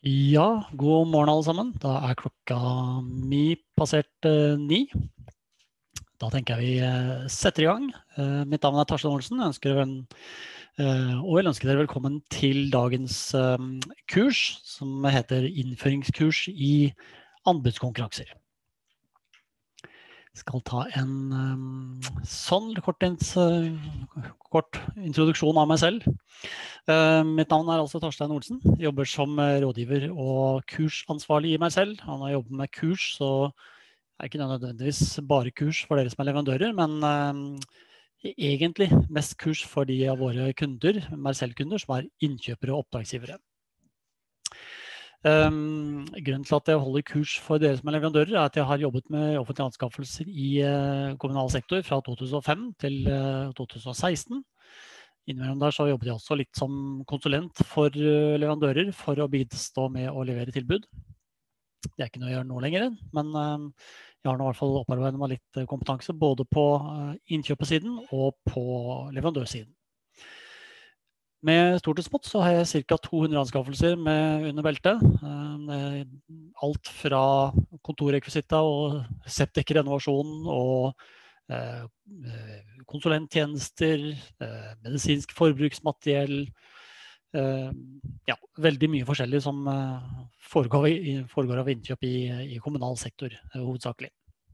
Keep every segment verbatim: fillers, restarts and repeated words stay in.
Ja, god morgen alle sammen. Da er klokka mi passert eh, ni. Da tenker jeg vi eh, setter i gang. Eh, mitt navn er Tarzan Olsen. Jeg ønsker en, eh, og jeg ønsker dere velkommen til dagens eh, kurs, som heter innføringskurs i anbudskonkurranser. Jeg skal ta en um, sånn kort, uh, kort introduksjon av meg selv. Uh, mitt navn er altså Torstein Olsen. Jeg jobber som rådgiver og kursansvarlig i meg selv. Han har jobbet med kurs, så det er ikke nødvendigvis bare kurs for dere som er leverandører, men uh, egentlig mest kurs for de av våre kunder, Mercell-kunder, som er innkjøpere og oppdragsgivere. Um, grunnen til at jeg holder kurs for dere som er leverandører, er at jeg har jobbet med offentlige anskaffelser i uh, kommunal sektor fra to tusen og fem til uh, to tusen og seksten. Innimellom der så jobbet jeg også litt som konsulent for uh, leverandører for å bistå med å levere tilbud. Det er ikke noe jeg gjør nå lenger, men uh, jeg har nå i hvert fall opparbeidet meg litt kompetanse både på uh, innkjøpesiden og på leverandørsiden. Med stort og smått så har jeg ca. to hundre anskaffelser med under beltet. Alt fra kontorrekvisitta og septikrenovasjon og konsulenttjenester, medisinsk forbruksmateriell. Ja, veldig mye forskjellig som foregår, foregår av innkjøp i, i kommunal sektor, hovedsakelig.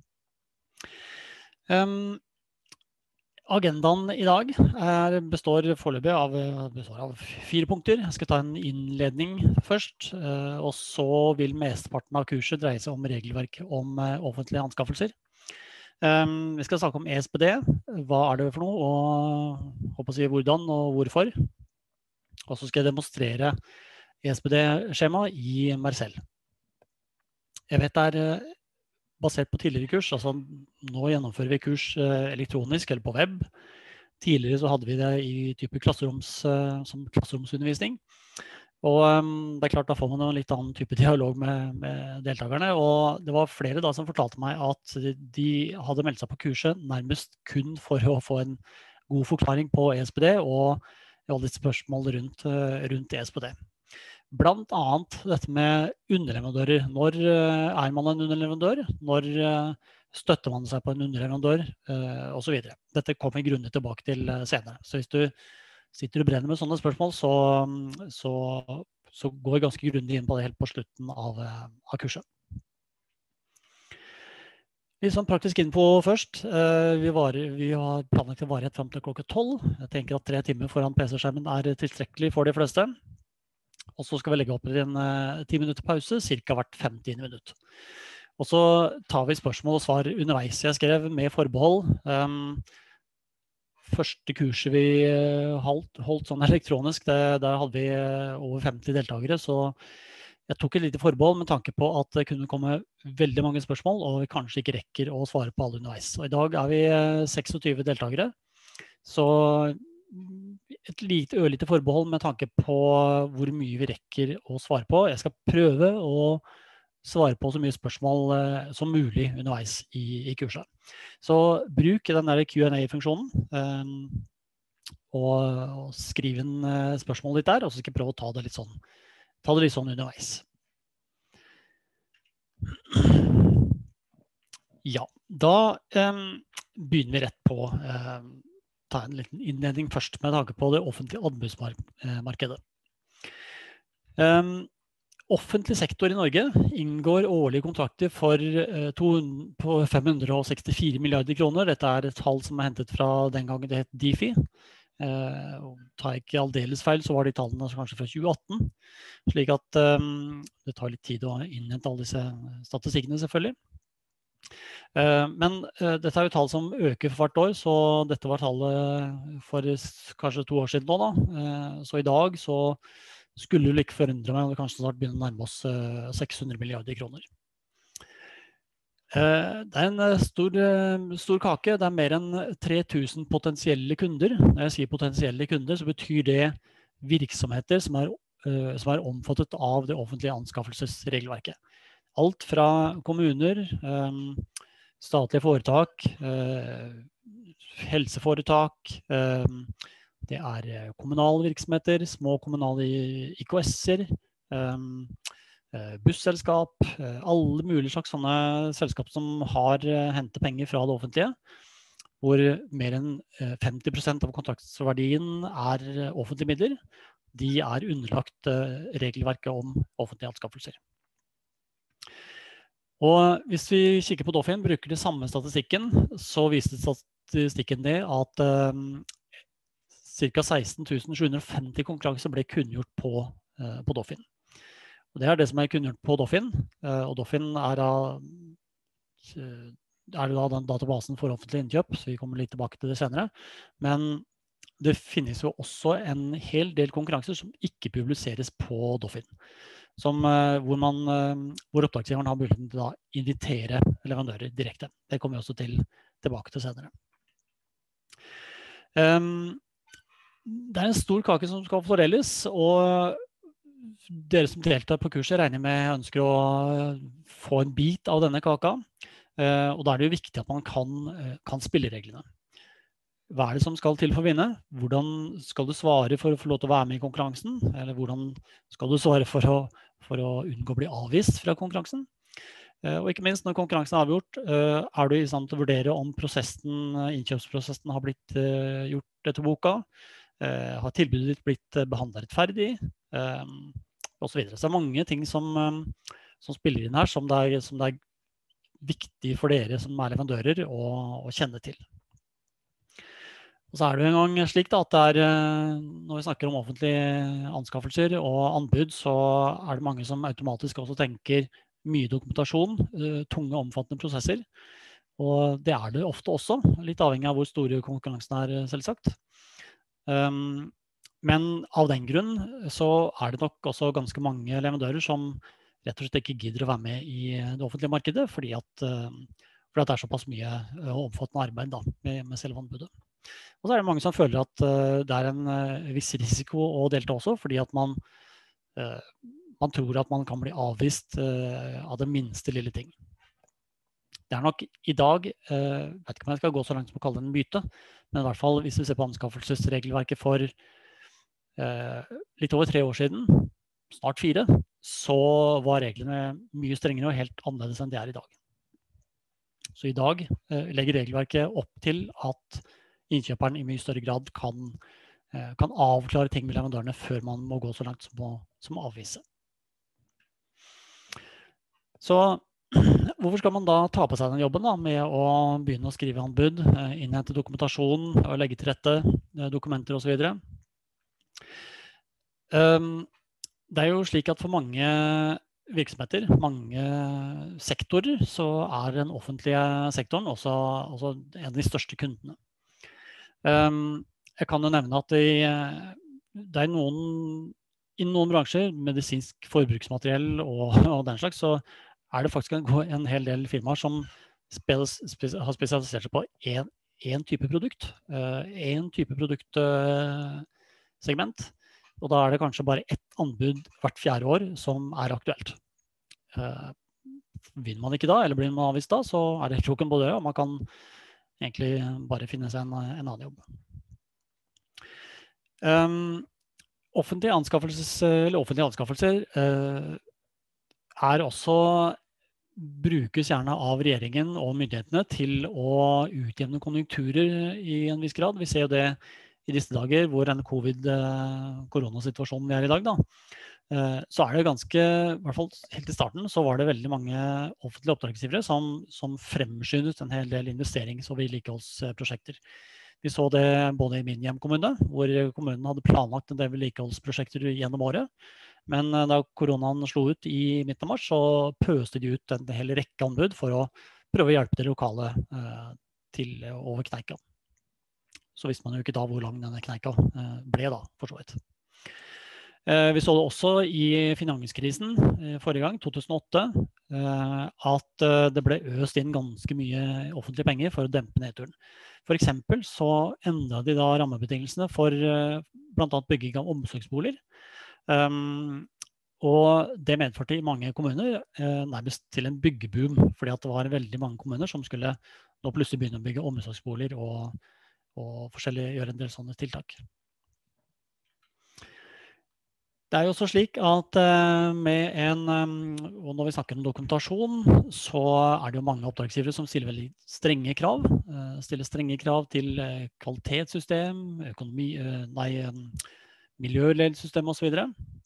Um, Agendaen i dag er, består foreløpig av, består av fire punkter. Jeg skal ta en innledning først, og så vil mesteparten av kurset dreie seg om regelverk om offentlige anskaffelser. Vi skal snakke om E S P D. Hva er det for noe, og håper å si hvordan og hvorfor. Og så skal jeg demonstrere E S P D-skjema i Mercell. Jeg vet det er basert på tidligere kurs, altså nå gjennomfører vi kurs elektronisk eller på web. Tidligere så hadde vi det i type klasseroms, som klasseromsundervisning. Og det er klart, da får man en litt annen type dialog med, med deltakerne. Og det var flere da som fortalte meg at de hadde meldt seg på kurset nærmest kun for å få en god forklaring på E S P D, og jeg hadde litt spørsmål rundt, rundt E S P D. Blant annet dette med underleverandører. Når er man en underleverandør? Når støtter man seg på en underleverandør? Og så videre. Dette kommer vi grundig tilbake til senere. Så hvis du sitter og brenner med sånne spørsmål, så, så, så går vi ganske grundig inn på det helt på slutten av, av kurset. Litt sånn praktisk info først. Vi, varer, vi har planlagt en varighet frem til klokka tolv. Jeg tenker at tre timer foran P C-skjermen er tilstrekkelig for de fleste. Og så skal vi legge opp til en ti minutter pause, cirka hvert femtiende minutt. Og så tar vi spørsmål og svar underveis. Jeg skrev med forbehold. Um, første kurset vi holdt, holdt sånn elektronisk, det, der hadde vi over femti deltakere, så jeg tok et lite forbehold med tanke på at det kunne komme veldig mange spørsmål, og vi kanskje ikke rekker å svare på alle underveis. Og i dag er vi seksogtyve deltakere, så et lite, ørlite forbehold med tanke på hvor mye vi rekker å svare på. Jeg skal prøve å svare på så mye spørsmål eh, som mulig underveis i, i kurset. Så bruk den der Q and A-funksjonen eh, og, og skriv inn eh, spørsmål litt der, og så skal jeg prøve å ta det litt sånn, ta det litt sånn underveis. Ja, da eh, begynner vi rett på eh, ta en liten innledning først med tanke på det offentlige anbudsmarkedet. Um, offentlig sektor i Norge inngår årlige kontrakter for uh, to, på fem hundre og sekstifire milliarder kroner. Dette er et tall som er hentet fra den gangen det het Difi. Uh, tar jeg ikke aldeles feil, så var de tallene kanskje fra tjue atten. Slik at um, det tar litt tid å innhente alle disse statistikkene selvfølgelig. Men uh, dette er jo tall som øker for hvert år, så dette var tallet for kanskje to år siden nå da. Uh, så i dag så skulle det ikke forundre meg om vi kanskje snart begynner å nærme oss uh, seks hundre milliarder kroner. Uh, det er en stor, uh, stor kake, det er mer enn tre tusen potensielle kunder. Når jeg sier potensielle kunder, så betyr det virksomheter som er, uh, som er omfattet av det offentlige anskaffelsesregelverket. Alt fra kommuner, um, statlige foretak, eh, helseforetak, eh, det er kommunale virksomheter, små kommunale I K S-er, eh, busselskap, alle mulige slags sånne selskap som har hentet penger fra det offentlige, hvor mer enn femti prosent av kontraktsverdien er offentlige midler. De er underlagt regelverket om offentlige anskaffelser. Og hvis vi kikker på Doffin, bruker det samme statistikken, så viste statistikken det at um, ca. seksten tusen sju hundre og femti konkurranser ble kunngjort på, uh, på Doffin. Og det er det som er kunngjort på Doffin, uh, og Doffin er da, uh, er da den databasen for offentlig innkjøp, så vi kommer litt tilbake til det senere. Men det finnes jo også en hel del konkurranser som ikke publiseres på Doffin. Som, uh, hvor, man, uh, hvor oppdragsgiveren har muligheten til å invitere leverandører direkte. Det kommer vi også til, tilbake til senere. Um, det er en stor kake som skal fordeles, og dere som deltar på kurset regner med ønsker å få en bit av denne kaka, uh, og da er det jo viktig at man kan, uh, kan spillereglene. Hva er det som skal til for å vinne? Hvordan skal du svare for å få lov til å være med i konkurransen? Eller hvordan skal du svare for å, for å unngå å bli avvist fra konkurransen? Og ikke minst når konkurransen er avgjort, er du i stand til å vurdere om prosessen, innkjøpsprosessen har blitt gjort etter boka, har tilbudet ditt blitt behandlet rettferdig, og så videre. Så det er mange ting som, som spiller inn her, som det, er, som det er viktig for dere som er leverandører å, å kjenne til. Og så er det en gang slik da, at det er, når vi snakker om offentlige anskaffelser og anbud, så er det mange som automatisk også tenker mye dokumentasjon, tunge, omfattende prosesser. Og det er det ofte også, litt avhengig av hvor store konkurransen er, selvsagt. Men av den grunn så er det nok også ganske mange leverandører som rett og slett ikke gidder å være med i det offentlige markedet, fordi at, fordi at det er såpass mye omfattende arbeid da, med, med selve anbudet. Og så er det mange som føler at uh, det er en uh, viss risiko å delta også, fordi at man, uh, man tror at man kan bli avvist uh, av det minste lille ting. Det er nok i dag, uh, vet ikke om jeg skal gå så langt som å kalle det en myte, men i hvert fall hvis vi ser på anskaffelsesregelverket for uh, litt over tre år siden, snart fire, så var reglene mye strengere og helt annerledes enn det er i dag. Så i dag uh, legger regelverket opp til at innkjøperen i mye større grad kan, kan avklare ting med leverandørene før man må gå så langt som å, som å avvise. Så hvorfor skal man da ta på seg den jobben da, med å begynne å skrive anbud, innhente dokumentasjon og legge til rette dokumenter og så videre? Det er jo slik at for mange virksomheter, mange sektorer, så er den offentlige sektoren også, også en av de største kundene. Um, jeg kan jo nevne at det, det er noen, i noen bransjer, medisinsk forbruksmateriell og, og den slags, så er det faktisk en, en hel del firmaer som spes, spes, har spesialisert seg på en, en type produkt, uh, en type produktsegment, uh, og da er det kanskje bare ett anbud hvert fjerde år som er aktuelt. Uh, vinner man ikke da, eller blir man avvist da, så er det kroken på døra, og man kan egentlig bare finne seg en, en annen jobb. Um, offentlige anskaffelser, eller offentlige anskaffelser uh, er også, brukes gjerne av regjeringen og myndighetene til å utjevne konjunkturer i en viss grad. Vi ser jo det i disse dager hvor en covid-koronasituasjonen vi er i dag da. Så er det ganske, i hvert fall helt i starten, så var det veldig mange offentlige oppdragsgivere som, som fremskyndet en hel del investerings- og vedlikeholdsprosjekter. Vi så det både i min hjemkommune, hvor kommunen hadde planlagt en del vedlikeholdsprosjekter gjennom året. Men da koronaen slo ut i midten av mars, så pøste de ut en hel rekke anbud for å prøve å hjelpe det lokale eh, til over kneika. Så visste man jo ikke da hvor lang denne kneika eh, ble da, for så vidt. Vi så det også i finanskrisen forrige gang, to tusen og åtte, at det ble øst inn ganske mye offentlige penger for å dempe nedturen. For eksempel så endret de da rammebetingelsene for blant annet bygging av omsorgsboliger. Og det medførte i mange kommuner nærmest til en byggeboom, fordi at det var veldig mange kommuner som skulle nå plutselig begynne å bygge omsorgsboliger og, og forskjellige, gjøre en del sånne tiltak. Det er jo også slik at med en, og når vi snakker om dokumentasjon, så er det jo mange oppdragsgivere som stiller veldig strenge krav. Stiller strenge krav til kvalitetssystem, økonomi, nei, miljøledelsessystem og så videre.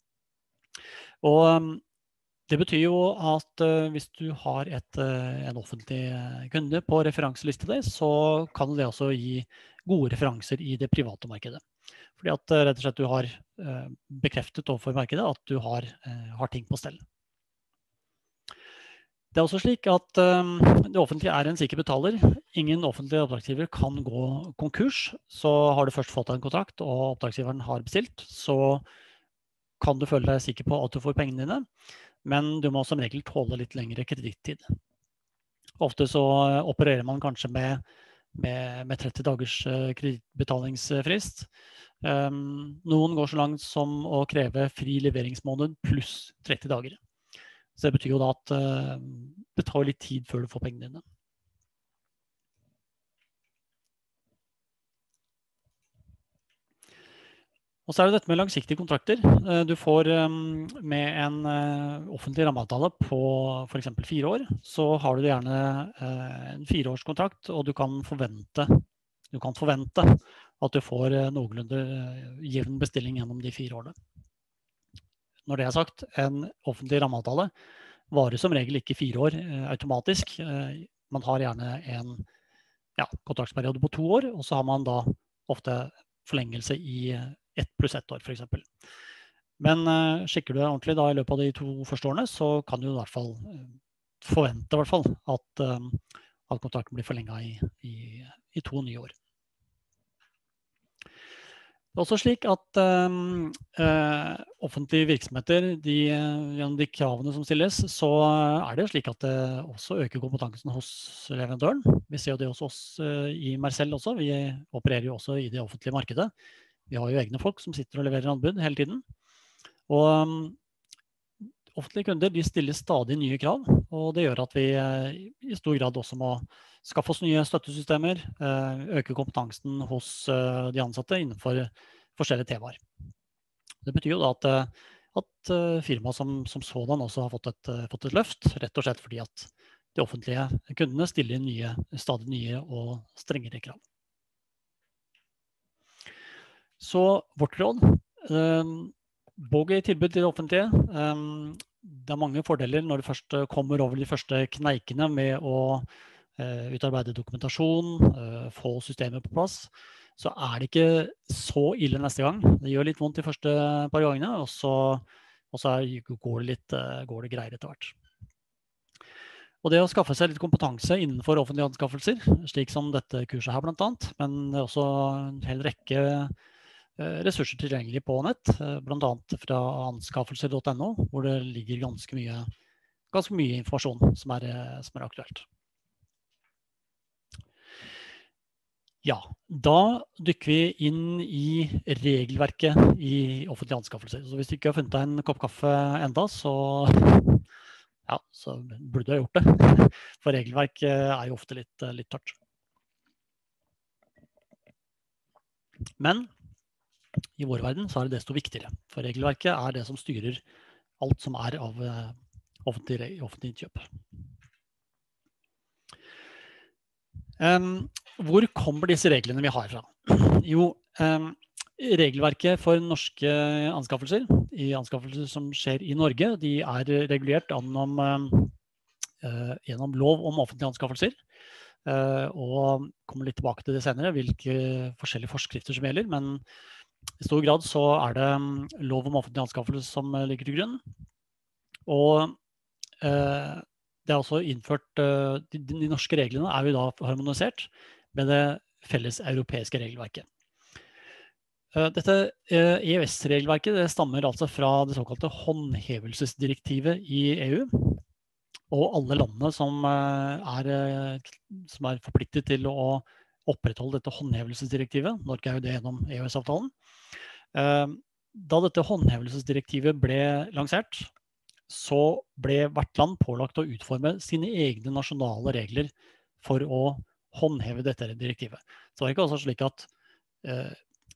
Og det betyr jo at hvis du har et, en offentlig kunde på referanseliste der, så kan det også gi gode referanser i det private markedet. Fordi at rett og slett du har eh, bekreftet overfor markedet at du har, eh, har ting på stell. Det er også slik at eh, det offentlige er en sikker betaler. Ingen offentlige oppdragsgiver kan gå konkurs. Så har du først fått en kontrakt og oppdragsgiveren har bestilt, så kan du føle deg sikker på at du får pengene dine, men du må som regel tåle litt lengre kredittid. Ofte så opererer man kanskje med Med, med tretti dagers kredittbetalingsfrist. Um, noen går så langt som å kreve fri leveringsmåned pluss tretti dager. Så det betyr jo da at uh, det tar litt tid før du får pengene dine. Og så er det dette med langsiktige kontrakter. Du får um, med en uh, offentlig rammeavtale på for eksempel fire år, så har du gjerne uh, en fireårskontrakt, og du kan forvente, du kan forvente at du får uh, noenlunde uh, jevn bestilling gjennom de fire årene. Når det er sagt, en offentlig rammeavtale varer som regel ikke fire år uh, automatisk. Uh, man har gjerne en ja, kontraktsperiode på to år, og så har man da ofte forlengelse i ett pluss ett år, for eksempel. Men uh, skikker du deg ordentlig da i løpet av de to første årene, så kan du i hvert fall uh, forvente i hvert fall at, um, at kontrakten blir forlenget i, i, i to nye år. Det er også slik at um, uh, offentlige virksomheter, de, gjennom de kravene som stilles, så er det slik at det også øker kompetansen hos leverandøren. Vi ser jo det hos oss uh, i Mercell også. Vi opererer jo også i det offentlige markedet. Vi har jo egne folk som sitter og leverer anbud hele tiden. Og um, offentlige kunder, de stiller stadig nye krav, og det gjør at vi uh, i stor grad også må skaffe oss nye støttesystemer, uh, øke kompetansen hos uh, de ansatte innenfor forskjellige temaer. Det betyr jo da at, uh, at uh, firmaet som, som sådan også har fått et, uh, fått et løft, rett og slett fordi at de offentlige kundene stiller nye, stadig nye og strengere krav. Så vårt råd, um, våg i tilbud til det offentlige. Um, det er mange fordeler når du først kommer over de første kneikene med å uh, utarbeide dokumentasjon, uh, få systemet på plass. Så er det ikke så ille neste gang. Det gjør litt vondt de første par gangene, og så, og så er, går, det litt, uh, går det greier etter hvert. Og det å skaffe seg litt kompetanse innenfor offentlige anskaffelser, slik som dette kurset her blant annet, men det er også en hel rekke ressurser tilgjengelig på nett, blant annet fra anskaffelser punktum no, hvor det ligger ganske mye, ganske mye informasjon som er, som er aktuelt. Ja, da dykker vi inn i regelverket i offentlige anskaffelser. Så hvis du ikke har funnet deg en kopp kaffe enda, så, ja, så burde du ha gjort det. For regelverk er jo ofte litt, litt tørt. Men i vår verden så er det desto viktigere, for regelverket er det som styrer alt som er av offentlig, offentlig innkjøp. Um, hvor kommer disse reglene vi har fra? Jo, um, regelverket for norske anskaffelser, i anskaffelser som skjer i Norge, de er regulert gjennom, uh, gjennom lov om offentlige anskaffelser. Uh, og kommer litt tilbake til det senere, hvilke forskjellige forskrifter som gjelder, men i stor grad så er det lov om offentlig anskaffelse som ligger til grunn. Og uh, det er også innført, uh, de, de norske reglene er jo da harmonisert med det felles europeiske regelverket. Uh, dette uh, E U S-regelverket det stammer altså fra det såkalte håndhevelsesdirektivet i E U. Og alle landene som er, som er forpliktet til å opprettholde dette håndhevelsesdirektivet, Norge er jo det gjennom E U S-avtalen. Da dette håndhevelsesdirektivet ble lansert, så ble hvert land pålagt å utforme sine egne nasjonale regler for å håndheve dette direktivet. Så det er ikke også slik at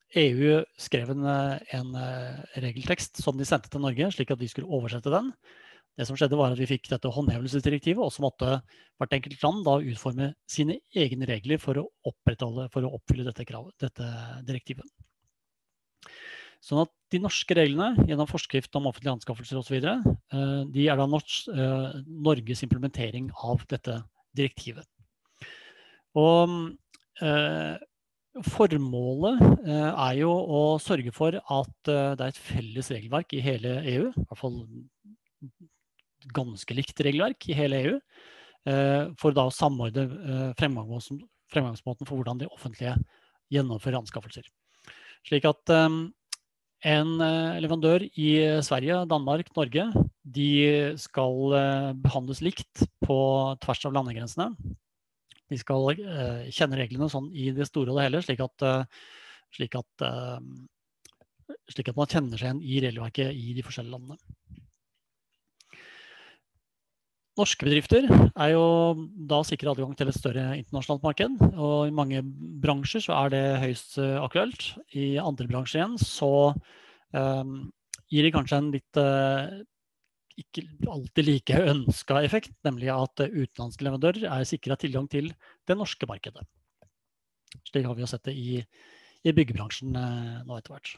E U skrev en, en regeltekst som de sendte til Norge, slik at de skulle oversette den. Det som skjedde var at vi fikk dette håndhevelsesdirektivet, og så måtte hvert enkelt land da utforme sine egne regler for å opprettholde, for å oppfylle dette kravet, dette direktivet. Sånn at de norske reglene, gjennom forskrift om offentlige anskaffelser og så videre, de er da Norges implementering av dette direktivet. Og eh, formålet eh, er jo å sørge for at eh, det er et felles regelverk i hele E U, i hvert fall ganske likt regelverk i hele E U, eh, for da å samordne eh, fremgangs, fremgangsmåten for hvordan de offentlige gjennomfører anskaffelser. Slik at eh, en leverandør i Sverige, Danmark, Norge, de skal eh, behandles likt på tvers av landegrensene. De skal uh, kjenne reglene sånn i det store og det hele, slik at, uh, slik, at, uh, slik at man kjenner seg igjen i regelverket i de forskjellige landene. Norske bedrifter er jo da sikret adgang til et større internasjonalt marked, og i mange bransjer så er det høyst uh, aktuelt. I andre bransjer igjen så um, gir det kanskje en litt uh, ikke alltid like ønsket effekt, nemlig at utenlandske leverandører er sikret tilgang til det norske markedet. Slik har vi jo sett det i, i byggebransjen eh, nå etter hvert.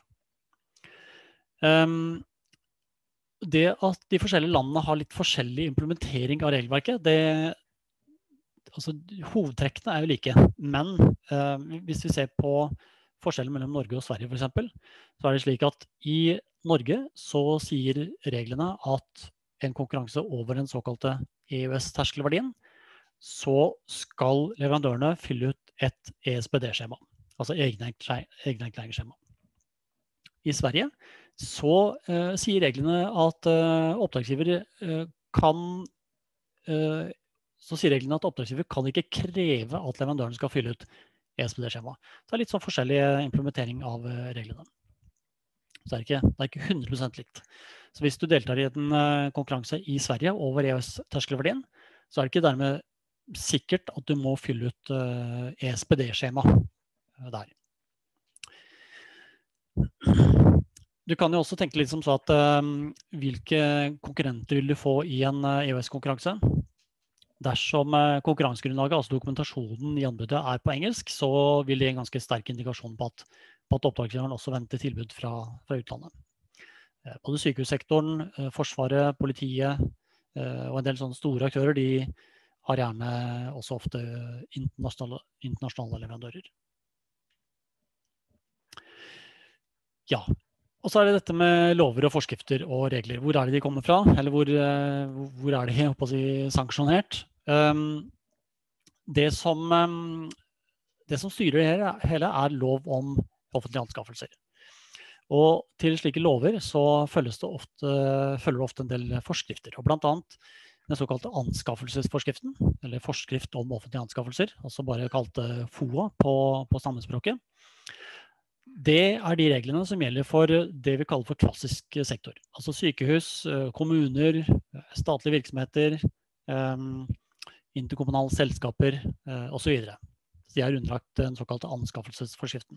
Um, det at de forskjellige landene har litt forskjellig implementering av regelverket, det, altså, hovedtrekkene er jo like, men uh, hvis vi ser på forskjellen mellom Norge og Sverige for eksempel, så er det slik at i Norge så sier reglene at en konkurranse over den såkalte E U S-terskelverdien, så skal leverandørene fylle ut et E S P D-skjema, altså egenerklæringsskjema. I Sverige så uh, sier reglene at uh, oppdragsgiver uh, kan uh, så sier reglene at oppdragsgiver kan ikke kreve at leverandøren skal fylle ut E S P D-skjema. Det er litt sånn forskjellig implementering av uh, reglene. Så det er, ikke, det er ikke hundre prosent likt. Så hvis du deltar i en uh, konkurranse i Sverige over E U S-terskelverdien, så er det ikke dermed sikkert at du må fylle ut uh, E S P D-skjema uh, der. Du kan jo også tenke litt som så at uh, hvilke konkurrenter vil du få i en uh, E U S-konkurranse? Dersom uh, konkurransegrunnlaget, altså dokumentasjonen i anbudet er på engelsk, så vil det gi en ganske sterk indikasjon på at på at oppdragsgiveren også venter tilbud fra, fra utlandet. Både sykehussektoren, forsvaret, politiet og en del sånne store aktører, de har gjerne også ofte internasjonale, internasjonale leverandører. Ja, og så er det dette med lover og forskrifter og regler. Hvor er det de kommer fra? Eller hvor, hvor er de, jeg håper å si, sanksjonert? Det som, det som styrer det hele er lov om offentlige anskaffelser. Og til slike lover så følges det ofte, følger det ofte en del forskrifter, og blant annet den såkalte anskaffelsesforskriften, eller forskrift om offentlige anskaffelser, altså bare kalt F O A på, på stammespråket. Det er de reglene som gjelder for det vi kaller for klassisk sektor, altså sykehus, kommuner, statlige virksomheter, interkommunale selskaper og så videre. De er underlagt den såkalte anskaffelsesforskriften.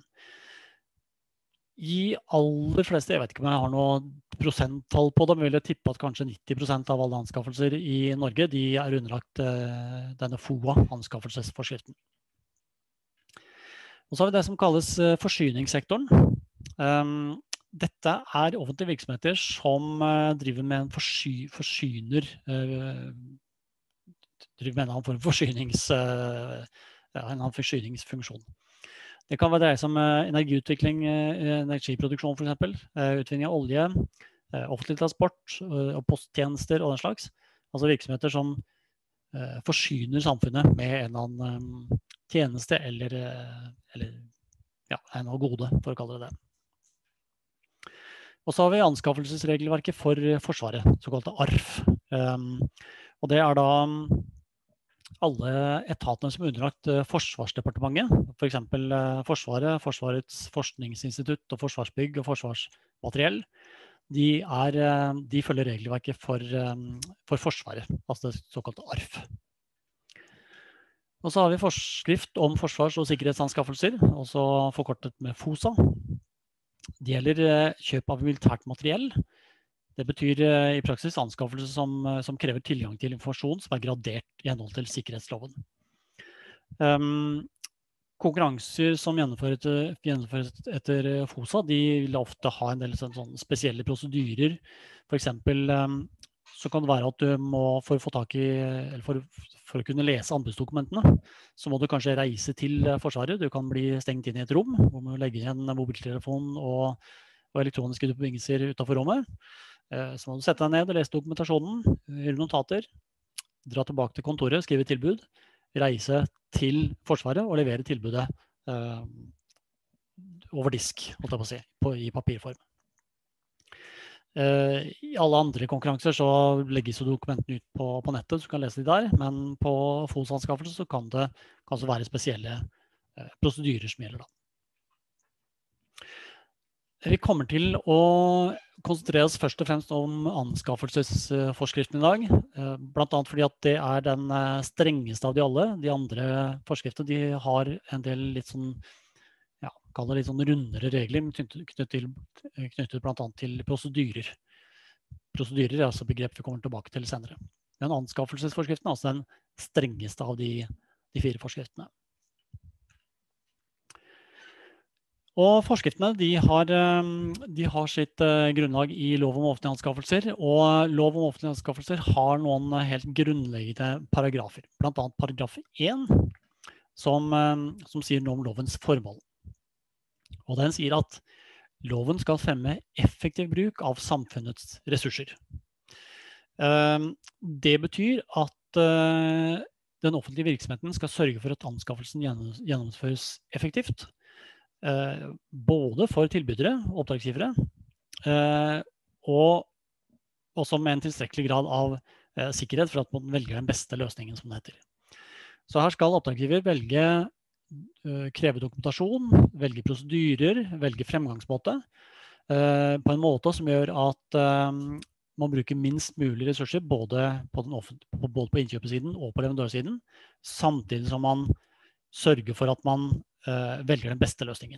I aller fleste, jeg vet ikke om jeg har noe prosenttall på det, men jeg vil tippe at kanskje nitti prosent av alle anskaffelser i Norge, de er underlagt uh, denne F O A, anskaffelsesforskriften. Og så har vi det som kalles uh, forsyningssektoren. Um, dette er offentlige virksomheter som uh, driver med en forsy forsyner, uh, driver med en annen form for forsynings, uh, ja, en annen forsyningsfunksjon. Det kan være det som energiutvikling, energiproduksjon for eksempel, utvinning av olje, offentlig transport og posttjenester og den slags. Altså virksomheter som forsyner samfunnet med en eller annen tjeneste eller, eller ja, en av gode, for å kalle det det. Og så har vi anskaffelsesregelverket for Forsvaret, såkalt A R F. Og det er da alle etatene som er underlagt Forsvarsdepartementet, for eksempel Forsvaret, Forsvarets forskningsinstitutt og Forsvarsbygg og Forsvarsmateriell, de, er, de følger regelverket for, for Forsvaret, altså det såkalte A R F. Og så har vi forskrift om forsvars- og sikkerhetsanskaffelser, også forkortet med F O S A. Det gjelder eh, kjøp av militært materiell. Det betyr eh, i praksis anskaffelse som, eh, som krever tilgang til informasjon som er gradert i henhold til sikkerhetsloven. Um, konkurranser som gjennomføres etter, gjennomføres etter FOSA, de vil ofte ha en del sånn, sånn spesielle prosedyrer. For eksempel um, så kan det være at du må, for å få tak i, eller for, for å kunne lese anbudsdokumentene, så må du kanskje reise til Forsvaret. Du kan bli stengt inn i et rom, hvor du må legge igjen mobiltelefon og, og elektroniske forbindelser utenfor rommet. Så må du sette deg ned og lese dokumentasjonen, gjøre notater, dra tilbake til kontoret, skrive tilbud, reise til Forsvaret og levere tilbudet eh, over disk, holdt jeg på å si, på, i papirform. Eh, I alle andre konkurranser så legges jo dokumentene ut på, på nettet, så du kan lese de der, men på FOSA-anskaffelse så kan det kanskje være spesielle eh, prosedyrer som gjelder da. Vi kommer til å konsentrere oss først og fremst om anskaffelsesforskriften i dag, blant annet fordi at det er den strengeste av de alle. De andre forskriftene de har en del litt sånn, ja, kall det litt sånn rundere regler knyttet, til, knyttet blant annet til prosedyrer. Prosedyrer er altså begrep vi kommer tilbake til senere. Men anskaffelsesforskriften er altså den strengeste av de, de fire forskriftene. Og forskriftene de har, de har sitt grunnlag i lov om offentlige anskaffelser, og lov om offentlige anskaffelser har noen helt grunnleggende paragrafer, blant annet paragraf én, som, som sier noe om lovens formål. Og den sier at loven skal fremme effektiv bruk av samfunnets ressurser. Det betyr at den offentlige virksomheten skal sørge for at anskaffelsen gjennomføres effektivt, både for tilbydere og oppdragsgivere, og også med en tilstrekkelig grad av sikkerhet for at man velger den beste løsningen, som det heter. Så her skal oppdragsgiver velge, kreve dokumentasjon, velge prosedyrer, velge fremgangsmåte, på en måte som gjør at man bruker minst mulig ressurser både på, den både på innkjøpesiden og på leverandørsiden, samtidig som man sørger for at man velger den beste løsningen.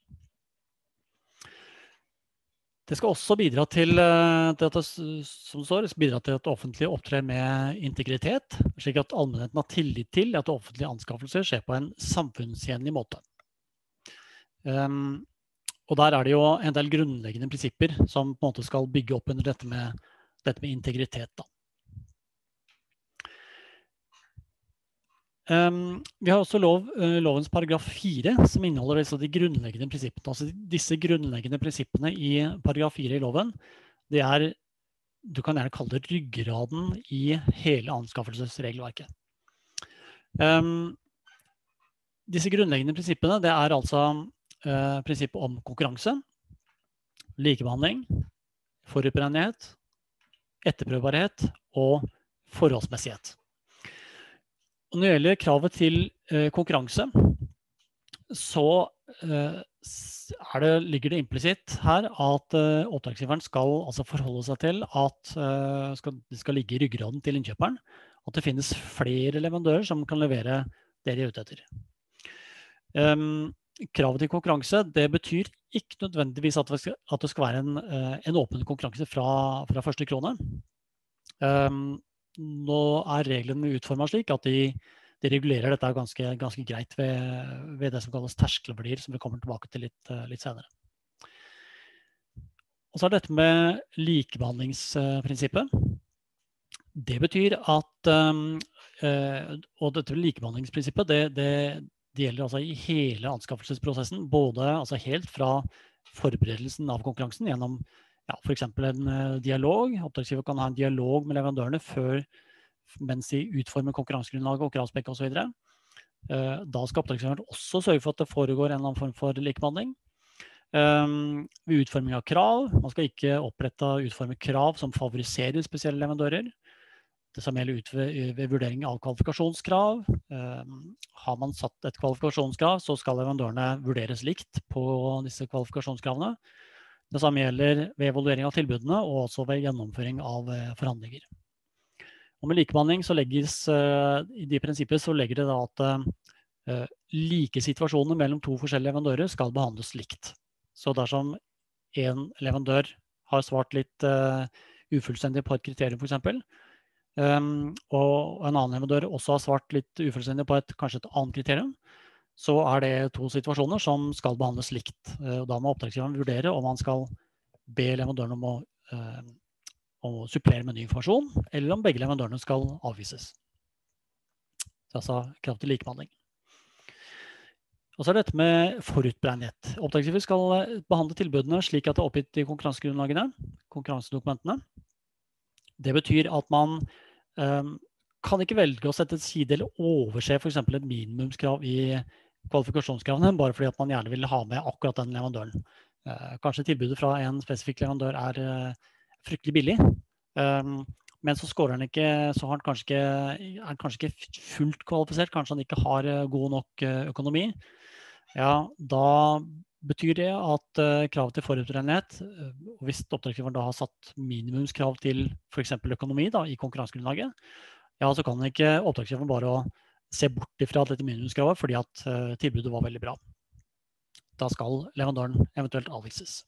Det skal også bidra til, til at det, som står, bidra til at det offentlige opptrer med integritet, slik at allmennheten har tillit til at offentlige anskaffelser skjer på en samfunnstjenlig måte. Um, og der er det jo en del grunnleggende prinsipper som på en måte skal bygge opp under dette med, dette med integritet da. Um, vi har også lov, uh, lovens paragraf fire, som inneholder altså de grunnleggende prinsippene. Altså disse grunnleggende prinsippene i paragraf fire i loven, det er, du kan gjerne kalle det ryggraden i hele anskaffelsesregelverket. Um, disse grunnleggende prinsippene, det er altså uh, prinsippet om konkurranse, likebehandling, forutberegnelighet, etterprøvbarhet og forholdsmessighet. Og når det gjelder kravet til eh, konkurranse, så eh, er det, ligger det implisitt her at eh, oppdragsgiveren skal altså forholde seg til at eh, skal, det skal ligge i ryggraden til innkjøperen, at det finnes flere leverandører som kan levere det de er ute etter. Um, kravet til konkurranse, det betyr ikke nødvendigvis at det skal, at det skal være en, en åpen konkurranse fra, fra første krone. Um, Nå er reglene utformet slik at de, de regulerer dette ganske, ganske greit ved, ved det som kalles terskelverdier, som vi kommer tilbake til litt, litt senere. Og så er dette med likebehandlingsprinsippet. Det betyr at, og dette med likebehandlingsprinsippet, det, det, det gjelder altså i hele anskaffelsesprosessen, både altså helt fra forberedelsen av konkurransen gjennom ja, for eksempel en dialog. Oppdragsgiver kan ha en dialog med leverandørene før, mens de utformer konkurransegrunnlaget og kravspekk og så videre. Da skal oppdragsgiveren også sørge for at det foregår en eller annen form for likebehandling. Ved utforming av krav, man skal ikke opprette og utforme krav som favoriserer spesielle leverandører. Det samme gjelder ut ved, ved vurdering av kvalifikasjonskrav. Har man satt et kvalifikasjonskrav, så skal leverandørene vurderes likt på disse kvalifikasjonskravene. Det samme gjelder ved evaluering av tilbudene og også ved gjennomføring av forhandlinger. Og med likebehandling så legges, i de prinsippet så legger det da at uh, like situasjoner mellom to forskjellige leverandører skal behandles likt. Så dersom en leverandør har svart litt uh, ufullstendig på et kriterium for eksempel, um, og en annen leverandør også har svart litt ufullstendig på et, kanskje et annet kriterium, så er det to situasjoner som skal behandles likt. Uh, da må oppdragsgiveren vurdere om han skal be leverandøren om å, uh, om å supplere med ny informasjon, eller om begge leverandørene skal avvises. Så altså krav til likebehandling. Og så er det dette med forutberegnelighet. Oppdragsgiver skal behandle tilbudene slik at det er oppgitt i konkurransegrunnlagene, konkurransedokumentene. Det betyr at man um, kan ikke velge å sette til side eller overse for eksempel et minimumskrav i kvalifikasjonskravene, bare fordi at man gjerne vil ha med akkurat den leverandøren. Uh, kanskje tilbudet fra en spesifikk leverandør er uh, fryktelig billig, um, men så scorer han ikke, så har han kanskje ikke, er kanskje ikke fullt kvalifisert, kanskje han ikke har god nok økonomi. Ja, da betyr det at uh, krav til forutberegnelighet, uh, hvis oppdragsgiveren da har satt minimumskrav til for eksempel økonomi da, i konkurransegrunnlaget, ja, så kan ikke oppdragsgiveren bare se bort ifra dette minimumskravet fordi at uh, tilbudet var veldig bra. Da skal leverandøren eventuelt avvises.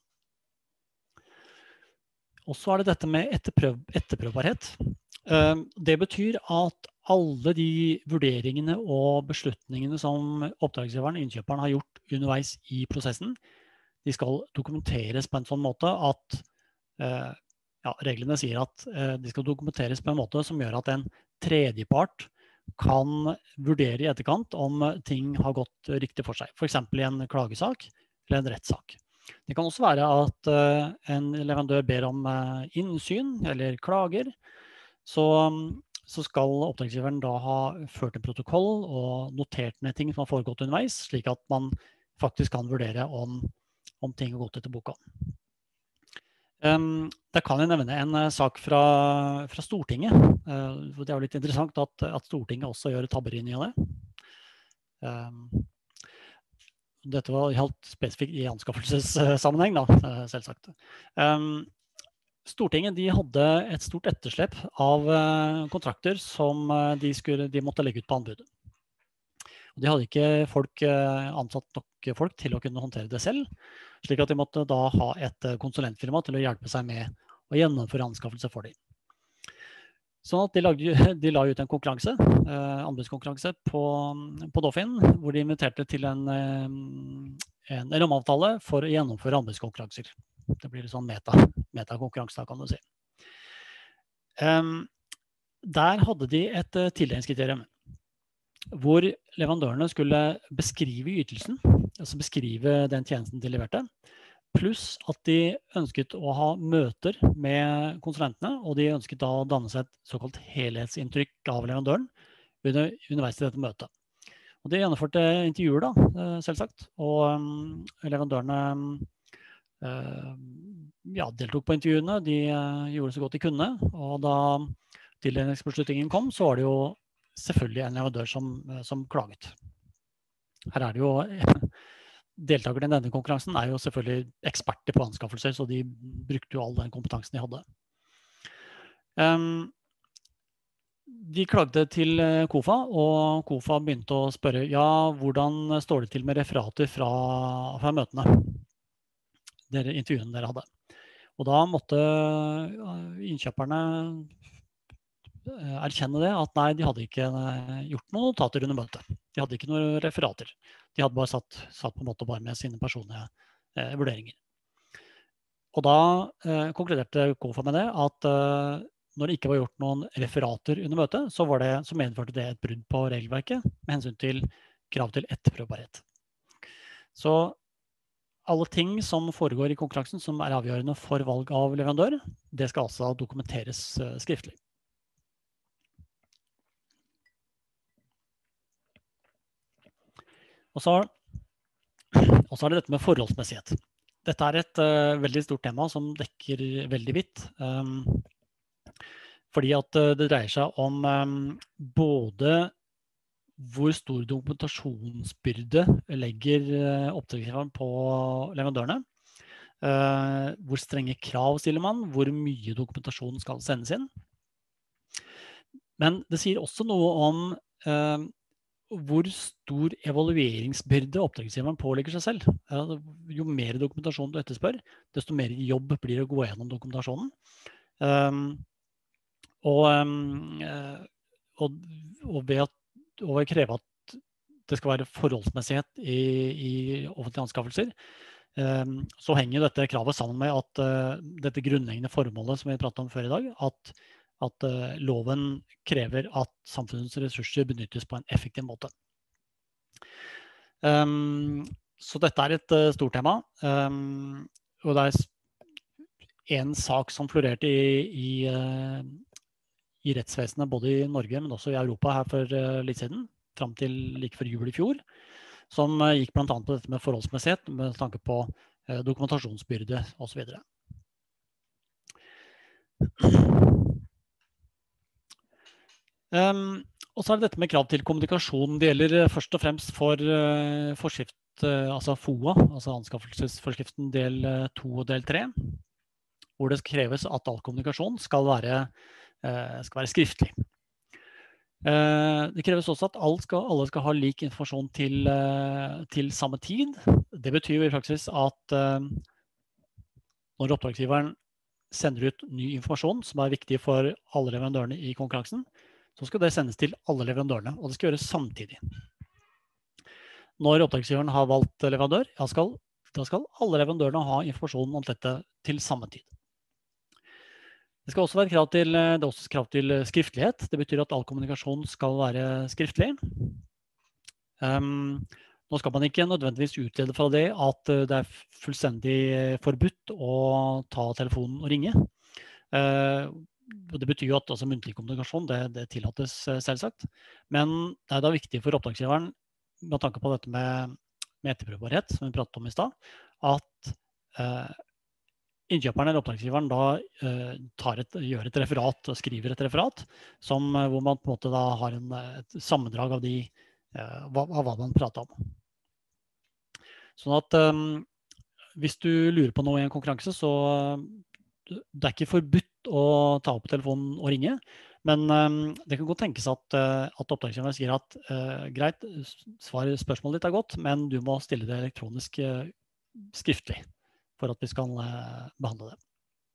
Og så er det dette med etterprøv, etterprøvbarhet. Uh, det betyr at alle de vurderingene og beslutningene som oppdragsgiveren, innkjøperen, har gjort underveis i prosessen, de skal dokumenteres på en sånn måte at uh, ja, reglene sier at uh, de skal dokumenteres på en måte som gjør at en tredjepart kan vurdere i etterkant om ting har gått riktig for seg. For eksempel i en klagesak eller en rettssak. Det kan også være at uh, en leverandør ber om uh, innsyn eller klager, så, så skal oppdragsgiveren da ha ført en protokoll og notert ned ting som har foregått underveis, slik at man faktisk kan vurdere om, om ting har gått etter boka. Um, der kan jeg nevne en uh, sak fra, fra Stortinget. Uh, det er jo litt interessant at, at Stortinget også gjør tabber inn i det. Um, Dette var helt spesifikt i anskaffelsessammenheng, da, selvsagt. Um, Stortinget de hadde et stort etterslep av uh, kontrakter som uh, de, skulle, de måtte legge ut på anbud. Og de hadde ikke folk, uh, ansatt nok folk til å kunne håndtere det selv, slik at de måtte da ha et uh, konsulentfirma til å hjelpe seg med å gjennomføre anskaffelse for dem. Sånn at de, lagde, de la ut en konkurranse, eh, anbudskonkurranse på, på Doffin, hvor de inviterte til en, en rammeavtale for å gjennomføre anbudskonkurranser. Det blir litt sånn meta, meta-konkurranse, kan du si. Um, der hadde de et uh, tildelingskriterium, hvor leverandørene skulle beskrive ytelsen, altså beskrive den tjenesten de leverte, pluss at de ønsket å ha møter med konsulentene, og de ønsket da å danne seg et såkalt helhetsinntrykk av leverandøren under, underveis til dette møtet. Og de gjennomførte intervjuer da, selvsagt, og um, leverandørene uh, ja, deltok på intervjuene, de uh, gjorde så godt de kunne, og da tildelingsbeslutningen kom, så var det jo selvfølgelig en leverandør som, som klaget. Her er det jo... Deltakerne i denne konkurransen er jo selvfølgelig eksperter på anskaffelser, så de brukte jo all den kompetansen de hadde. Um, de klagde til KOFA, og KOFA begynte å spørre, ja, hvordan står det til med referater fra, fra møtene, dere, intervjuene dere hadde? Og da måtte innkjøperne erkjenne det, at nei, de hadde ikke gjort noen notater under møtet. De hadde ikke noen referater. De hadde bare satt, satt på en måte bare med sine personlige eh, vurderinger. Og da eh, konkluderte KOFA med det, at eh, når det ikke var gjort noen referater under møtet, så, var det, så medførte det et brudd på regelverket med hensyn til krav til etterprøvbarhet. Så alle ting som foregår i konkurransen som er avgjørende for valg av leverandør, det skal altså dokumenteres eh, skriftlig. Og så, og så er det dette med forholdsmessighet. Dette er et uh, veldig stort tema som dekker veldig vidt. Um, fordi at uh, det dreier seg om um, både hvor stor dokumentasjonsbyrde legger uh, oppdragsgiveren på leverandørene, uh, hvor strenge krav stiller man, hvor mye dokumentasjon skal sendes inn. Men det sier også noe om uh, hvor stor evalueringsbyrde oppdragsgiveren pålegger seg selv. Jo mer dokumentasjon du etterspør, desto mer jobb blir det å gå gjennom dokumentasjonen. Um, og, um, og, og ved at, og ved å kreve at det skal være forholdsmessighet i, i offentlige anskaffelser, um, så henger dette kravet sammen med at uh, dette grunnleggende formålet som vi pratet om før i dag, at at uh, loven krever at samfunnets ressurser benyttes på en effektiv måte. Um, så dette er et uh, stort tema, um, og det er en sak som florerte i, i, uh, i rettsvesenet både i Norge, men også i Europa her for uh, litt siden, frem til like før jul i fjor, som uh, gikk blant annet på dette med forholdsmessighet, med tanke på uh, dokumentasjonsbyrde og så videre. Um, og så er det dette med krav til kommunikasjon. Det gjelder først og fremst for uh, forskrift, uh, altså F O A, altså anskaffelsesforskriften del to og del tre, hvor det kreves at all kommunikasjon skal være, uh, skal være skriftlig. Uh, det kreves også at alle skal, alle skal ha lik informasjon til, uh, til samme tid. Det betyr i praksis at uh, når oppdragsgiveren sender ut ny informasjon som er viktig for alle leverandørene i konkurransen, så skal det sendes til alle leverandørene, og det skal gjøres samtidig. Når oppdragsgiveren har valgt leverandør, ja, skal, da skal alle leverandørene ha informasjon om dette til samme tid. Det skal også være krav til, det er også krav til skriftlighet. Det betyr at all kommunikasjon skal være skriftlig. Um, nå skal man ikke nødvendigvis utlede fra det at det er fullstendig forbudt å ta telefonen og ringe. Uh, Det betyr jo at altså, muntlig kommunikasjon det, det tillates selvsagt, men det er da viktig for oppdragsgiveren, med tanke på dette med, med etterprøvbarhet, som vi pratet om i sted, at eh, innkjøperen eller oppdragsgiveren da eh, tar et, gjør et referat og skriver et referat, som, hvor man på en måte da har en, et sammendrag av, de, eh, av hva man prater om. Sånn at eh, hvis du lurer på noe i en konkurranse, så det er ikke forbudt å ta opp telefonen og ringe, men um, det kan godt tenkes at, uh, at oppdragsgiveren sier at uh, greit, svar, spørsmålet ditt er godt, men du må stille det elektronisk uh, skriftlig for at vi skal uh, behandle det.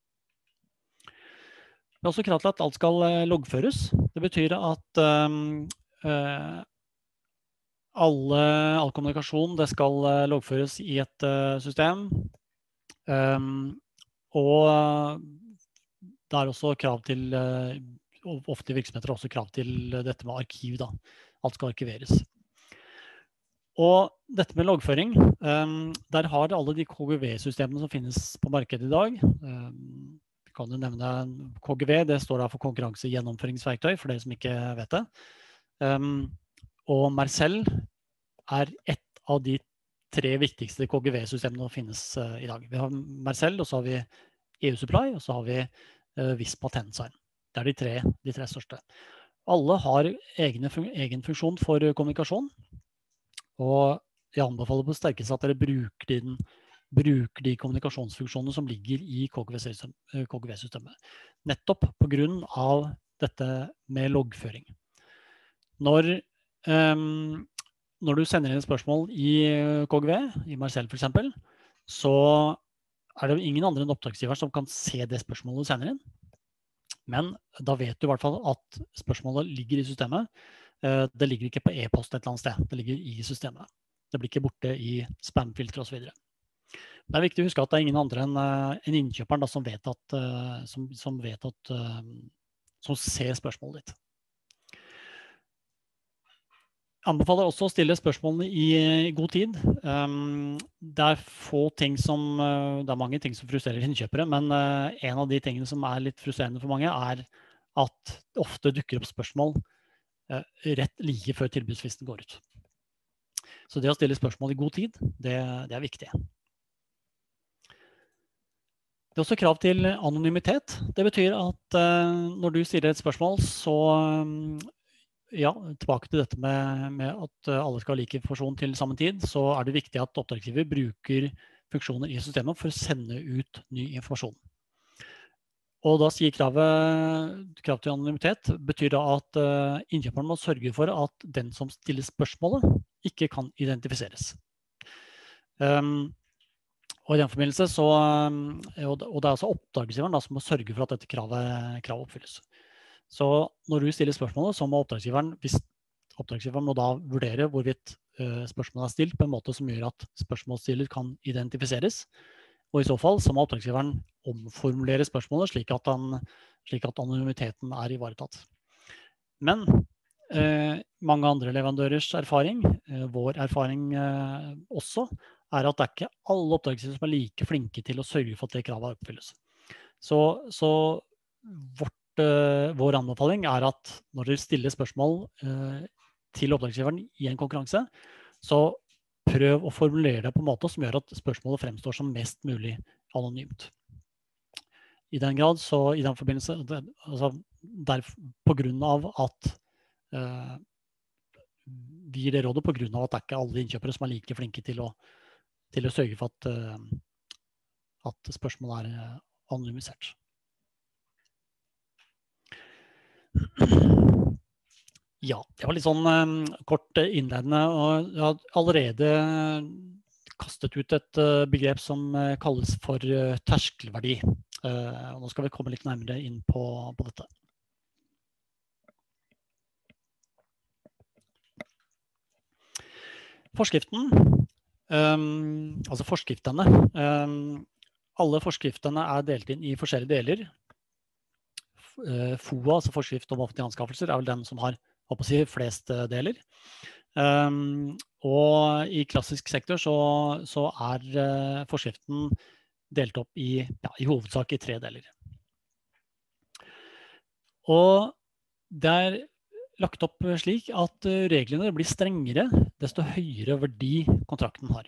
Det er også krav til at alt skal uh, loggføres. Det betyr at um, uh, alle, all kommunikasjon det skal uh, loggføres i et uh, system, um, og det er også krav til, ofte i virksomheter også krav til dette med arkiv da. Alt skal arkiveres. Og dette med loggføring, der har alle de K G V-systemene som finnes på markedet i dag. Vi kan jo nevne K G V, det står da for konkurransegjennomføringsverktøy, for dere som ikke vet det. Og Mercell er et av de tre viktigste K G V-systemene som finnes uh, i dag. Vi har Mercell, og så har vi E U Supply, og så har vi uh, Visma Tensign. Det er de tre, de tre største. Alle har egne, egen funksjon for uh, kommunikasjon, og jeg anbefaler på sterkest at dere bruker, den, bruker de kommunikasjonsfunksjonene som ligger i K G V-systemet. Nettopp på grunn av dette med loggføring. Når um, Når du sender inn et spørsmål i K G V, i Mercell for eksempel, så er det ingen andre enn oppdragsgiver som kan se det spørsmålet du sender inn. Men da vet du i hvert fall at spørsmålet ligger i systemet. Det ligger ikke på e-post et eller annet sted, det ligger i systemet. Det blir ikke borte i spamfilter og så videre. Det er viktig å huske at det er ingen andre enn en innkjøperen da, som vet at, som, som vet at, som ser spørsmålet ditt. Jeg anbefaler også å stille spørsmålene i god tid. Det er få ting som, det er mange ting som frustrerer innkjøpere, men en av de tingene som er litt frustrerende for mange er at det ofte dukker opp spørsmål rett like før tilbudsfristen går ut. Så det å stille spørsmål i god tid, det, det er viktig. Det er også krav til anonymitet. Det betyr at når du stiller et spørsmål, så ja, tilbake til dette med, med at alle skal ha like informasjon til samme tid, så er det viktig at oppdragsgiver bruker funksjoner i systemet for å sende ut ny informasjon. Og da sier kravet, krav til anonymitet betyr da at uh, innkjøperen må sørge for at den som stiller spørsmålet ikke kan identifiseres. Um, og i den forbindelse så, um, og det er altså oppdragsgiveren da, som må sørge for at dette kravet, kravet oppfylles. Så når du stiller spørsmålet, så må oppdragsgiveren, hvis oppdragsgiveren må da vurdere hvorvidt uh, spørsmålet er stilt på en måte som gjør at spørsmålsstiller kan identifiseres. Og i så fall så må oppdragsgiveren omformulere spørsmålet slik at, han, slik at anonymiteten er ivaretatt. Men eh, mange andre leverandørers erfaring, eh, vår erfaring eh, også, er at det er ikke alle oppdragsgivere som er like flinke til å sørge for at det kravet oppfylles. Så, så vårt, eh, vår anbefaling er at når dere stiller spørsmål eh, til oppdragsgiveren i en konkurranse, så prøv å formulere det på en måte som gjør at spørsmålet fremstår som mest mulig anonymt. I den grad, så i den forbindelse, altså der, på grunn av at eh, vi gir det rådet på grunn av at det er ikke alle innkjøpere som er like flinke til å, til å sørge for at, eh, at spørsmålet er anonymisert. Ja, det var litt sånn um, kort innledende, og jeg har allerede kastet ut et uh, begrep som uh, kalles for uh, terskelverdi. Uh, og nå skal vi komme litt nærmere inn på, på dette. Forskriften, um, altså forskriftene, um, alle forskriftene er delt inn i forskjellige deler. F O A, altså forskrift om offentlige anskaffelser, er vel den som har håper å si, flest deler. Um, og i klassisk sektor så, så er uh, forskriften delt opp i, ja, i hovedsak i tre deler. Og det er lagt opp slik at uh, reglene blir strengere desto høyere verdi kontrakten har.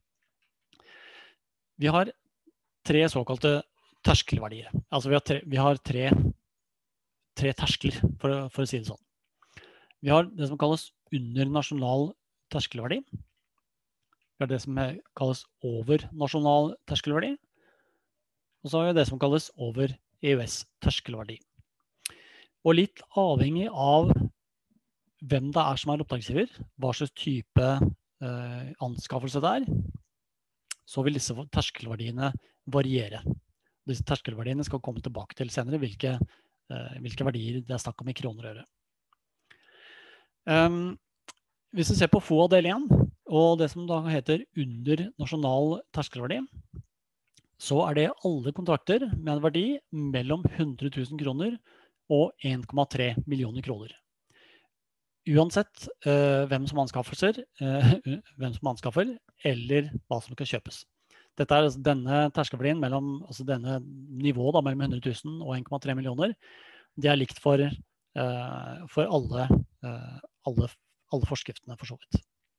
Vi har tre såkalte terskelverdier. Altså vi har tre, vi har tre, tre terskler, for, for å si det sånn. Vi har det som kalles undernasjonal terskelverdi. Vi har det som kalles overnasjonal terskelverdi. Og så har vi det som kalles over E U S-terskelverdi. Og litt avhengig av hvem det er som er oppdragsgiver, hva slags type eh, anskaffelse det er, så vil disse terskelverdiene variere. Disse terskelverdiene skal komme tilbake til senere, hvilke, eh, hvilke verdier det er snakk om i kroner og øre. Um, hvis vi ser på F O A del én, og det som da heter under nasjonal terskelverdi, så er det alle kontrakter med en verdi mellom hundre tusen kroner og en komma tre millioner kroner. Uansett uh, hvem som anskaffelser, uh, hvem som anskaffer, eller hva som skal kjøpes. Dette er altså denne terskelverdien mellom, altså denne nivået da, mellom hundre tusen og en komma tre millioner, det er likt for, uh, for alle uh, Alle, alle forskriftene for så vidt.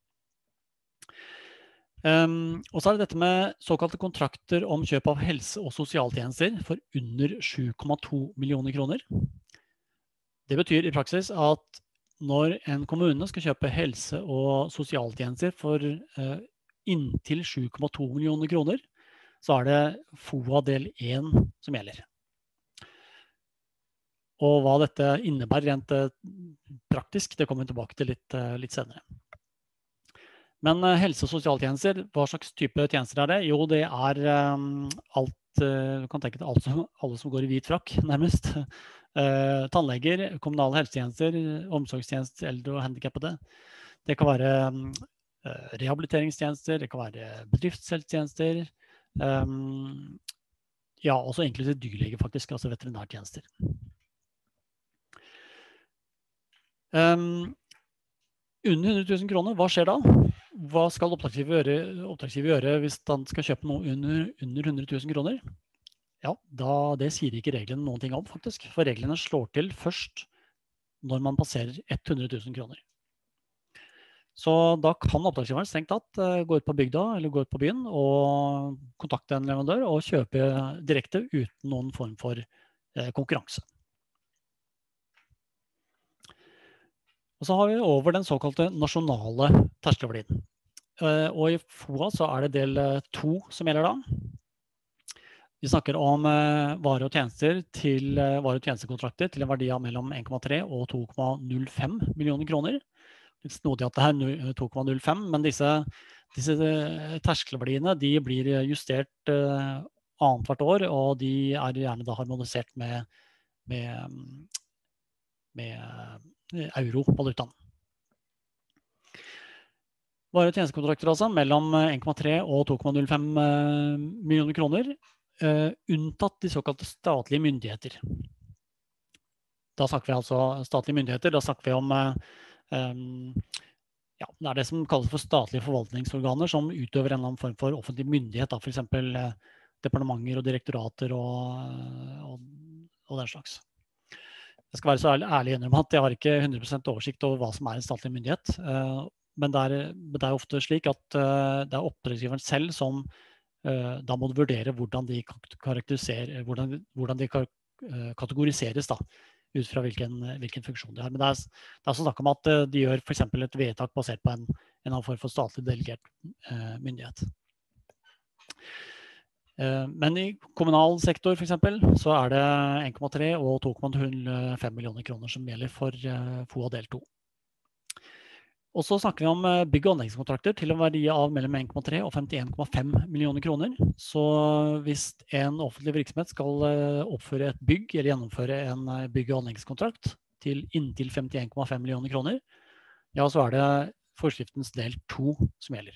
Um, og så er det dette med såkalte kontrakter om kjøp av helse- og sosialtjenester for under sju komma to millioner kroner. Det betyr i praksis at når en kommune skal kjøpe helse- og sosialtjenester for uh, inntil sju komma to millioner kroner, så er det F O A del én som gjelder. Og hva dette innebærer rent praktisk, det kommer vi tilbake til litt, litt senere. Men helse- og sosialtjenester, hva slags type tjenester er det? Jo, det er um, alt, du kan tenke deg alt som, alle som går i hvit frakk, nærmest. Uh, tannleger, kommunale helsetjenester, omsorgstjenester, eldre og handikappede. Det kan være um, rehabiliteringstjenester, det kan være bedriftshelsetjenester, um, ja, også inklusive dyrlege faktisk, altså veterinærtjenester. Um, under hundre tusen kroner, hva skjer da? Hva skal oppdragsgiver gjøre, oppdragsgiver gjøre hvis han skal kjøpe noe under, under hundre tusen kroner? Ja, da, det sier ikke reglene noen ting om faktisk, for reglene slår til først når man passerer hundre tusen kroner. Så da kan oppdragsgiveren strengt tatt gå ut på bygda eller gå ut på byen og kontakte en leverandør og kjøpe direkte uten noen form for eh, konkurranse. Og så har vi over den såkalte nasjonale terskelverdien. Og i F O A så er det del to som gjelder da. Vi snakker om eh, varer og tjenester til eh, varer og tjenestekontrakter til en verdi av mellom en komma tre og to komma null fem millioner kroner. Litt snodig at det er to komma null fem, men disse, disse terskelverdiene de blir justert eh, annet hvert år, og de er gjerne da harmonisert med, med, med euro-valutaen. Varer og tjenestekontrakter altså mellom en komma tre og to komma null fem millioner kroner, uh, unntatt de såkalte statlige myndigheter. Da snakker vi altså statlige myndigheter, da snakker vi om uh, um, ja, det er det som kalles for statlige forvaltningsorganer som utøver en eller annen form for offentlig myndighet, da, for eksempel uh, departementer og direktorater og, og, og den slags. Jeg skal være så ærlig, ærlig om at jeg har ikke hundre prosent oversikt over hva som er en statlig myndighet, uh, men det er, det er ofte slik at uh, det er oppdragsgiveren selv som uh, da må vurdere hvordan de karakteriserer, hvordan, hvordan de kategoriseres da, ut fra hvilken, hvilken funksjon de har. Men det er, det er også snakk om at uh, de gjør for eksempel et vedtak basert på en, en annen form for statlig delegert uh, myndighet. Uh, men i kommunal sektor for eksempel, så er det en komma tre og to komma null fem millioner kroner som gjelder for uh, F O A del to. Og så snakker vi om bygg- og anleggskontrakter til en verdi av mellom en komma tre og femtien komma fem millioner kroner. Så hvis en offentlig virksomhet skal oppføre et bygg eller gjennomføre en bygg- og anleggskontrakt til inntil femtien komma fem millioner kroner, ja, så er det forskriftens del to som gjelder.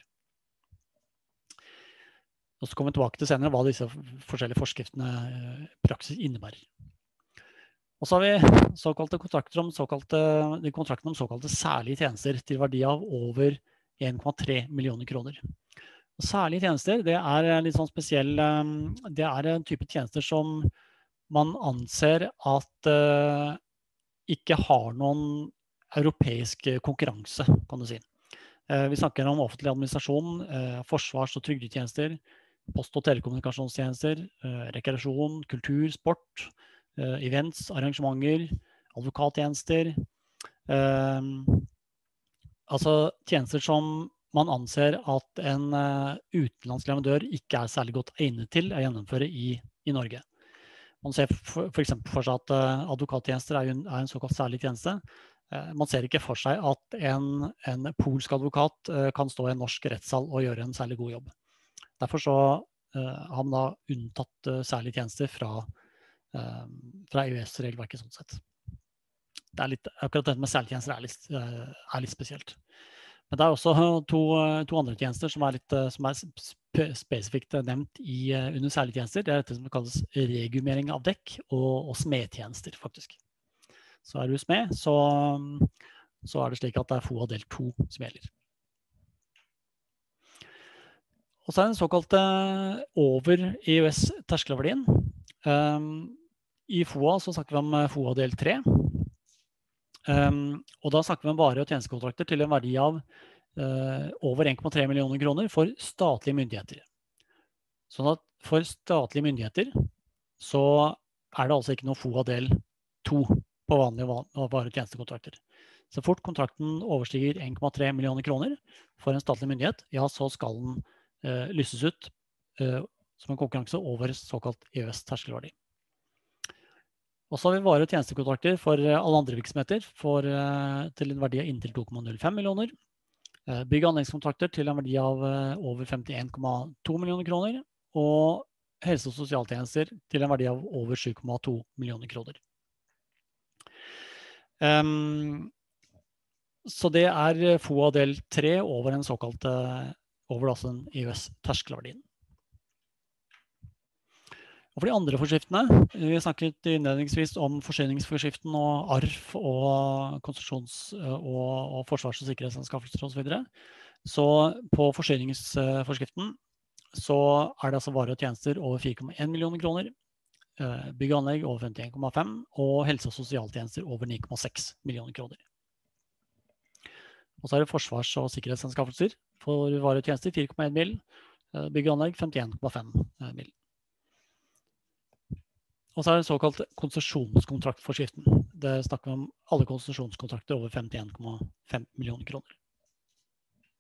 Og så kommer vi tilbake til senere hva disse forskjellige forskriftene praksis innebærer. Og så har vi såkalte kontrakter om såkalte, de kontraktene om såkalte særlige tjenester til verdi av over en komma tre millioner kroner. Og særlige tjenester, det er litt sånn spesiell, det er en type tjenester som man anser at uh, ikke har noen europeisk konkurranse, kan du si. Uh, vi snakker om offentlig administrasjon, uh, forsvars- og trygdetjenester, post- og telekommunikasjonstjenester, uh, rekreasjon, kultur, sport, Uh, events, arrangementer, advokattjenester, uh, altså tjenester som man anser at en uh, utenlandsk leverandør ikke er særlig godt egnet til å gjennomføre i, i Norge. Man ser for, for eksempel for seg at uh, advokattjenester er, er en såkalt særlig tjeneste. Uh, man ser ikke for seg at en, en polsk advokat uh, kan stå i en norsk rettssal og gjøre en særlig god jobb. Derfor så uh, har man da unntatt uh, særlige tjenester fra fra E U S-regelverket sånn sett. Det er litt, akkurat dette med særligtjenester er litt, er litt spesielt. Men det er også to, to andre tjenester som er, litt, som er spe, spesifikt nevnt i, under særligtjenester. Det er dette som kalles regumering av dekk og, og smedtjenester, faktisk. Så er du smed, så, så er det slik at det er F O A del to som gjelder. Og så er det den såkalte over E U S-terskelverdien. Um, I F O A så snakker vi om F O A del tre, um, og da snakker vi om varer og tjenestekontrakter til en verdi av uh, over en komma tre millioner kroner for statlige myndigheter. Sånn at for statlige myndigheter så er det altså ikke noe F O A del to på vanlige varer og tjenestekontrakter. Så fort kontrakten overstiger en komma tre millioner kroner for en statlig myndighet, ja, så skal den uh, lyses ut uh, som en konkurranse over såkalt E U S-terskelverdi. Og så har vi varer- og tjenestekontrakter for alle andre virksomheter for, til en verdi av inntil to komma null fem millioner. Bygg- og anleggskontrakter til en verdi av over femtien komma to millioner kroner. Og helse- og sosialtjenester til en verdi av over sju komma to millioner kroner. Um, så det er F O A del tre over en såkalt over altså den E U S-terskelverdien. Og for de andre forskriftene, vi snakket innledningsvis om forsyningsforskriften og A R F og konstruksjons- og, og forsvars- og sikkerhetsanskaffelser og så videre. Så på forsyningsforskriften så er det altså varer og tjenester over fire komma en millioner kroner, bygg og anlegg over femtien komma fem og helse- og sosialtjenester over ni komma seks millioner kroner. Og så er det forsvars- og sikkerhetsanskaffelser for varer og tjenester fire komma en mill, bygg og anlegg femtien komma fem mill. Og så er det såkalt konsesjonskontraktforskriften. Det snakker vi om alle konsesjonskontrakter over femtien komma fem millioner kroner.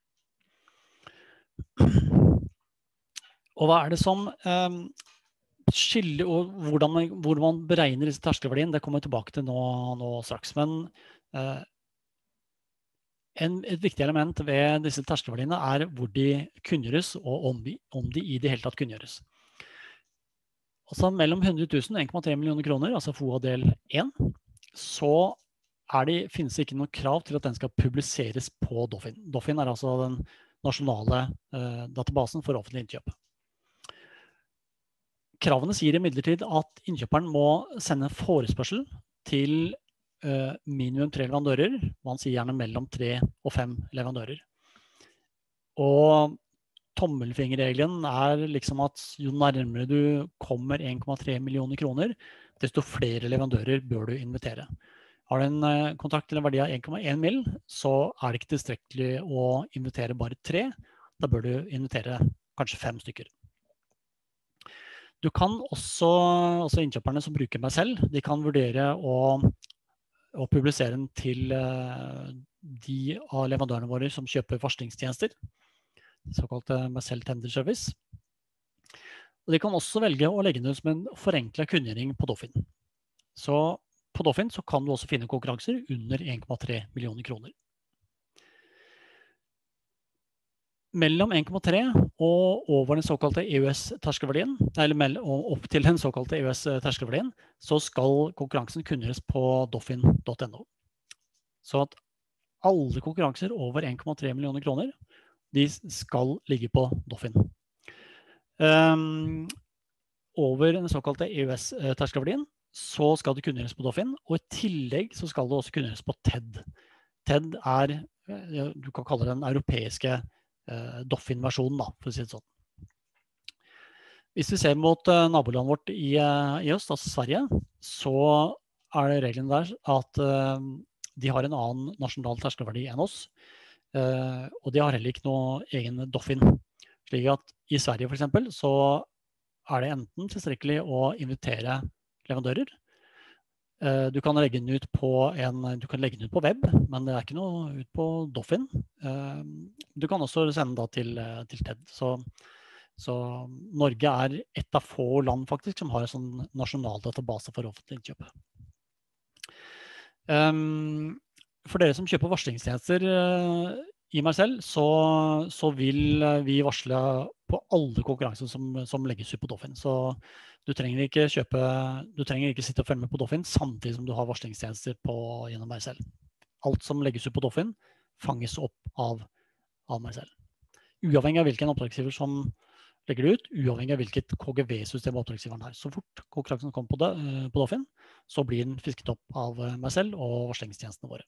Og hva er det som, skille, og hvordan man, hvor man beregner disse terskelverdiene, det kommer jeg tilbake til nå, nå straks. Men eh, en, et viktig element ved disse terskelverdiene er hvor de kunngjøres, og om de, om de i det hele tatt kunngjøres. Altså mellom hundre tusen og en komma tre millioner kroner, altså F O A del én, så er det, finnes det ikke noe krav til at den skal publiseres på Doffin. Doffin er altså den nasjonale eh, databasen for offentlig innkjøp. Kravene sier imidlertid at innkjøperen må sende forespørsel til uh, minimum tre leverandører. Man sier gjerne mellom tre og fem leverandører. Og tommelfingerregelen er liksom at jo nærmere du kommer en komma tre millioner kroner, desto flere leverandører bør du invitere. Har du en uh, kontrakt til en verdi av en komma en mill, så er det ikke tilstrekkelig å invitere bare tre. Da bør du invitere kanskje fem stykker. Du kan også, altså innkjøperne som bruker meg selv, de kan vurdere å, å publisere den til uh, de av leverandørene våre som kjøper varslingstjenester, såkalt meg selv tender service. Og de kan også velge å legge den ut som en forenklet kunngjøring på Doffin. Så på Doffin så kan du også finne konkurranser under en komma tre millioner kroner. Mellom en komma tre og over den såkalte E U S-terskelverdien, eller opp til den såkalte E U S-terskelverdien, så skal konkurransen kunngjøres på doffin punktum no. Så at alle konkurranser over en komma tre millioner kroner, de skal ligge på Doffin. Um, over den såkalte E U S-terskelverdien, så skal det kunngjøres på Doffin, og i tillegg så skal det også kunngjøres på T E D. T E D er, du kan kalle det den europeiske Uh, Doffin-versjonen, da, for å si det sånn. Hvis vi ser mot uh, nabolandet vårt i, uh, i øst, altså Sverige, så er det reglene der at uh, de har en annen nasjonal terskelverdi enn oss, uh, og de har heller ikke noe egen Doffin. Slik at i Sverige for eksempel, så er det enten tilstrekkelig å invitere leverandører. Uh, du kan legge den ut på en, du kan legge den ut på web, men det er ikke noe ut på Doffin. Uh, du kan også sende da til, til T E D. Så, så Norge er et av få land faktisk som har en sånn nasjonal database for offentlig innkjøp. Um, for dere som kjøper varslingstjenester uh, i meg selv, så, så vil vi varsle på alle konkurranser som, som legges ut på Doffin. Så du trenger ikke kjøpe, du trenger ikke sitte og følge med på Doffin samtidig som du har varslingstjenester på, gjennom meg selv. Alt som legges ut på Doffin fanges opp av, av meg selv. Uavhengig av hvilken oppdragsgiver som legger det ut, uavhengig av hvilket K G V-system oppdragsgiveren har. Så fort konkurransen kommer på, det, på Doffin, så blir den fisket opp av meg selv og varslingstjenestene våre.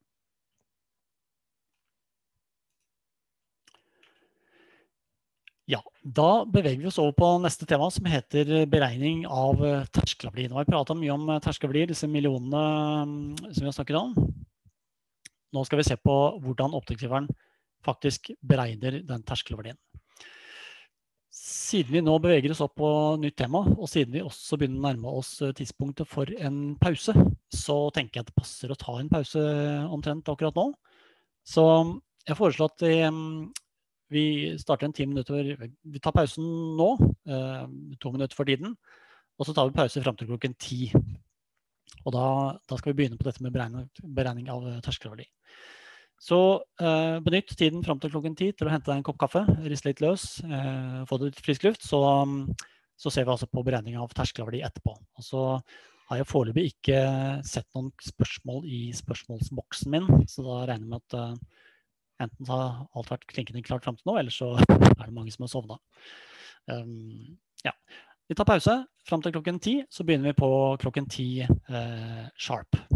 Ja, da beveger vi oss over på neste tema som heter beregning av terskelverdier. Nå har vi pratet mye om terskelverdier, disse millionene som vi har snakket om. Nå skal vi se på hvordan oppdragsgiveren faktisk beregner den terskelverdien. Siden vi nå beveger oss opp på nytt tema, og siden vi også begynner å nærme oss tidspunktet for en pause, så tenker jeg at det passer å ta en pause omtrent akkurat nå. Så jeg foreslår at vi Vi starter en ti minutter, vi tar pausen nå, eh, to minutter for tiden, og så tar vi pause frem til klokken ti. Og da, da skal vi begynne på dette med beregning, beregning av terskelverdi. Så eh, benytt tiden frem til klokken ti til å hente deg en kopp kaffe, riste litt løs, eh, få det litt frisk luft, så, så ser vi altså på beregning av terskelverdi etterpå. Og så har jeg foreløpig ikke sett noen spørsmål i spørsmålsboksen min, så da regner jeg med at eh, enten så har alt vært klinkende klart frem til nå, eller så er det mange som har sovnet. Um, ja. Vi tar pause frem til klokken ti, så begynner vi på klokken ti eh, sharp.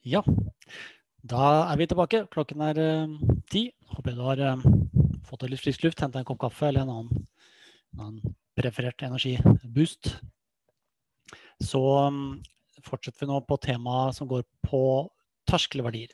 Ja, da er vi tilbake. Klokken er uh, ti. Håper du har uh, fått litt frisk luft, hentet en kopp kaffe eller en annen, en annen preferert energiboost. Så um, fortsetter vi nå på temaet som går på terskelverdier.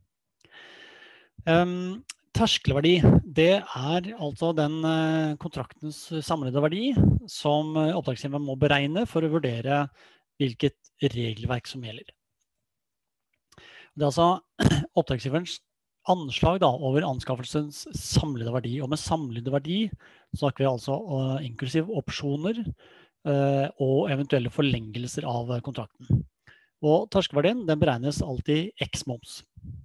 Um, terskelverdi, det er altså den uh, kontraktens samlede verdi som uh, oppdragsgiveren må beregne for å vurdere hvilket regelverk som gjelder. Det er altså oppdragsgiverens anslag da, over anskaffelsens samlede verdi, og med samlede verdi så snakker vi altså uh, inklusiv opsjoner uh, og eventuelle forlengelser av kontrakten. Og terskelverdien, den beregnes alltid x-moms.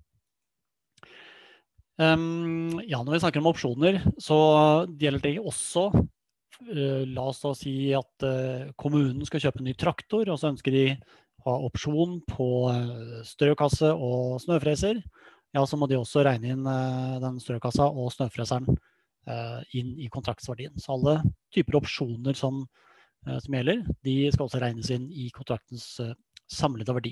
Um, ja, når vi snakker om opsjoner, så gjelder det også, uh, la oss da si at uh, kommunen skal kjøpe en ny traktor, og så ønsker de ha opsjon på uh, strøkasse og snøfreser. Ja, så må de også regne inn uh, den strøkassa og snøfreseren uh, inn i kontraktsverdien. Så alle typer opsjoner som, uh, som gjelder, de skal også regnes inn i kontraktens uh, samlede verdi.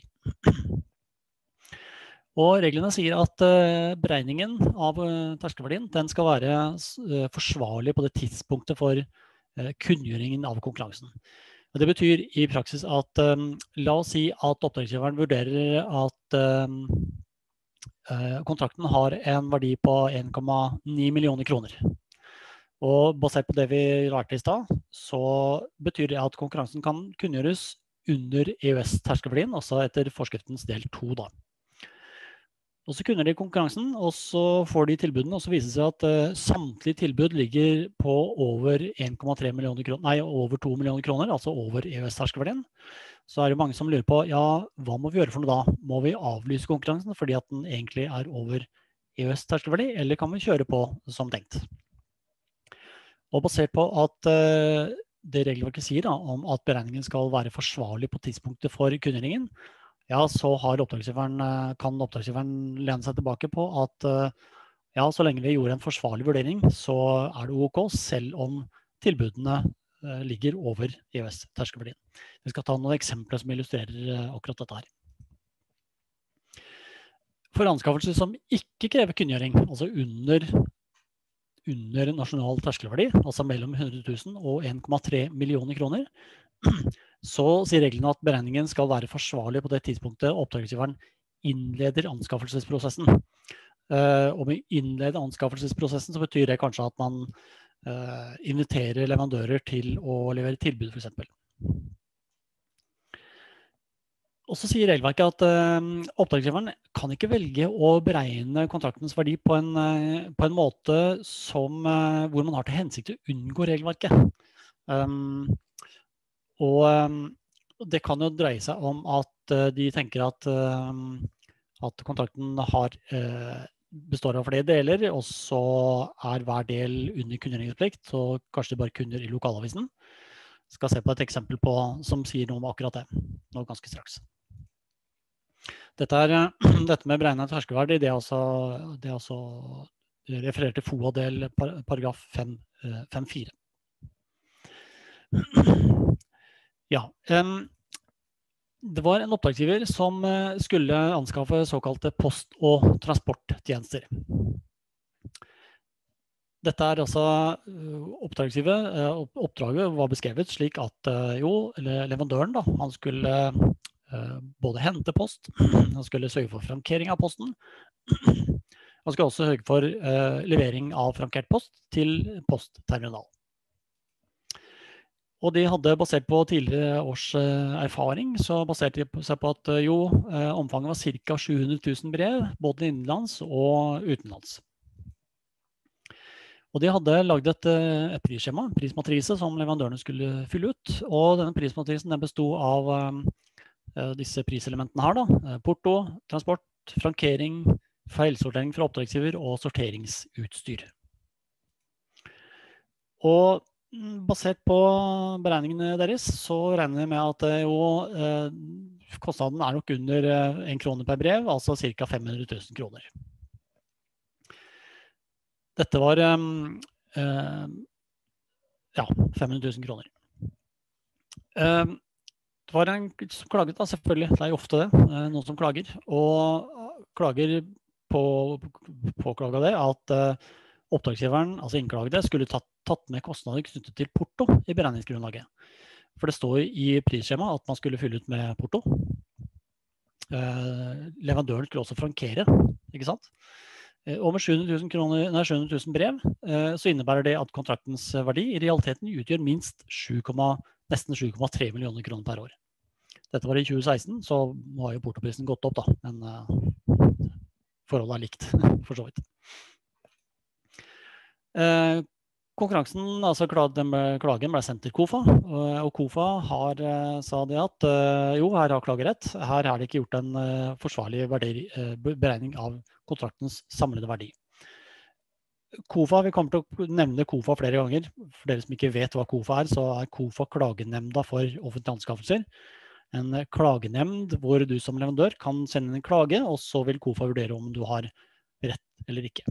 Og reglene sier at uh, beregningen av uh, terskelverdien, den skal være uh, forsvarlig på det tidspunktet for uh, kunngjøringen av konkurransen. Og det betyr i praksis at um, la oss si at oppdragsgiveren vurderer at um, uh, kontrakten har en verdi på en komma ni millioner kroner. Og basert på det vi lærte i sted, så betyr det at konkurransen kan kunngjøres under E U S-terskelverdien, altså etter forskriftens del to da. Og så kunner de konkurransen, og så får de tilbudene, og så viser det seg at uh, samtlige tilbud ligger på over en komma tre millioner kroner, nei, over to millioner kroner, altså over E U S-terskelverdien. Så er det mange som lurer på, ja, hva må vi gjøre for noe da? Må vi avlyse konkurransen fordi at den egentlig er over E U S-terskelverdi, eller kan vi kjøre på som tenkt? Og basert på at uh, det regelverket sier da, om at beregningen skal være forsvarlig på tidspunktet for kunngjøringen, ja, så har oppdragsgiveren, kan oppdragsgiveren lene seg tilbake på at ja, så lenge vi gjorde en forsvarlig vurdering, så er det ok, selv om tilbudene ligger over E U S-terskelverdien. Vi skal ta noen eksempler som illustrerer akkurat dette her. For anskaffelser som ikke krever kunngjøring, altså under, under nasjonal terskelverdi, altså mellom hundre tusen og en komma tre millioner kroner, så sier reglene at beregningen skal være forsvarlig på det tidspunktet oppdragsgiveren innleder anskaffelsesprosessen. Og med innlede anskaffelsesprosessen så betyr det kanskje at man inviterer leverandører til å levere tilbud for eksempel. Og så sier regelverket at oppdragsgiveren kan ikke velge å beregne kontraktens verdi på en, på en måte som, hvor man har til hensikt å unngå regelverket. Um, Og det kan jo dreie seg om at de tenker at, at kontrakten har, består av flere deler, og så er hver del under kunngjøringsplikt, så kanskje de bare kunngjør i lokalavisen. Jeg skal se på et eksempel på, som sier noe om akkurat det, nå ganske straks. Dette, er, dette med beregnet terskelverdi, det er altså, det er altså referert til F O A-del paragraf fem fire. Ja, um, det var en oppdragsgiver som uh, skulle anskaffe såkalte post- og transporttjenester. Dette er altså uh, oppdragsgiver, uh, oppdraget var beskrevet slik at uh, jo, leverandøren da, han skulle uh, både hente post, han skulle sørge for frankering av posten, han skulle også sørge for uh, levering av frankert post til postterminal. Og de hadde basert på tidligere års erfaring, så baserte de seg på at jo, omfanget var cirka sju hundre tusen brev, både innenlands og utenlands. Og de hadde laget et, et prisskjema, en prismatrise som leverandørene skulle fylle ut, og denne prismatrisen den bestod av uh, disse priselementene her da, porto, transport, frankering, feilsortering fra oppdragsgiver og sorteringsutstyr. Og basert på beregningene deres, så regner vi med at jo, eh, kostnaden er nok under en krone per brev, altså ca. fem hundre tusen kroner. Dette var eh, ja, fem hundre tusen kroner. Eh, Det var en som klaget da, selvfølgelig. Det er jo ofte det, eh, noen som klager. Og klager på, påklaget det at eh, oppdragsgiveren, altså innklagede, skulle tatt, tatt med kostnader knyttet til porto i beregningsgrunnlaget. For det står i prisskjemaet at man skulle fylle ut med porto. Eh, leverandøren skulle også frankere, ikke sant? Eh, og med sju hundre tusen, kroner, nei, sju hundre tusen brev, eh, så innebærer det at kontraktens verdi i realiteten utgjør minst sju, nesten sju komma tre millioner kroner per år. Dette var i tjue seksten, så nå har jo portoprisen gått opp da, men uh, forholdet er likt, for så vidt. Uh, konkurransen, altså klagen ble sendt til KOFA, uh, og KOFA har, uh, sa det at uh, jo, her har klagerett, her er det ikke gjort en uh, forsvarlig verdi, uh, beregning av kontraktens samlede verdi. KOFA, vi kommer til å nevne KOFA flere ganger. For dere som ikke vet hva KOFA er, så er KOFA klagenemnda for offentlige anskaffelser. En klagenemnd hvor du som leverandør kan sende inn en klage, og så vil KOFA vurdere om du har rett eller ikke.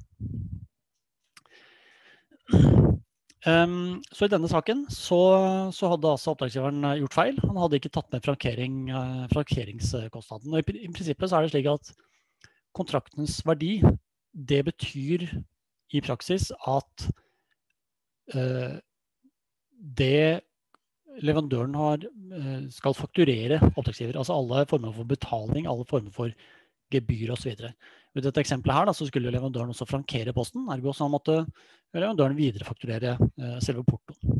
Um, så i denne saken så, så hadde altså oppdragsgiveren gjort feil. Han hadde ikke tatt med frankering, uh, frankeringskostnaden. Og i, i prinsippet så er det slik at kontraktens verdi, det betyr i praksis at uh, det leverandøren har, skal fakturere oppdragsgiver, altså alle former for betaling, alle former for gebyr og så videre. I dette eksempelet her da, så skulle leverandøren også frankere posten, ergo så måtte leverandøren viderefakturere eh, selve portoen.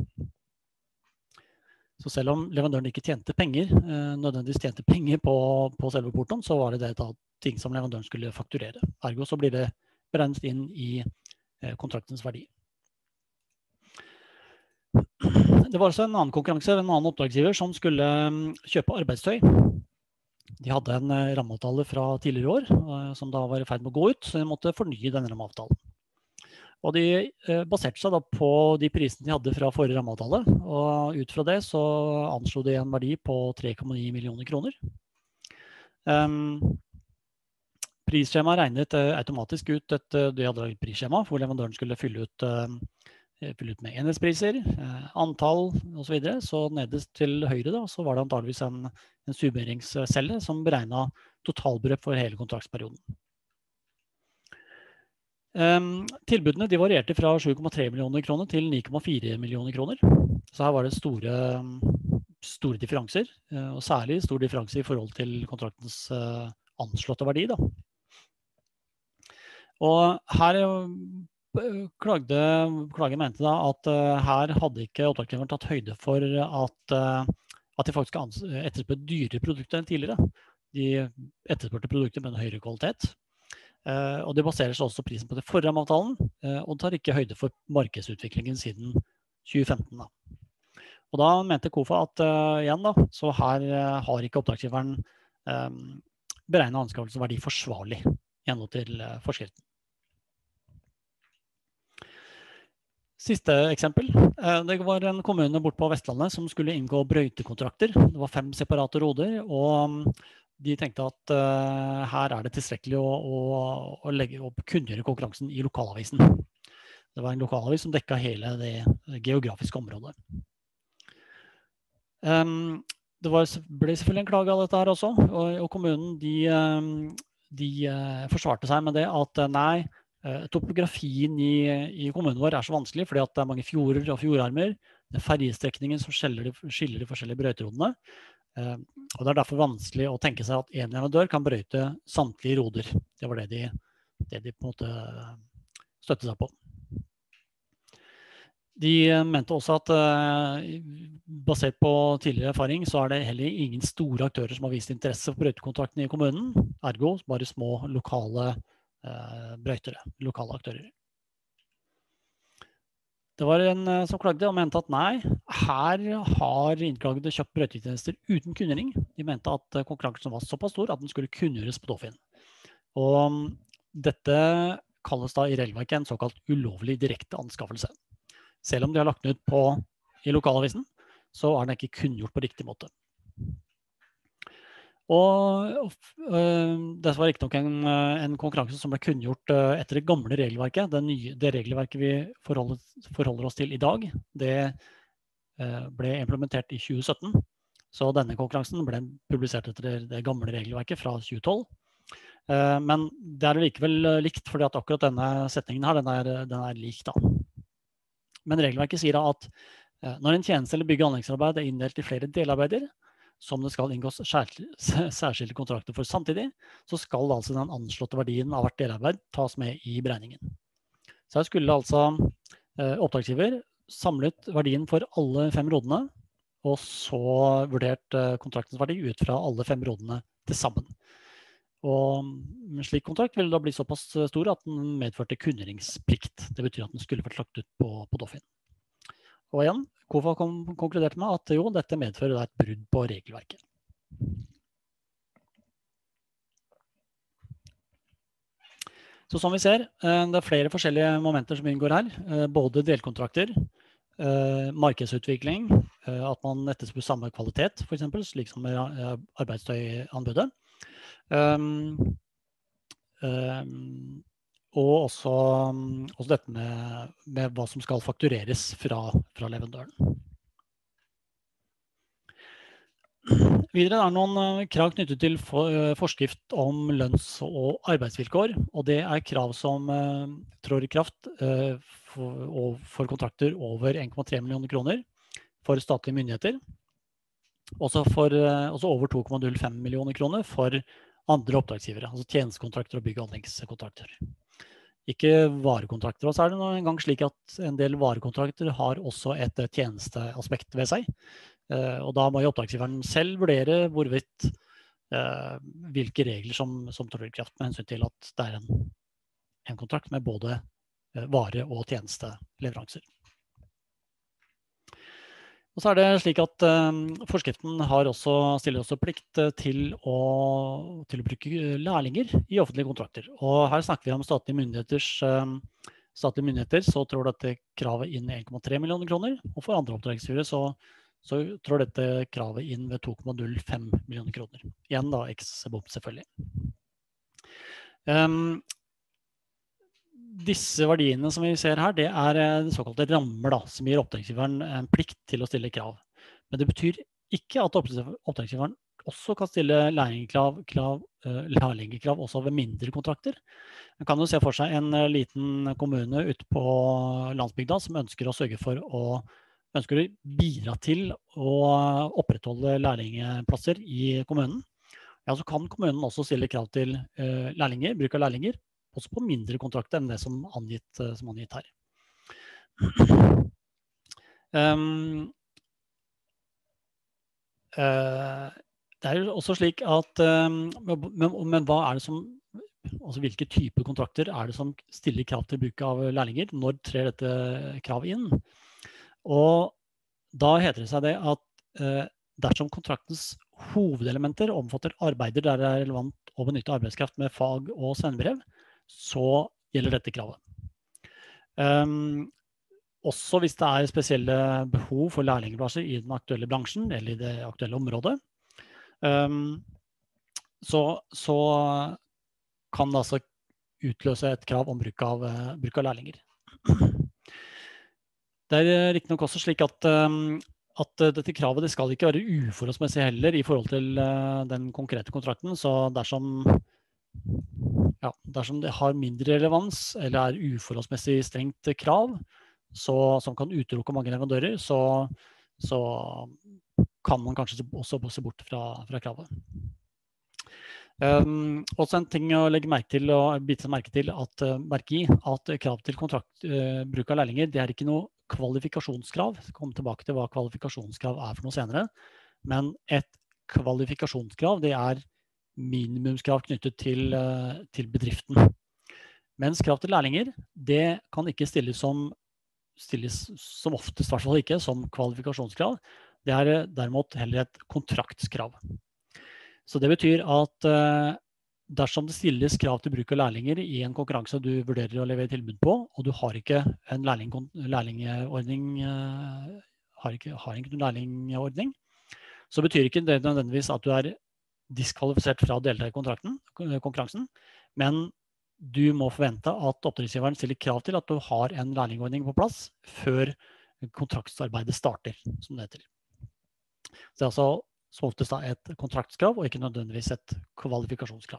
Så selv om leverandøren ikke tjente penger, eh, nødvendigvis tjente penger på, på selve portoen, så var det det da, ting som leverandøren skulle fakturere. Ergo så blir det beregnet inn i eh, kontraktens verdi. Det var også en annen konkurranse, en annen oppdragsgiver som skulle kjøpe arbeidstøy. De hadde en rammeavtale fra tidligere år, som da var i ferd med å gå ut, så de måtte fornye denne rammeavtalen. Og de baserte seg da på de prisene de hadde fra forrige rammeavtale, og ut fra det så anslo de en verdi på tre komma ni millioner kroner. Um, prisskjema regnet automatisk ut et, de hadde et prisskjema hvor leverandøren skulle fylle ut um, fylle ut med enhetspriser, eh, antall og så videre. Så nederst til høyre da, så var det antageligvis en, en summeringscelle som beregnet totalbeløp for hele kontraktsperioden. Um, tilbudene de varierte fra sju komma tre millioner kroner til ni komma fire millioner kroner. Så her var det store, store differanser, og særlig stor differanse i forhold til kontraktens uh, anslåtte verdi da. Og her Klagde, klagen mente da at uh, her hadde ikke oppdragsgiveren tatt høyde for at, uh, at de faktisk etterspurte dyre produkter enn tidligere. De etterspurte produkter med en høyere kvalitet. Uh, og det baserer seg også prisen på det forrige rammeavtalen, uh, og tar ikke høyde for markedsutviklingen siden tjue femten. Da. Og da mente KOFA at uh, igjen da, så her uh, har ikke oppdragsgiveren um, beregnet anskaffelsens verdi forsvarlig gjennom til uh, forskriften. Siste eksempel, det var en kommune bort på Vestlandet som skulle inngå brøytekontrakter. Det var fem separate roder, og de tenkte at uh, her er det tilstrekkelig å, å, å legge opp kunngjøre konkurransen i lokalavisen. Det var en lokalavis som dekket hele det geografiske området. Um, det var, ble selvfølgelig en klage av dette her også, og, og kommunen de, de uh, forsvarte seg med det at nei, topografien i, i kommunen vår er så vanskelig fordi at det er mange fjorder og fjordarmer. Det er ferjestrekningen som skiller de, skiller de forskjellige brøyterodene. Eh, og det er derfor vanskelig å tenke seg at en leverandør kan brøyte samtlige roder. Det var det de, det de på en måte støtte seg på. De mente også at eh, basert på tidligere erfaring så er det heller ingen store aktører som har vist interesse for brøytekontrakten i kommunen. Ergo bare små lokale brøytere, lokale aktører. Det var en som klagde og mente at nei, her har innklagede kjøpt brøytetjenester uten kunngjøring. De mente at konkurransen var såpass stor at den skulle kunngjøres på Doffin. Og dette kalles da i regelverket en såkalt ulovlig direkte anskaffelse. Selv om de har lagt den ut på, i lokalavisen, så er den ikke kunngjort på riktig måte. Og øh, det var ikke nok en, en konkurranse som ble kunngjort øh, etter det gamle regelverket. Det, nye, det regelverket vi forholder, forholder oss til i dag, det øh, ble implementert i tjue sytten. Så denne konkurransen ble publisert etter det gamle regelverket fra tjue tolv. Men det er likevel likt, fordi at akkurat denne setningen her, den er, den er lik da. Men regelverket sier da at når en tjeneste eller bygge- og anleggsarbeid er inndelt i flere delarbeider, som det skal inngås særskilte kontrakter for samtidig, så skal altså den anslåtte verdien av hvert delarbeid tas med i beregningen. Så her skulle altså eh, oppdragsgiver samlet verdien for alle fem rodene, og så vurdert eh, kontraktens verdi ut fra alle fem rodene til sammen. Og en slik kontrakt ville da bli såpass stor at den medførte kunngjøringsplikt. Det betyr at den skulle vært lagt ut på, på Doffin. Og igjen, KOFA konkluderte med at jo, dette medfører et brudd på regelverket. Så som vi ser, det er flere forskjellige momenter som inngår her. Både delkontrakter, markedsutvikling, at man etterspør samme kvalitet, for eksempel, slik som med arbeidstøyanbudet. Um, um, og også, også dette med, med hva som skal faktureres fra, fra leverandøren. Videre er det noen krav knyttet til for, forskrift om lønns- og arbeidsvilkår, og det er krav som uh, trår i kraft uh, for, for kontrakter over en komma tre millioner kroner for statlige myndigheter, også, for, uh, også over to komma null fem millioner kroner for andre oppdragsgivere, altså tjenestekontrakter og bygg- og anleggskontrakter. Ikke varekontrakter, og så er det en gang slik at en del varekontrakter har også et tjenesteaspekt ved seg. Og da må jo oppdragsgiveren selv vurdere hvorvidt eh, hvilke regler som, som trår i kraft med hensyn til at det er en, en kontrakt med både vare- og tjenesteleveranser. Og så er det slik at um, forskriften har også, stiller også plikt til å, til å bruke lærlinger i offentlige kontrakter. Og her snakker vi om statlige myndigheters, um, statlige myndigheter, så tror dette kravet inn en komma tre millioner kroner, og for andre oppdragsgivere så, så tror dette kravet inn ved to komma null fem millioner kroner. Igjen da, eks-bom selvfølgelig. Um, Disse verdiene som vi ser her, det er såkalte rammer da, som gir oppdragsgiveren en plikt til å stille krav. Men det betyr ikke at oppdragsgiveren også kan stille lærlingekrav, krav, lærlingekrav også ved mindre kontrakter. Man kan jo se for seg en liten kommune ute på landsbygda som ønsker å sørge for å, ønsker å bidra til å opprettholde lærlingeplasser i kommunen. Ja, så kan kommunen også stille krav til lærlinger, bruk av lærlinger, også på mindre kontrakter enn det som angitt, som angitt her. Um, uh, det er jo også slik at, um, men, men hva er det som, altså hvilke typer kontrakter er det som stiller krav til bruk av lærlinger? Når trer dette kravet inn? Og da heter det seg det at uh, dersom kontraktens hovedelementer omfatter arbeider der det er relevant å benytte arbeidskraft med fag- og svennebrev, så gjelder dette kravet. Um, også hvis det er spesielle behov for lærlingeplasser i den aktuelle bransjen eller i det aktuelle området, um, så, så kan det altså utløse et krav om bruk av, uh, bruk av lærlinger. Det er riktig nok også slik at, um, at dette kravet det skal ikke være uforholdsmessig heller i forhold til uh, den konkrete kontrakten, så dersom Ja, dersom det har mindre relevans eller er uforholdsmessig strengt krav, så, som kan utelukke mange leverandører, så, så kan man kanskje også se bort fra, fra kravet. Um, også en ting å legge merke til og bite seg merke til at, uh, merke i, at krav til kontrakt, uh, bruk av lærlinger, det er ikke noe kvalifikasjonskrav. Jeg skal komme tilbake til hva kvalifikasjonskrav er for noe senere, men et kvalifikasjonskrav, det er minimumskrav knyttet til, til bedriften. Mens krav til lærlinger, det kan ikke stilles som, stilles som oftest, i hvert fall ikke, som kvalifikasjonskrav. Det er derimot heller et kontraktskrav. Så det betyr at dersom det stilles krav til bruk av lærlinger i en konkurranse du vurderer å levere tilbud på, og du har ikke en lærling, lærlingordning, har ikke, har ikke en lærlingordning, så betyr ikke det nødvendigvis at du er diskvalifisert fra å delta i kontrakten, konkurransen, men du må forvente at oppdragsgiveren stiller krav til at du har en lærlingordning på plass før kontraktsarbeidet starter, som det heter. Så det er altså som oftest da et kontraktskrav, og ikke nødvendigvis et kvalifikasjonskrav.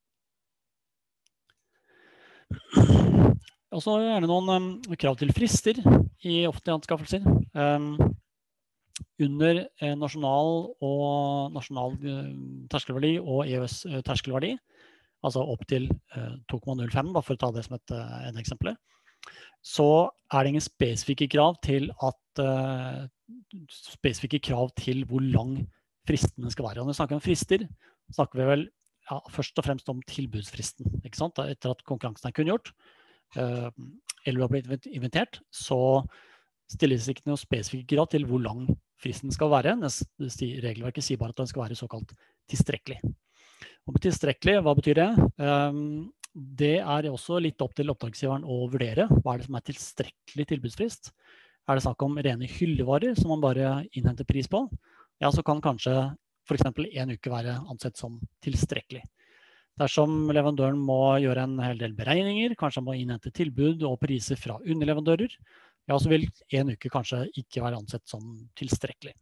Og så er det noen um, krav til frister i offentlige anskaffelser. Um, under eh, nasjonal og nasjonal eh, terskelverdi og E U S-terskelverdi, altså opp til eh, to komma null fem, bare for å ta det som et, eh, en eksempel, så er det ingen spesifikke krav til at uh, spesifikke krav til hvor lang fristene skal være. Og når vi snakker om frister, snakker vi vel ja, først og fremst om tilbudsfristen, ikke sant? Etter at konkurransen er kunngjort, uh, eller har blitt invitert, så stilles ikke noe spesifikke krav til hvor lang fristen skal være. Regelverket sier bare at den skal være såkalt tilstrekkelig. Og med tilstrekkelig, hva betyr det? Um, Det er også litt opp til oppdragsgiveren å vurdere. Hva er det som er tilstrekkelig tilbudsfrist? Er det snakk om rene hyllevarer som man bare innhenter pris på? Ja, så kan kanskje for eksempel en uke være ansett som tilstrekkelig. Dersom leverandøren må gjøre en hel del beregninger, kanskje må innhente tilbud og priser fra underleverandører, ja, så vil en uke kanskje ikke være ansett som tilstrekkelig.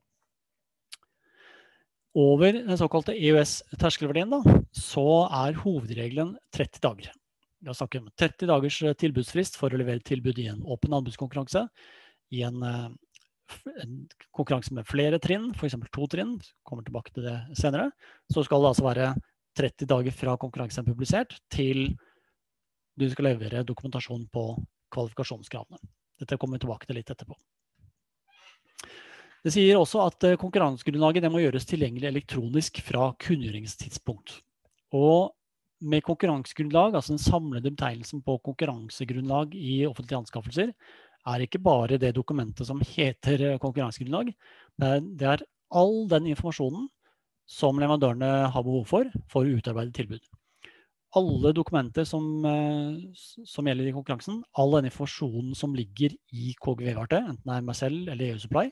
Over den såkalte E U S-terskelverdien da, så er hovedregelen tretti dager. Vi har snakket om tretti dagers tilbudsfrist for å levere tilbud i en åpen anbudskonkurranse, i en, en konkurranse med flere trinn, for eksempel to trinn, kommer tilbake til det senere, så skal det altså være tretti dager fra konkurransen er publisert til du skal levere dokumentasjon på kvalifikasjonskravene. Dette kommer vi tilbake til litt etterpå. Det sier også at konkurransegrunnlaget det må gjøres tilgjengelig elektronisk fra kunngjøringstidspunkt. Og med konkurransegrunnlag, altså den samlede betegnelsen på konkurransegrunnlag i offentlige anskaffelser, er ikke bare det dokumentet som heter konkurransegrunnlag, det er all den informasjonen som leverandørene har behov for, for å utarbeide tilbud. Alle dokumenter som, som gjelder i konkurransen, all den informasjonen som ligger i K G V-verktøy, enten det er Mercell eller E U Supply,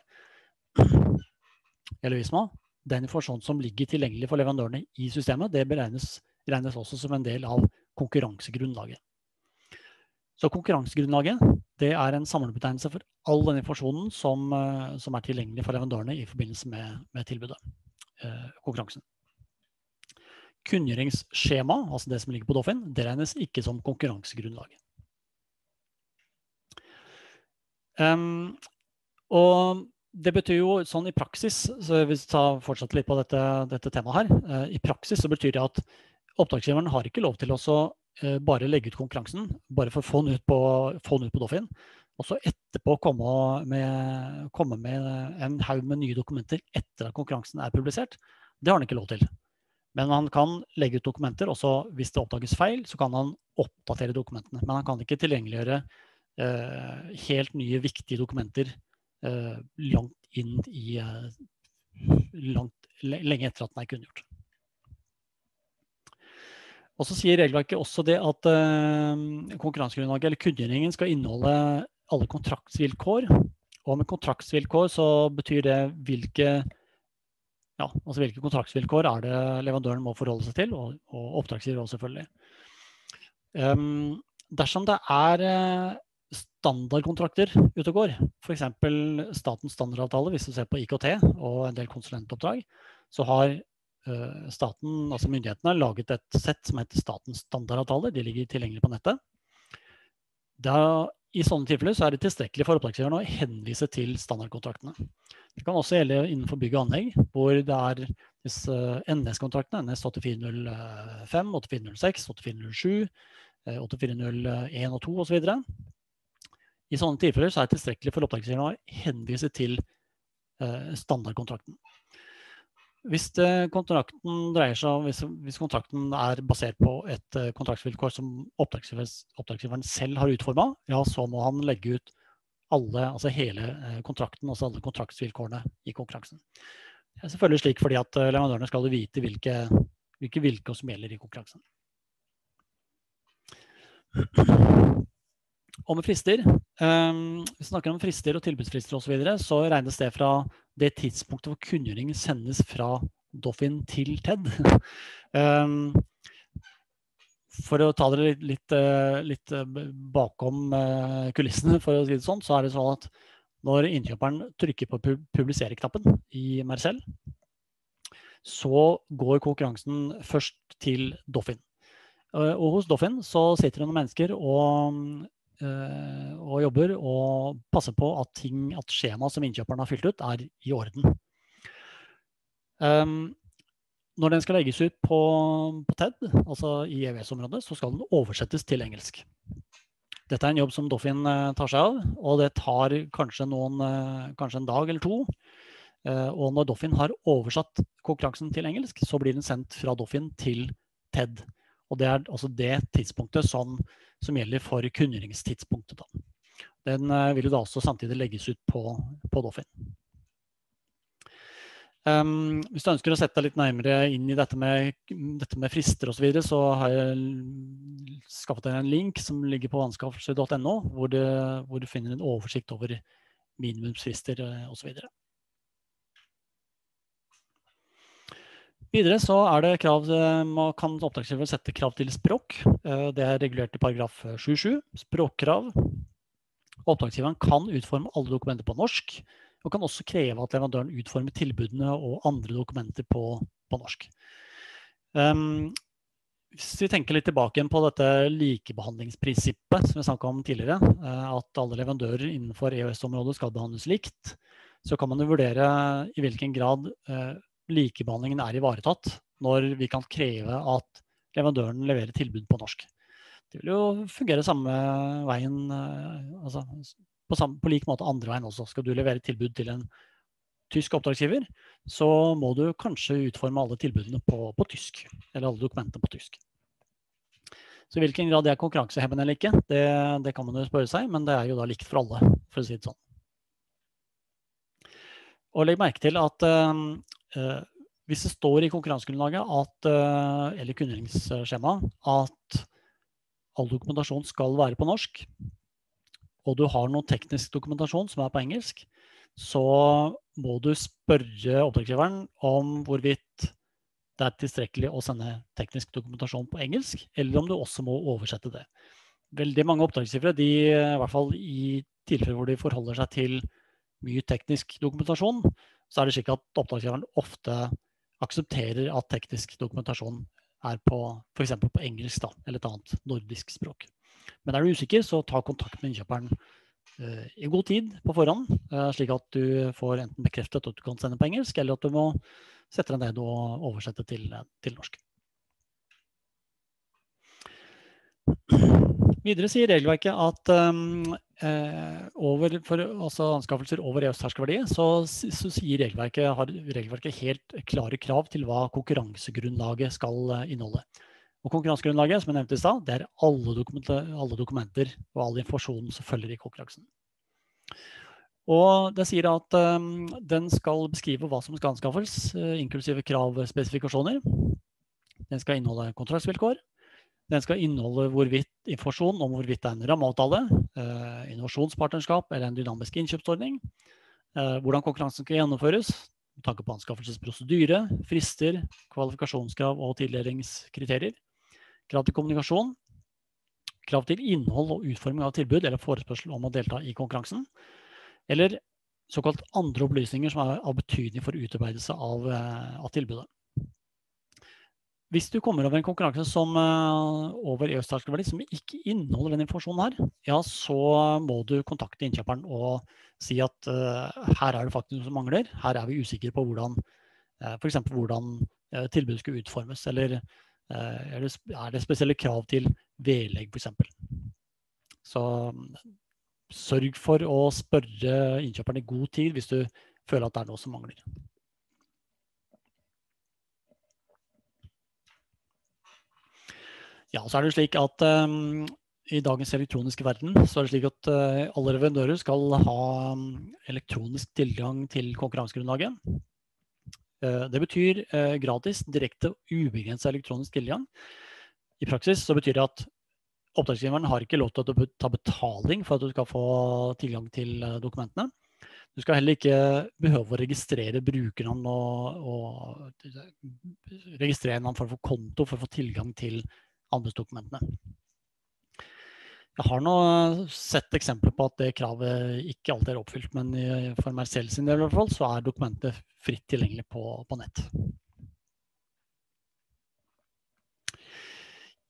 eller Visma, den informasjonen som ligger tilgjengelig for leverandørene i systemet, det beregnes, regnes også som en del av konkurransegrunnlaget. Så konkurransegrunnlaget, det er en samlebetegnelse for all den informasjonen som, som er tilgjengelig for leverandørene i forbindelse med, med tilbudet, eh, konkurransen. Kunngjøringsskjema, altså det som ligger på Doffin, det regnes ikke som konkurransegrunnlaget. Um, og det betyr jo sånn i praksis, så hvis vi tar fortsatt litt på dette, dette temaet her, i praksis så betyr det at oppdragsgiveren har ikke lov til å så, uh, bare legge ut konkurransen, bare for å få den ut på, få den ut på Doffin, og så etterpå komme med, komme med en haug med nye dokumenter etter at konkurransen er publisert. Det har han ikke lov til. Men han kan legge ut dokumenter, og så hvis det oppdages feil, så kan han oppdatere dokumentene. Men han kan ikke tilgjengeliggjøre uh, helt nye, viktige dokumenter Uh, langt inn i uh, langt, lenge etter at den er kunngjort. Og så sier regelverket også det at uh, konkurransegrunnlaget eller kunngjøringen skal inneholde alle kontraktsvilkår, og med kontraktsvilkår så betyr det hvilke, ja, altså hvilke kontraktsvilkår er det leverandøren må forholde seg til, og, og oppdragsgiver også selvfølgelig. Um, dersom det er uh, standardkontrakter ute og går, for eksempel statens standardavtale, hvis du ser på I K T og en del konsulentoppdrag, så har uh, staten, altså myndighetene, laget et sett som heter statens standardavtale. De ligger tilgjengelig på nettet. Da, I sånne tilfeller så er det tilstrekkelig for oppdragsgiveren å henvise til standardkontraktene. Det kan også gjelde innenfor bygg og anlegg, hvor det er disse N S-kontraktene, N S åtte fire null fem, åtte fire null seks, åtte fire null sju, åtte fire null en og to og så videre. I sånne tilfeller så er det tilstrekkelig for oppdragsgiveren å henvise til uh, standardkontrakten. Hvis, uh, kontrakten dreier seg, hvis, hvis kontrakten er basert på et uh, kontraktsvilkår som oppdragsgiveren, oppdragsgiveren selv har utformet, ja, så må han legge ut alle, altså hele uh, kontrakten, altså alle kontraktsvilkårene i konkurransen. Det er selvfølgelig slik fordi at uh, leverandørene skal vite hvilke, hvilke vilkår som gjelder i konkurransen. Og med frister, um, vi snakker om frister og tilbudsfrister og så videre, så regnes det fra det tidspunktet hvor kunngjøringen sendes fra Doffin til T E D. um, for å ta dere litt, litt, litt bakom kulissene, for å si det sånn, så er det sånn at når innkjøperen trykker på publisere-knappen i Mercell, så går konkurransen først til Doffin. Og hos Doffin så sitter det noen mennesker og, og jobber og passer på at, ting, at skjema som innkjøperen har fylt ut er i orden. Um, når den skal legges ut på, på T E D, altså i E V S-området, så skal den oversettes til engelsk. Dette er en jobb som Doffin tar seg av, og det tar kanskje, noen, kanskje en dag eller to. Og når Doffin har oversatt konkurransen til engelsk, så blir den sendt fra Doffin til T E D. Og det er altså det tidspunktet som, som gjelder for kunngjøringstidspunktet. Da. Den vil jo da også samtidig legges ut på, på Doffin. Um, hvis du ønsker å sette deg litt nærmere inn i dette med, dette med frister og så videre, så har jeg skaffet deg en link som ligger på anskaffelser punktum no, hvor, hvor du finner en oversikt over minimumsfrister og så videre. Videre så er det krav, man kan oppdragsgiver sette krav til språk. Det er regulert i paragraf sju sju, språkkrav. Oppdragsgiveren kan utforme alle dokumenter på norsk, og kan også kreve at leverandøren utformer tilbudene og andre dokumenter på, på norsk. Um, hvis vi tenker litt tilbake igjen på dette likebehandlingsprinsippet som vi snakket om tidligere, at alle leverandører innenfor E O S-området skal behandles likt, så kan man jo vurdere i hvilken grad uh, likebehandlingen er ivaretatt når vi kan kreve at leverandøren leverer tilbud på norsk. Det vil jo fungere samme veien, altså på, samme, på lik måte andre veien også. Skal du levere tilbud til en tysk oppdragsgiver, så må du kanskje utforme alle tilbudene på, på tysk, eller alle dokumentene på tysk. Så i hvilken grad det er konkurransehemmende eller ikke, det, det kan man jo spørre seg, men det er jo da likt for alle, for å si det sånn. Og legg merke til at Uh, hvis det står i konkurransegrunnlaget at, uh, eller kunngjøringsskjema at all dokumentasjon skal være på norsk, og du har noe teknisk dokumentasjon som er på engelsk, så må du spørre oppdragsgiveren om hvorvidt det er tilstrekkelig å sende teknisk dokumentasjon på engelsk, eller om du også må oversette det. Veldig mange oppdragsgivere, de, i hvert fall i tilfeller hvor de forholder seg til mye teknisk dokumentasjon, så er det slik at oppdragsgiveren ofte aksepterer at teknisk dokumentasjon er på, for eksempel på engelsk da, eller et annet nordisk språk. Men er du usikker, så ta kontakt med innkjøperen uh, i god tid på forhånd, uh, slik at du får enten bekreftet at du kan sende på engelsk, eller at du må sette deg ned og oversette til, til norsk. Videre sier regelverket at um, eh, over, for altså anskaffelser over E O S-terskelverdi, så, så sier regelverket, har regelverket helt klare krav til hva konkurransegrunnlaget skal inneholde. Og konkurransegrunnlaget, som jeg nevnte i stad, det er alle dokumenter, alle dokumenter og all informasjon som følger i konkurransen. Og det sier at um, den skal beskrive hva som skal anskaffes, uh, inklusive kravspesifikasjoner. Den skal inneholde kontraktsvilkår. Den skal inneholde hvorvidt, informasjon om hvorvidt det er en rammeavtale, eh, innovasjonspartnerskap eller en dynamisk innkjøpsordning, eh, hvordan konkurransen skal gjennomføres, med tanke på anskaffelsesprosedyre, frister, kvalifikasjonskrav og tildelingskriterier, krav til kommunikasjon, krav til innhold og utforming av tilbud eller forespørsel om å delta i konkurransen, eller såkalt andre opplysninger som er av betydning for utarbeidelse av, av tilbudet. Hvis du kommer over en konkurranse som uh, over E O S-terskelverdi som ikke inneholder den informasjonen her, ja, så må du kontakte innkjøperen og si at uh, her er det faktisk noe som mangler, her er vi usikre på hvordan, uh, for eksempel hvordan uh, tilbudet skal utformes, eller uh, er, det, er det spesielle krav til vedlegg for eksempel. Så sørg for å spørre innkjøperen i god tid hvis du føler at det er noe som mangler. Ja, så er det slik at um, i dagens elektroniske verden, så er det slik at uh, alle leverandører skal ha um, elektronisk tilgang til konkurransegrunnlaget. Uh, det betyr uh, gratis, direkte og ubegrenset elektronisk tilgang. I praksis så betyr det at oppdragsgiveren har ikke lov til å ta betaling for at du skal få tilgang til uh, dokumentene. Du skal heller ikke behøve å registrere brukernavn og, og registrere en form for konto for å få tilgang til anbudsdokumentene. Jeg har nå sett eksempler på at det kravet ikke alltid er oppfylt, men for meg selv sin del i hvert fall, så er dokumentet fritt tilgjengelig på, på nett.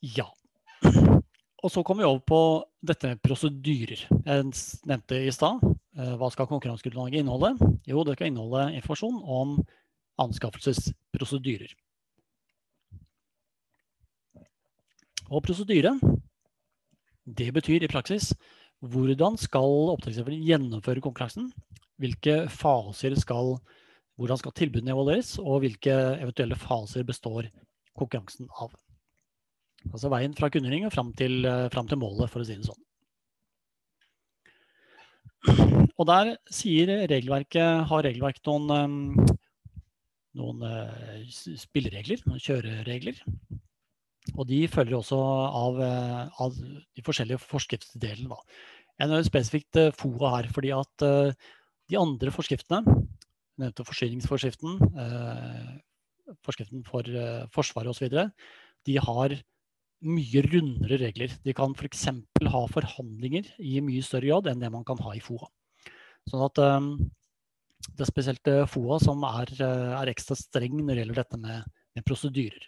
Ja. Og så kommer vi over på dette med prosedyrer. Jeg nevnte i sted, hva skal konkurransegrunnlaget inneholde? Jo, det skal inneholde informasjon om anskaffelsesprosedyrer. Og prosedyre, det betyr i praksis hvordan skal oppdragsgiver gjennomføre konkurransen, hvilke faser skal, hvordan skal tilbudene evalueres, og hvilke eventuelle faser består konkurransen av. Altså veien fra kunngjøring og frem til, frem til målet, for å si det sånn. Og der sier regelverket, har regelverket noen, noen spilleregler, noen kjøreregler. Og de følger også av, av de forskjellige forskriftsdelene. Jeg nevner spesifikt F O A her, fordi at de andre forskriftene, nevnte forsyningsforskriften, forskriften for forsvaret og så videre, de har mye rundere regler. De kan for eksempel ha forhandlinger i mye større grad enn det man kan ha i F O A. Sånn at um, det er spesielt F O A som er, er ekstra streng når det gjelder dette med, med prosedyrer.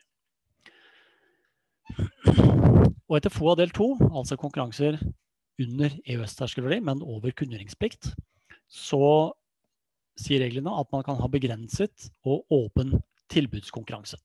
Og etter F O A del to, altså konkurranser under E U S-terskelverdi, men over kunngjøringsplikt, så sier reglene at man kan ha begrenset og åpen tilbudskonkurranse.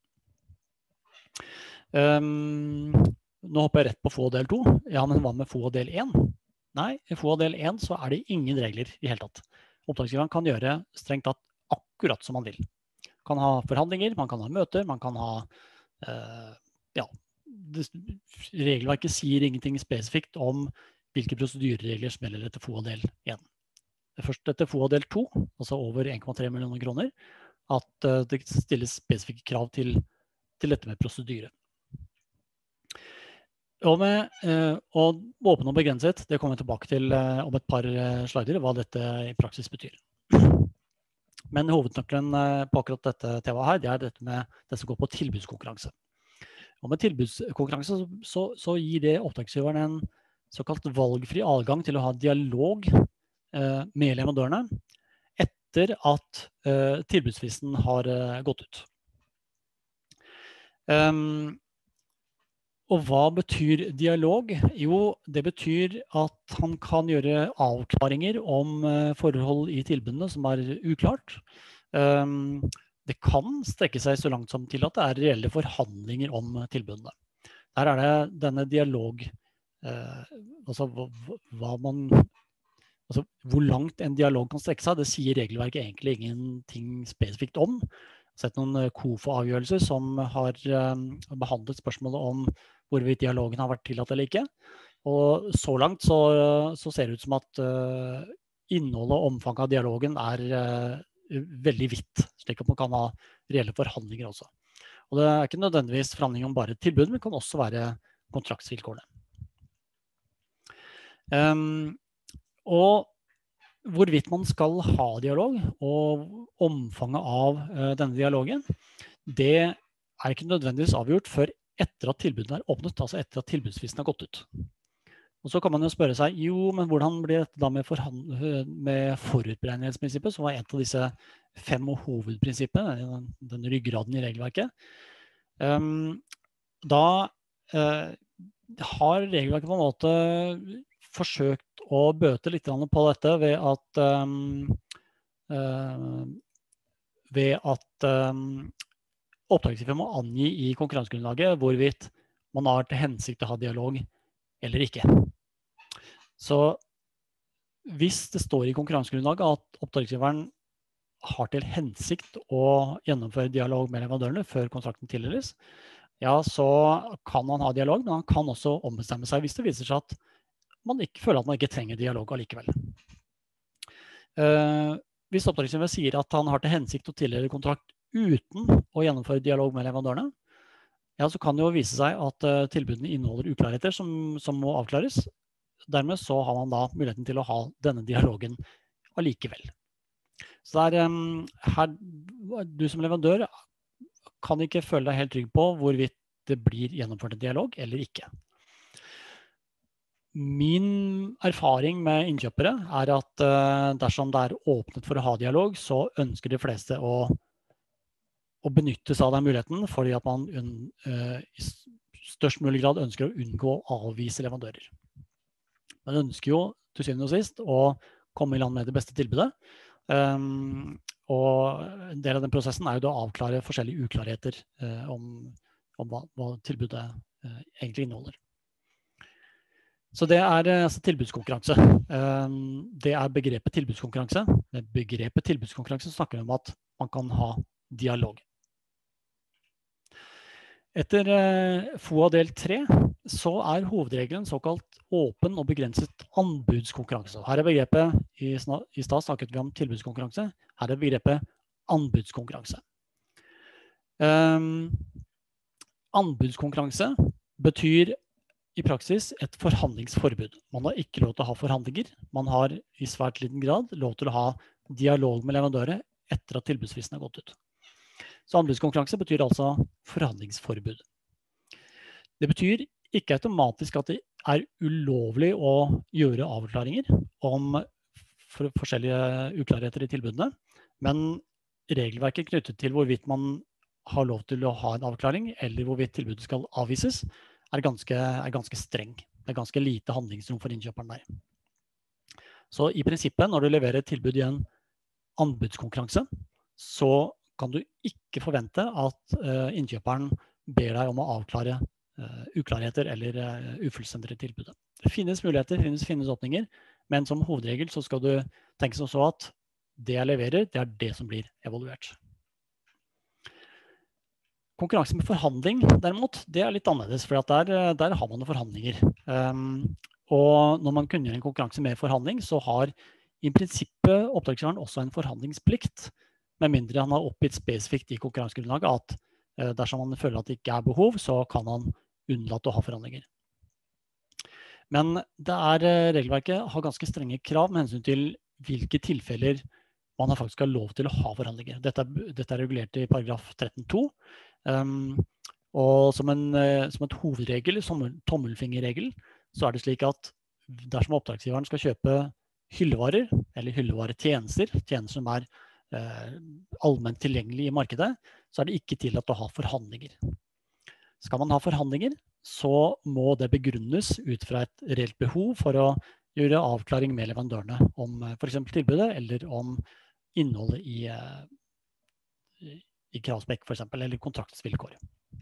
Um, nå hopper jeg rett på F O A del to. Ja, men hva med F O A del én? Nei, i F O A del én så er det ingen regler i hele tatt. Oppdragsgiveren kan gjøre strengt tatt akkurat som man vil. Man kan ha forhandlinger, man kan ha møter, man kan ha uh, ja, det, regelverket sier ingenting spesifikt om hvilke prosedyreregler som gjelder etter F O A del én. Det er først etter F O A del to, altså over en komma tre millioner kroner, at uh, det stilles spesifikke krav til, til dette med prosedyre. Og med eh, og åpen og begrenset, det kommer vi tilbake til eh, om et par eh, slider, hva dette i praksis betyr. Men hovednøkkelen eh, på akkurat dette temaet her, det er dette med det som går på tilbudskonkurranse. Og med tilbudskonkurranse så, så, så gir det oppdragsgiveren en såkalt valgfri adgang til å ha dialog eh, med leverandørene etter at eh, tilbudsfristen har eh, gått ut. Um, Og hva betyr dialog? Jo, det betyr at han kan gjøre avklaringer om forhold i tilbudene som er uklart. Det kan strekke seg så langt som til at det er reelle forhandlinger om tilbudene. Der er det denne dialog, altså hva man, altså hvor langt en dialog kan strekke seg, det sier regelverket egentlig ingenting spesifikt om. Jeg har sett noen KOFA-avgjørelser som har behandlet spørsmålet om hvorvidt dialogen har vært tillatt eller ikke. Og så langt så, så ser det ut som at uh, innholdet og omfanget av dialogen er uh, veldig vidt, slik at man kan ha reelle forhandlinger også. Og det er ikke nødvendigvis forhandling om bare tilbud, men det kan også være kontraktsvilkårene. Um, og hvorvidt man skal ha dialog, og omfanget av uh, denne dialogen, det er ikke nødvendigvis avgjort før etter at tilbudene er åpnet, altså etter at tilbudsfristen har gått ut. Og så kan man jo spørre seg, jo, men hvordan blir dette da med, med forutberegnelsesprinsippet, som var en av disse fem hovedprinsippene, den, den ryggraden i regelverket. Um, da uh, har regelverket på en måte forsøkt å bøte litt på dette ved at, um, uh, ved at um, oppdragsgiver må angi i konkurransegrunnlaget hvorvidt man har til hensikt å ha dialog eller ikke. Så hvis det står i konkurransegrunnlaget at oppdragsgiveren har til hensikt å gjennomføre dialog med leverandørene før kontrakten tildeles, ja, så kan han ha dialog, men han kan også ombestemme seg hvis det viser seg at man ikke føler at man ikke trenger dialog allikevel. Uh, hvis oppdragsgiver sier at han har til hensikt å tildele kontrakt uten å gjennomføre dialog med leverandørene, ja, så kan det jo vise seg at uh, tilbudene inneholder uklarheter som, som må avklares. Dermed så har man da muligheten til å ha denne dialogen allikevel. Så det er, um, her, du som leverandør kan ikke føle deg helt trygg på hvorvidt det blir gjennomført en dialog eller ikke. Min erfaring med innkjøpere er at uh, dersom det er åpnet for å ha dialog, så ønsker de fleste å og benyttes av den muligheten, fordi at man uh, størst mulig grad ønsker å unngå å avvise leverandører. Man ønsker jo til syvende og sist å komme i land med det beste tilbudet. Um, og en del av den prosessen er jo da å avklare forskjellige uklarheter uh, om, om hva, hva tilbudet uh, egentlig inneholder. Så det er altså tilbudskonkurranse. Um, det er begrepet tilbudskonkurranse. Med begrepet tilbudskonkurranse snakker vi om at man kan ha dialog. Etter uh, F O A del tre så er hovedregelen såkalt åpen og begrenset anbudskonkurranse. Her er begrepet, i, i stad snakket vi om tilbudskonkurranse, her er begrepet anbudskonkurranse. Um, anbudskonkurranse betyr i praksis et forhandlingsforbud. Man har ikke lov til å ha forhandlinger, man har i svært liten grad lov til å ha dialog med leverandører etter at tilbudsfristen har gått ut. Så anbudskonkurranse betyr altså forhandlingsforbud. Det betyr ikke automatisk at det er ulovlig å gjøre avklaringer om for forskjellige uklarheter i tilbudene, men regelverket knyttet til hvorvidt man har lov til å ha en avklaring, eller hvorvidt tilbudet skal avvises, er ganske, er ganske streng. Det er ganske lite handlingsrom for innkjøperen der. Så i prinsippet, når du leverer et tilbud i en anbudskonkurranse, så kan du ikke forvente at uh, innkjøperen ber deg om å avklare uh, uklarheter eller uh, ufullstendige tilbudet. Det finnes muligheter, det finnes, finnes åpninger, men som hovedregel så skal du tenke som så at det jeg leverer, det er det som blir evaluert. Konkurranse med forhandling, derimot, det er litt annerledes, for der, der har man forhandlinger. Um, og når man kunngjør en konkurranse med forhandling, så har i prinsippet oppdragsgiveren også en forhandlingsplikt, med mindre han har oppgitt spesifikt i konkurransegrunnlaget at uh, dersom man føler at det ikke er behov, så kan han unnlate å ha forhandlinger. Men det er, regelverket har ganske strenge krav med hensyn til hvilke tilfeller man har faktisk har lov til å ha forhandlinger. Dette er, dette er regulert i paragraf tretten to. Um, og som, en, som et hovedregel, som en tommelfingerregel, så er det slik at dersom oppdragsgiveren skal kjøpe hyllevarer, eller hyllevaretjenester, tjenester som er eh, allment tilgjengelig i markedet, så er det ikke tillatt å ha forhandlinger. Skal man ha forhandlinger, så må det begrunnes ut fra et reelt behov for å gjøre avklaring med leverandørene om for eksempel tilbudet, eller om innholdet i eh, i kravspekk for eksempel, eller kontraktsvilkår.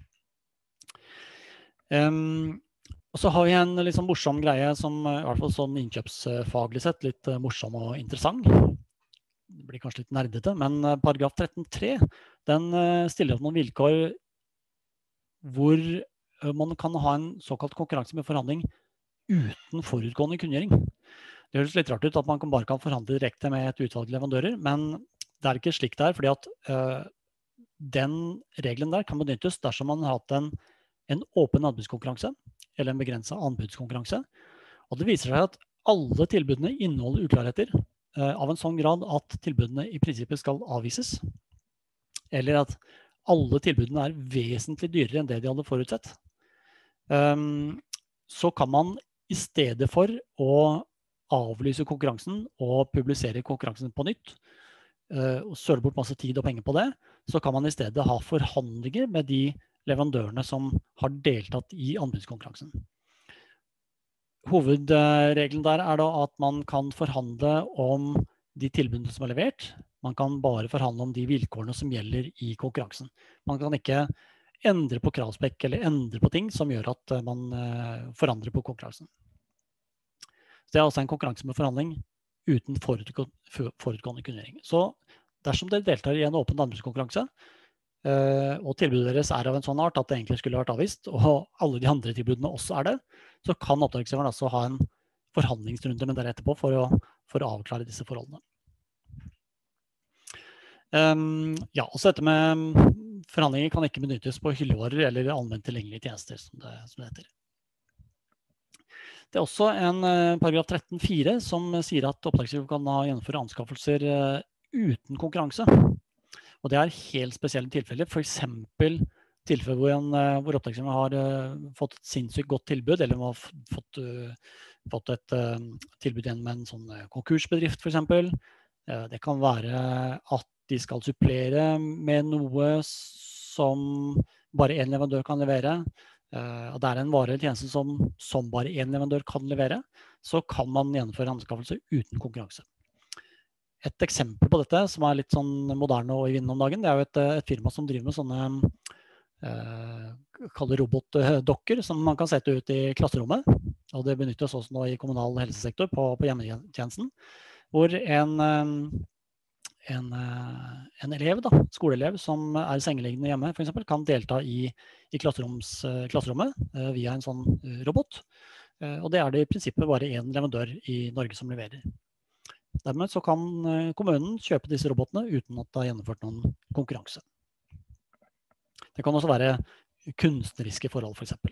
Um, og så har vi en litt sånn morsom greie som i hvert fall sånn innkjøpsfaglig sett litt morsom og interessant. Det blir kanskje litt nerdete, men paragraf tretten tre, den stiller opp noen vilkår hvor man kan ha en såkalt konkurranse med forhandling uten forutgående kunngjøring. Det høres litt rart ut at man bare kan forhandle direkte med et utvalg leverandører, men det er ikke slik det er, fordi at uh, den regelen der kan benyttes dersom man har hatt en, en åpen anbudskonkurranse eller en begrenset anbudskonkurranse. Og det viser seg at alle tilbudene inneholder uklarheter eh, av en sånn grad at tilbudene i prinsippet skal avvises. Eller at alle tilbudene er vesentlig dyrere enn det de hadde forutsett. Um, så kan man i stedet for å avlyse konkurransen og publisere konkurransen på nytt, og søle bort masse tid og penger på det, så kan man i stedet ha forhandlinger med de leverandørene som har deltatt i anbudskonkurransen. Hovedregelen der er da at man kan forhandle om de tilbudene som er levert. Man kan bare forhandle om de vilkårene som gjelder i konkurransen. Man kan ikke endre på kravspekk eller endre på ting som gjør at man forandrer på konkurransen. Så det er altså en konkurranse med forhandling uten forutgående kunngjøring. Så dersom dere deltar i en åpen anbudskonkurranse, og tilbudet deres er av en sånn art at det egentlig skulle vært avvist, og alle de andre tilbudene også er det, så kan oppdragsgiveren altså ha en forhandlingsrunde med dere etterpå for å, for å avklare disse forholdene. Um, ja, også dette med forhandlinger kan ikke benyttes på hyllevarer eller allment tilgjengelige tjenester, som det, som det heter. Det er også en paragraf tretten fire som sier at oppdragsgiver kan gjennomføre anskaffelser uten konkurranse. Og det er helt spesielle tilfeller, for eksempel tilfeller hvor, en, hvor oppdragsgiver har fått et sinnssykt godt tilbud, eller har fått, fått et tilbud igjen med en sånn konkursbedrift for eksempel. Det kan være at de skal supplere med noe som bare en leverandør kan levere. uh, og det er en vare eller tjeneste som, som bare en leverandør kan levere, så kan man gjennomføre anskaffelse uten konkurranse. Et eksempel på dette, som er litt sånn moderne og i vinden om dagen, det er jo et, et firma som driver med sånne uh, kaller robotdokker, som man kan sette ut i klasserommet. Og det benyttes også nå i kommunal helsesektor på, på hjemmetjenesten, hvor en, en, en elev, da, skoleelev som er sengeliggende hjemme, for eksempel, kan delta i, i klasserommet uh, via en sånn robot. Uh, og det er det i prinsippet bare en leverandør i Norge som leverer. Dermed så kan kommunen kjøpe disse robotene uten at det har gjennomført noen konkurranse. Det kan også være kunstneriske forhold, for eksempel.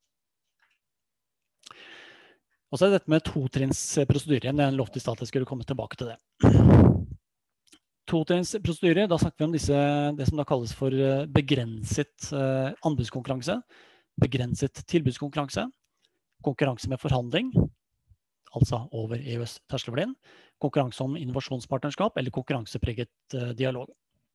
Og så er det dette med totrinnsprosedyren. Det er en lovt i stat, jeg skulle komme tilbake til det. Totrinnsprosedyre, da snakker vi om disse, det som da kalles for begrenset anbudskonkurranse, begrenset tilbudskonkurranse, konkurranse med forhandling, altså over E U S-terskelverdien, konkurranse om innovasjonspartnerskap eller konkurransepreget uh, dialog.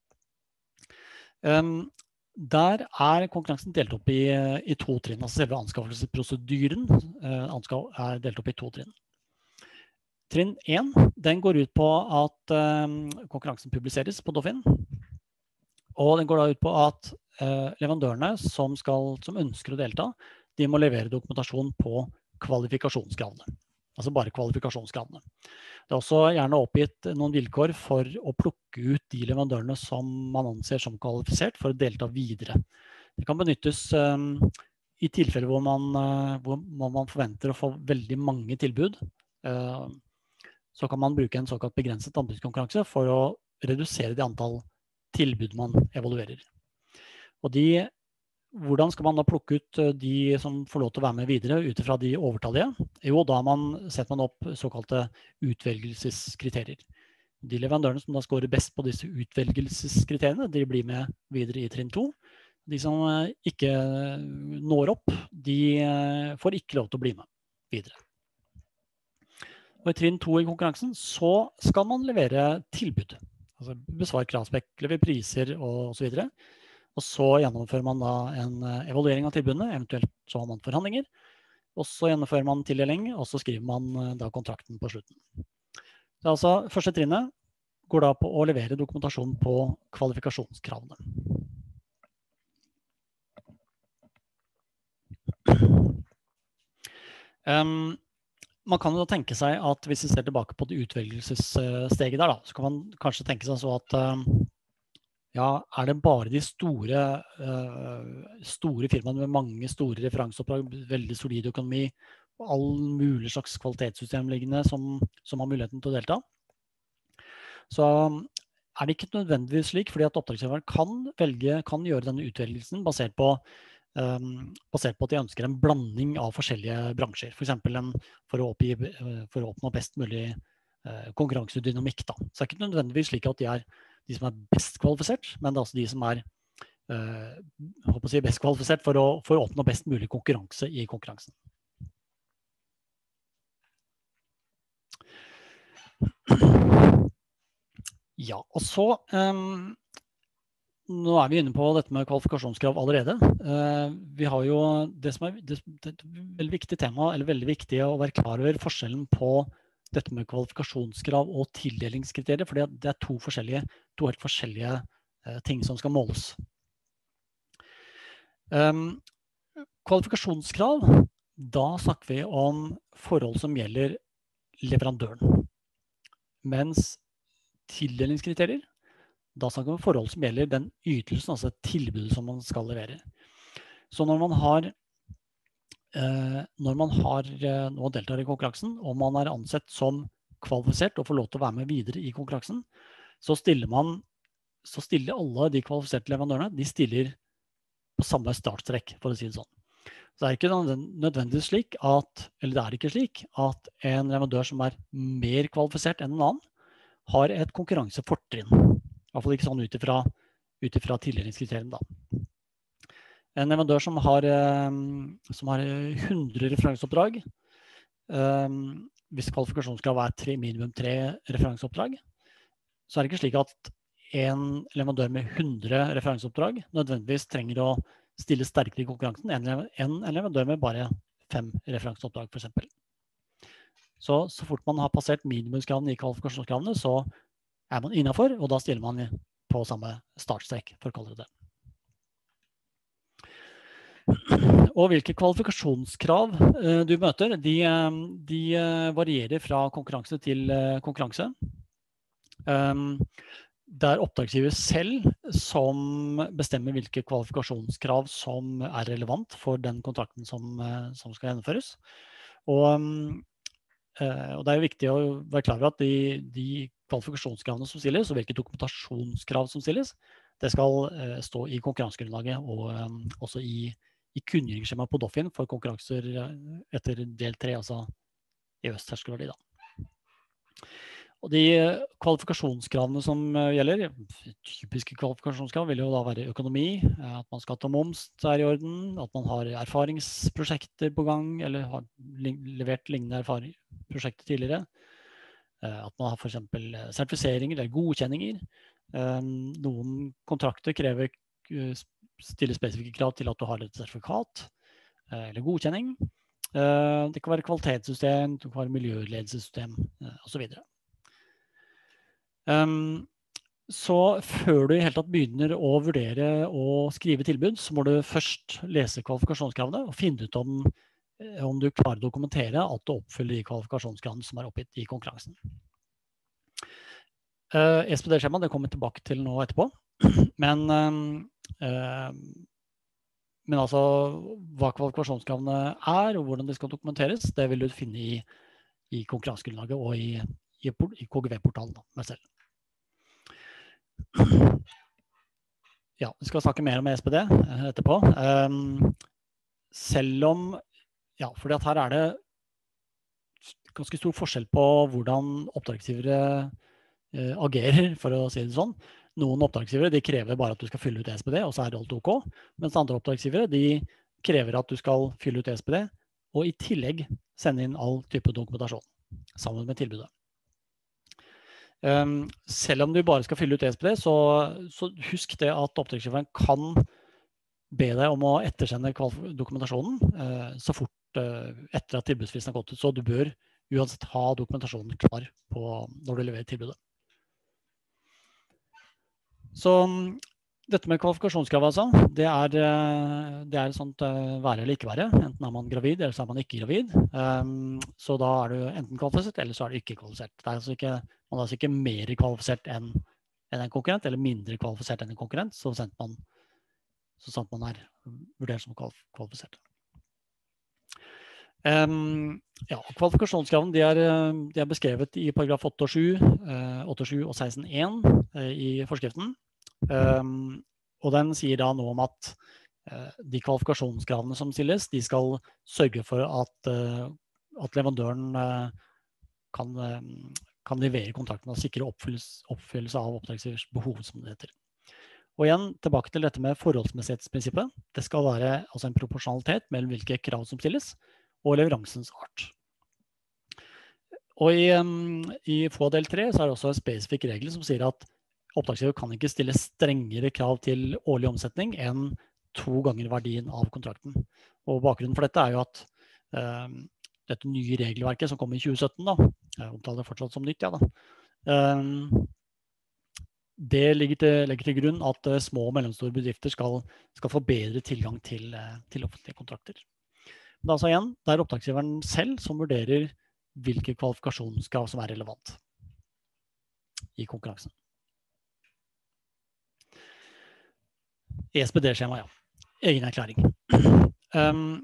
Um, der er konkurransen delt opp i, i to trinn, altså selve anskaffelsesprosedyren uh, anskaff, er delt opp i to trinn. Trinn én, den går ut på at um, konkurransen publiseres på Doffin, og den går da ut på at uh, leverandørene som, skal, som ønsker å delta, de må levere dokumentasjon på kvalifikasjonskravene. Altså bare kvalifikasjonskravene. Det er også gjerne oppgitt noen vilkår for å plukke ut de leverandørene som man anser som kvalifisert for å delta videre. Det kan benyttes um, i tilfeller hvor man, uh, hvor man forventer å få veldig mange tilbud. Uh, så kan man bruke en såkalt begrenset anbudskonkurranse for å redusere det antall tilbud man evaluerer. Og de Hvordan skal man da plukke ut de som får lov til å være med videre ut fra de overtallige? Jo, da man, setter man opp såkalte utvelgelseskriterier. De leverandørene som da scorer best på disse utvelgelseskriteriene, de blir med videre i trinn to. De som ikke når opp, de får ikke lov til å bli med videre. Og i trinn to i konkurransen så skal man levere tilbud. Altså besvar kravspekk, levere priser og så videre. Og så gjennomfører man da en evaluering av tilbudene, eventuelt så har man forhandlinger, og så gjennomfører man tildeling, og så skriver man da kontrakten på slutten. Så altså, første trinnet går da på å levere dokumentasjon på kvalifikasjonskravene. Um, man kan jo da tenke seg at hvis vi ser tilbake på det utvelgelsessteget der da, så kan man kanskje tenke seg så at um, ja, er det bare de store, uh, store firmaene med mange store referanseoppdrag, veldig solid økonomi, og all mulig slags kvalitetssystem liggende som, som har muligheten til å delta? Så er det ikke nødvendigvis slik, fordi at oppdragsgiveren kan velge, kan gjøre denne utvelgelsen basert på, um, basert på at de ønsker en blanding av forskjellige bransjer. For eksempel en, for, å oppgi, for å oppnå best mulig uh, konkurransedynamikk. Da. Så det er ikke nødvendigvis slik at de er de som er best kvalifisert, men det er også de som er uh, håper å si best kvalifisert for å, for å oppnå best mulig konkurranse i konkurransen. Ja, og så um, nå er vi inne på dette med kvalifikasjonskrav allerede. Uh, vi har jo det som er det, det, det er veldig viktig tema, eller veldig viktig å være klar over forskjellen på dette med kvalifikasjonskrav og tildelingskriterier, for det er to forskjellige, to helt forskjellige uh, ting som skal måles. Um, kvalifikasjonskrav, da snakker vi om forhold som gjelder leverandøren. Mens tildelingskriterier, da snakker vi om forhold som gjelder den ytelsen, altså tilbudet som man skal levere. Så når man har Uh, når man har uh, nå deltar i konkurransen, og man er ansett som kvalifisert og får lov til å være med videre i konkurransen, så stiller man, så stiller alle de kvalifiserte leverandørene, de stiller på samme startstrekk, for å si det sånn. Så det er ikke nødvendigvis slik at, eller det er ikke slik at en leverandør som er mer kvalifisert enn en annen, har et konkurransefortrinn. I hvert fall ikke sånn ut ifra, ut ifra tildelingskriteriene da. En leverandør som har, som har hundre referanseoppdrag, hvis kvalifikasjonskrav er tre, minimum tre referanseoppdrag, så er det ikke slik at en leverandør med hundre referanseoppdrag nødvendigvis trenger å stille sterkere i konkurransen enn en leverandør med bare fem referanseoppdrag, for eksempel. Så, så fort man har passert minimumskravene i kvalifikasjonskravene, så er man innenfor, og da stiller man på samme startstrekk, for å kalle det det. Og hvilke kvalifikasjonskrav uh, du møter, de, de varierer fra konkurranse til uh, konkurranse. Um, det er oppdragsgiver selv som bestemmer hvilke kvalifikasjonskrav som er relevant for den kontrakten som, uh, som skal gjennomføres. Og, um, uh, og det er jo viktig å være klar over at de, de kvalifikasjonskravene som stilles, og hvilke dokumentasjonskrav som stilles, det skal uh, stå i konkurransegrunnlaget og um, også i i kunngjøringsskjema på Doffin for konkurranser etter del tre, altså E Ø S-terskelverdi. Og de kvalifikasjonskravene som gjelder, typiske kvalifikasjonskrav vil jo da være økonomi, at man skal ta moms er i orden, at man har erfaringsprosjekter på gang, eller har levert lignende erfaringsprosjekter tidligere, at man har for eksempel sertifiseringer eller godkjenninger. Noen kontrakter krever stille spesifikke krav til at du har et sertifikat eller godkjenning. Det kan være kvalitetssystem, det kan være miljøledelsessystem og så videre. Så før du i hele tatt begynner å vurdere å skrive tilbud, så må du først lese kvalifikasjonskravene og finne ut om, om du klarer å dokumentere at du oppfyller de kvalifikasjonskravene som er oppgitt i konkurransen. S P D-skjema, det kommer jeg tilbake til nå etterpå, men Uh, men altså hva kvalifikasjonskravene er og hvordan det skal dokumenteres, det vil du finne i, i konkurransegrunnlaget og i, i, i K G V-portalen meg selv. Ja, vi skal snakke mer om S P D etterpå. Um, selv om, ja, fordi at her er det ganske stor forskjell på hvordan oppdragsgivere uh, agerer, for å si det sånn. Noen oppdragsgivere de krever bare at du skal fylle ut E S P D, og så er det alt ok. Mens andre oppdragsgivere de krever at du skal fylle ut E S P D, og i tillegg sende inn all type dokumentasjon sammen med tilbudet. Um, selv om du bare skal fylle ut E S P D, så, så husk det at oppdragsgiveren kan be deg om å ettersende dokumentasjonen uh, så fort uh, etter at tilbudsfristen har gått ut. Så du bør uansett ha dokumentasjonen klar på når du leverer tilbudet. Så dette med kvalifikasjonskrav, altså, det er, det er sånt være eller ikke være. Enten er man gravid, eller så er man ikke gravid. Um, så da er du enten kvalifisert, eller så er du ikke kvalifisert. Det er altså ikke, man er altså ikke mer kvalifisert enn en, en konkurrent, eller mindre kvalifisert enn en konkurrent, så sant man, så sant man er vurdert som kvalifisert. Um, ja, kvalifikasjonskravene de er, de er beskrevet i paragraf åtte og sju, åtte og sju og seksten punkt én i forskriften. Um, og den sier da noe om at uh, de kvalifikasjonskravene som stilles, de skal sørge for at, uh, at leverandøren uh, kan, uh, kan levere kontrakten og sikre oppfyllelse, oppfyllelse av oppdragsgivers behov, som det heter. Og igjen, tilbake til dette med forholdsmessighetsprinsippet. Det skal være altså en proporsjonalitet mellom hvilke krav som stilles, og leveransens art. Og i, um, i F O A del tre så er det også en spesifikk regel som sier at oppdragsgiver kan ikke stille strengere krav til årlig omsetning enn to ganger verdien av kontrakten. Og bakgrunnen for dette er jo at um, dette nye regelverket som kom i tjue sytten, da, jeg omtaler det fortsatt som nytt, ja da, um, det ligger til, legger til grunn at uh, små og mellomstore bedrifter skal, skal få bedre tilgang til, uh, til offentlige kontrakter. Men altså igjen, det er oppdragsgiveren selv som vurderer hvilke kvalifikasjonskrav som er relevant i konkurransen. E S P D-skjema, ja. Egen erklæring. Um,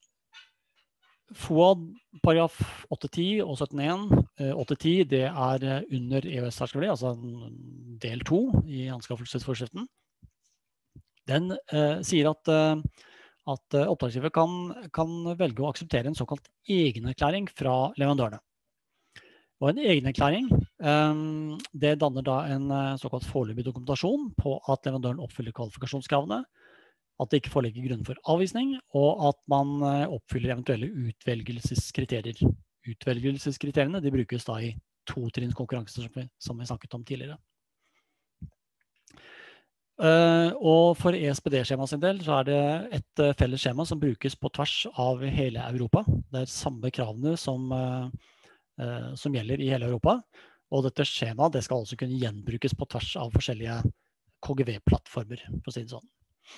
F O A paragraf åtte ti og sytten punkt én. åtte ti det er under E Ø S-terskelverdi, altså del to i anskaffelsesforskriften. Den uh, sier at uh, at oppdragsgiver kan, kan velge å akseptere en såkalt egenerklæring fra leverandørene. Og en egenerklæring, um, det danner da en såkalt foreløpig dokumentasjon på at leverandøren oppfyller kvalifikasjonskravene, at det ikke foreligger grunn for avvisning, og at man oppfyller eventuelle utvelgelseskriterier. Utvelgelseskriteriene de brukes da i to trinns konkurranser som vi, som vi snakket om tidligere. Uh, og for E S P D-skjema sin del så er det et uh, felles skjema som brukes på tvers av hele Europa. Det er samme kravene som, uh, uh, som gjelder i hele Europa. Og dette skjemaet det skal også kunne gjenbrukes på tvers av forskjellige K G V-plattformer, for å si det sånn.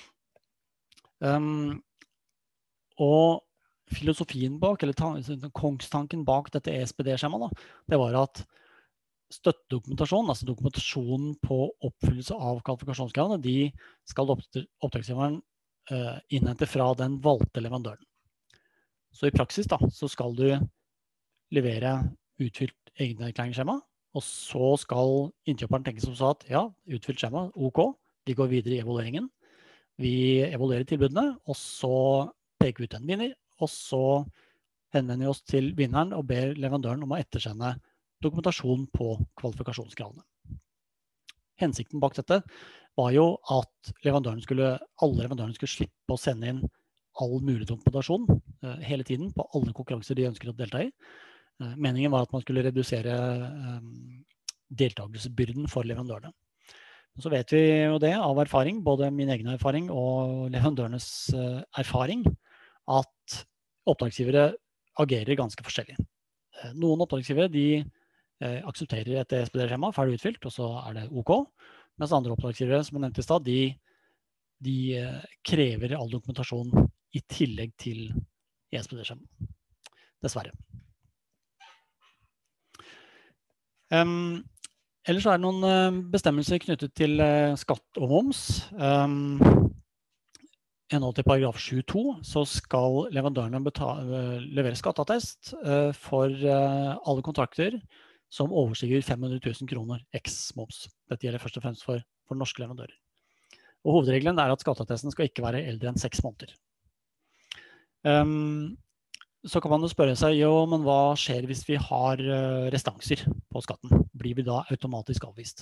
Um, og filosofien bak, eller kongstanken bak dette E S P D-skjemaet, det var at støttedokumentasjon, altså dokumentasjonen på oppfyllelse av kvalifikasjonskravene, de skal oppdragsgiveren uh, innhente fra den valgte leverandøren. Så i praksis da, så skal du levere utfylt egenerklæringsskjema, og så skal innkjøperen tenke som så at ja, utfylt skjema, ok, vi går videre i evalueringen. Vi evaluerer tilbudene, og så peker vi ut en vinner, og så henvender vi oss til vinneren og ber leverandøren om å ettersende dokumentasjon på kvalifikasjonskravene. Hensikten bak dette var jo at leverandøren skulle, alle leverandørene skulle slippe å sende inn all mulig dokumentasjon uh, hele tiden på alle konkurranser de ønsker å delta i. Uh, meningen var at man skulle redusere um, deltakelsesbyrden for leverandørene. Så vet vi jo det av erfaring, både min egen erfaring og leverandørenes uh, erfaring, at oppdragsgivere agerer ganske forskjellig. Uh, noen oppdragsgivere de Eh, aksepterer et E S P D-skjema, ferdig utfylt, og så er det ok. Mens andre oppdragsgivere, som jeg nevnte i stad, de, de eh, krever all dokumentasjon i tillegg til E S P D-skjema. Dessverre. Um, ellers er det noen uh, bestemmelser knyttet til uh, skatt og moms. Um, I henhold til paragraf sju punkt to så skal leverandørene betale, uh, levere skatteattest uh, for uh, alle kontrakter som overstiger fem hundre tusen kroner eks-moms. Dette gjelder først og fremst for, for norske leverandører. Og hovedregelen er at skatteattesten skal ikke være eldre enn seks måneder. Um, så kan man jo spørre seg, jo, men hva skjer hvis vi har restanser på skatten? Blir vi da automatisk avvist?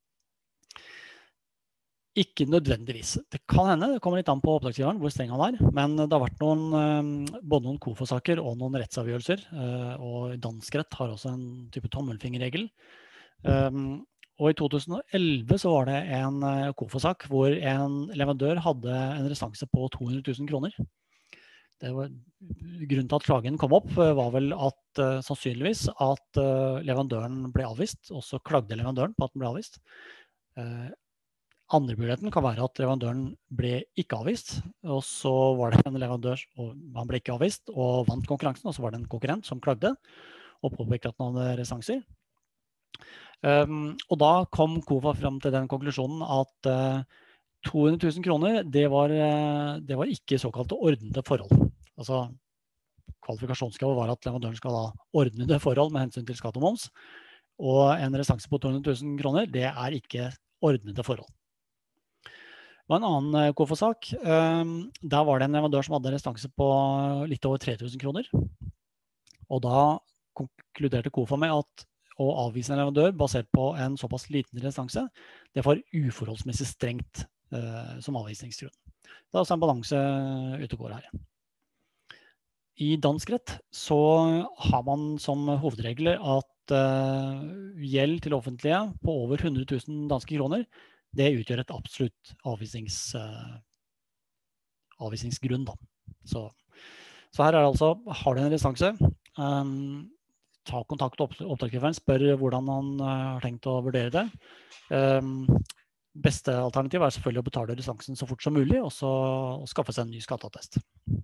Ikke nødvendigvis. Det kan hende, det kommer litt an på oppdragsgiveren, hvor streng han er, men det har vært noen, både noen KOFA-saker og noen rettsavgjørelser, og dansk rett har også en type tommelfingerregel. Og i to tusen og elleve så var det en KOFA-sak hvor en leverandør hadde en restanse på to hundre tusen kroner. Det var, grunnen til at klagen kom opp var vel at uh, sannsynligvis at uh, leverandøren ble avvist, og så klagde leverandøren på at den ble avvist. Uh, andre muligheten kan være at leverandøren ble ikke avvist, og så var det en leverandør, og han ble ikke avvist, og vant konkurransen, og så var det en konkurrent som klagde, og påpekte at han hadde restanser. Um, og da kom KOFA frem til den konklusjonen at uh, to hundre tusen kroner, det var, uh, det var ikke såkalte ordnede forhold. Altså, kvalifikasjonskravet var at leverandøren skal ha ordnede forhold med hensyn til skatt og moms, og en restanse på to hundre tusen kroner, det er ikke ordnede forhold. Det var en annen KOFA-sak. Der var det en leverandør som hadde restanse på litt over tre tusen kroner, og da konkluderte KOFA med at å avvise en leverandør basert på en såpass liten restanse, det var uforholdsmessig strengt uh, som avvisningsgrunn. Det er også en balanse ute og går her. I dansk rett så har man som hovedregler at uh, gjeld til offentlige på over hundre tusen danske kroner, det utgjør et absolutt avvisnings, uh, avvisningsgrunn. Da. Så, så her er det altså, har du en restanse, um, ta kontakt med oppdragsgiveren, spør hvordan han uh, har tenkt å vurdere det. Um, beste alternativ er selvfølgelig å betale restansen så fort som mulig, og så og skaffe seg en ny skatteattest.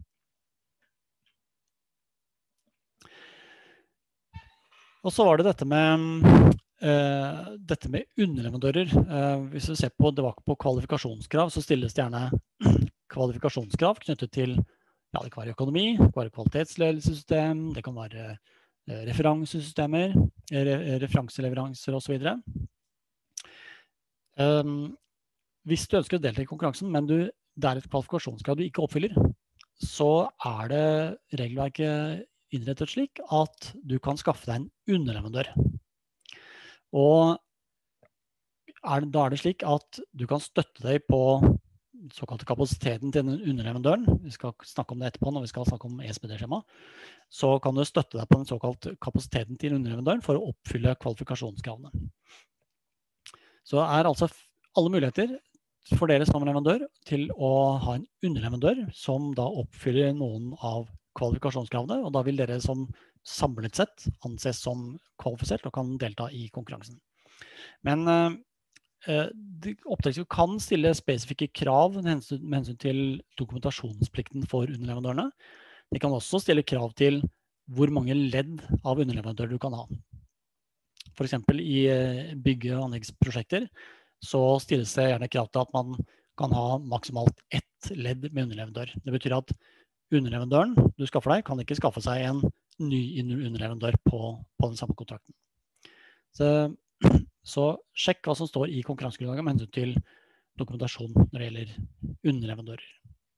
Og så var det dette med, uh, dette med underleverandører. Uh, hvis du ser på, det var på kvalifikasjonskrav, så stilles det gjerne kvalifikasjonskrav knyttet til, ja, det kan være økonomi, det kan være kvalitetsledelsessystem, det kan være uh, referansesystemer, re referanseleveranser og så videre. Um, hvis du ønsker å delta i konkurransen, men du, det er et kvalifikasjonskrav du ikke oppfyller, så er det regelverket innrettet slik at du kan skaffe deg en underleverandør. Og er det, da er det slik at du kan støtte deg på såkalte kapasiteten til den underleverandøren. Vi skal snakke om det etterpå når vi skal snakke om E S P D-skjema. Så kan du støtte deg på den såkalte kapasiteten til underleverandøren for å oppfylle kvalifikasjonskravene. Så er altså alle muligheter for dere som leverandør til å ha en underleverandør som da oppfyller noen av kvalifikasjonskravene, og da vil dere som samlet sett anses som kvalifisert og kan delta i konkurransen. Men eh, oppdragsgiver kan stille spesifikke krav med hensyn, med hensyn til dokumentasjonsplikten for underleverandørene. De kan også stille krav til hvor mange ledd av underleverandører du kan ha. For eksempel i bygge- og anleggsprosjekter så stilles det gjerne krav til at man kan ha maksimalt ett ledd med underleverandør. Det betyr at underleverandøren du skaffer deg kan ikke skaffe seg en ny underleverandør på, på den samme kontrakten. Så, så sjekk hva som står i konkurransegrunnlaget med hensyn til dokumentasjon når det gjelder underleverandører.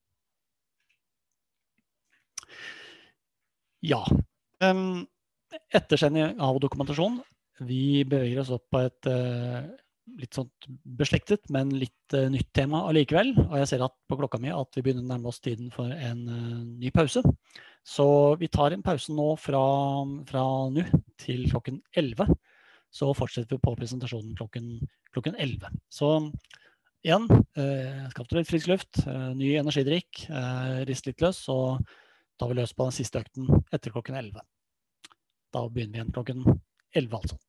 Ja, ettersending av dokumentasjon. Vi beveger oss opp på et uh, litt sånt beslektet, men litt uh, nytt tema allikevel. Og jeg ser at på klokka mi at vi begynner å nærme oss tiden for en uh, ny pause. Så vi tar en pause nå fra, fra nå til klokken elleve. Så fortsetter vi på presentasjonen klokken, klokken elleve. Så igjen, uh, skaff deg litt frisk luft, uh, ny energidrikk, uh, rist litt løs, og da har vi løst på den siste økten etter klokken elleve. Da begynner vi igjen klokken elleve altså.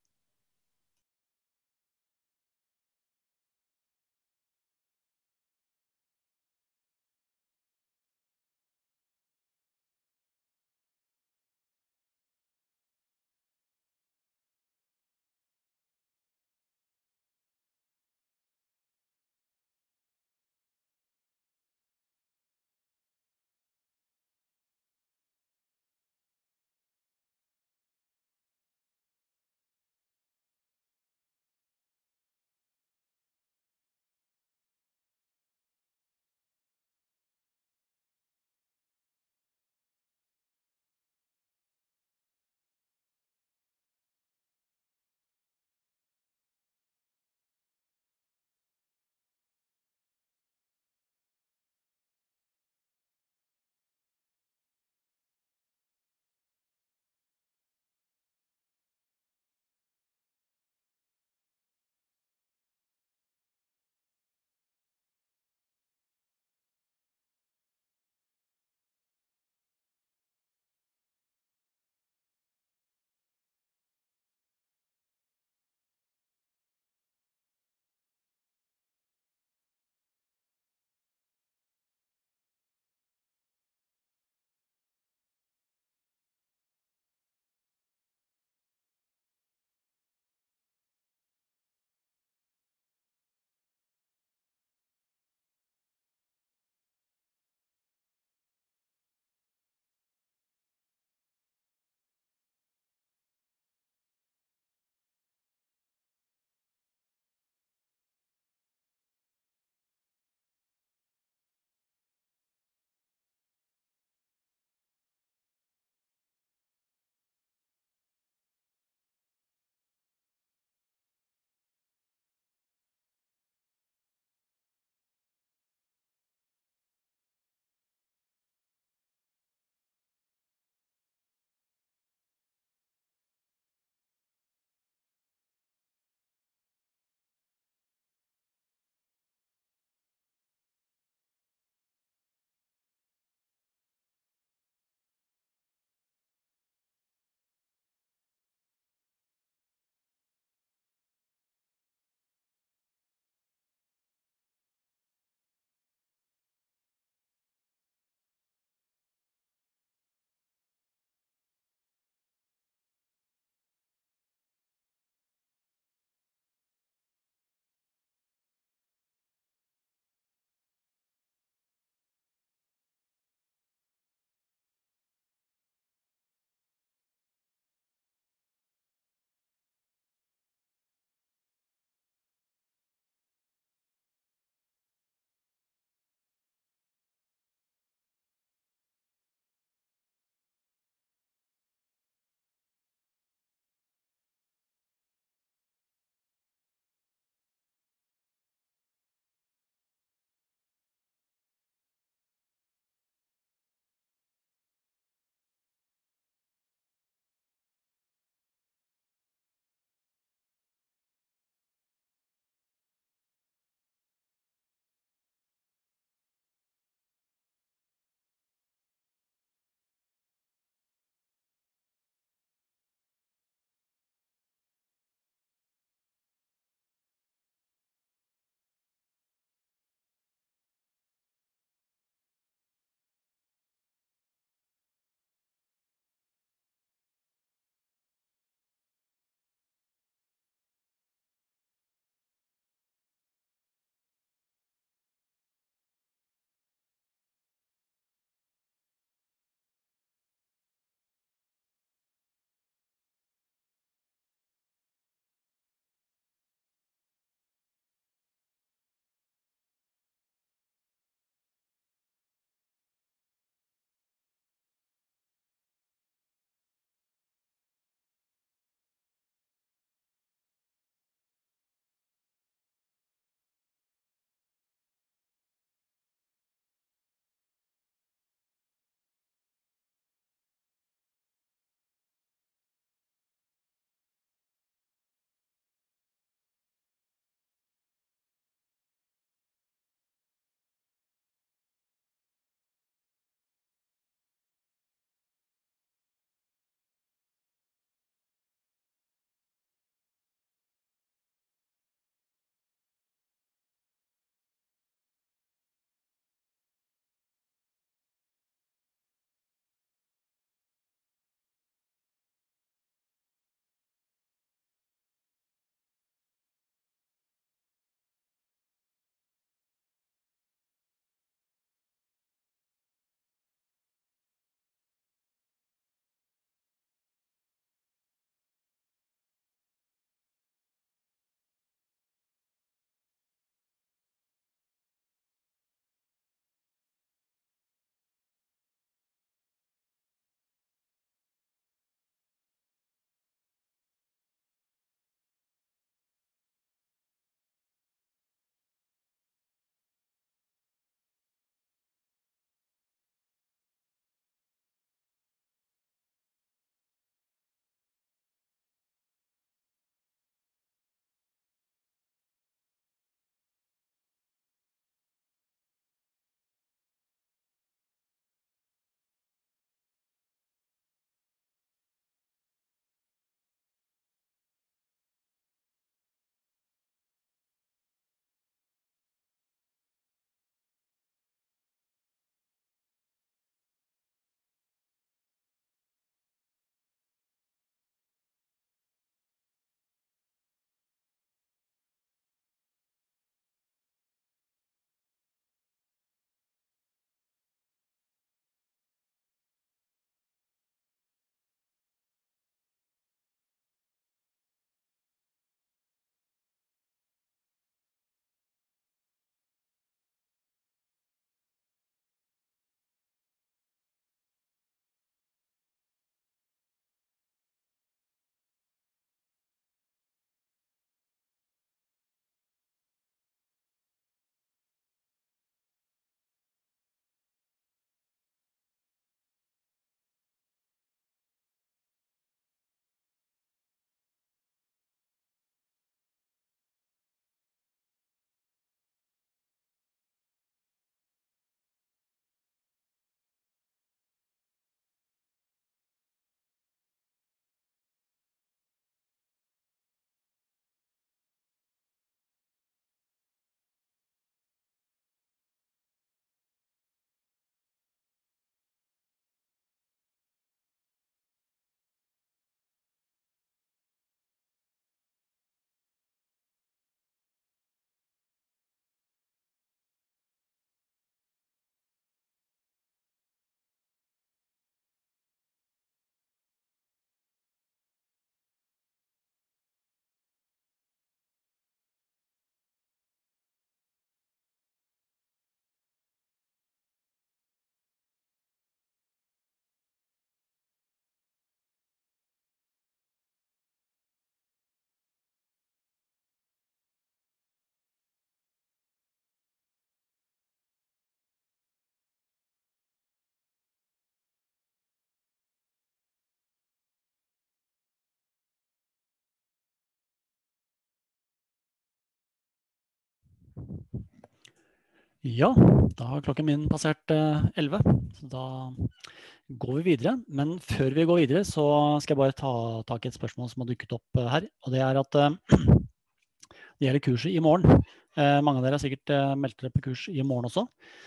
Ja, da har klokken min passert elleve, så da går vi videre. Men før vi går videre, så skal jeg bare ta tak i et spørsmål som har dukket opp her. Og det er at det gjelder kurset i morgen. Mange av dere har sikkert meldt dere på kurs i morgen også.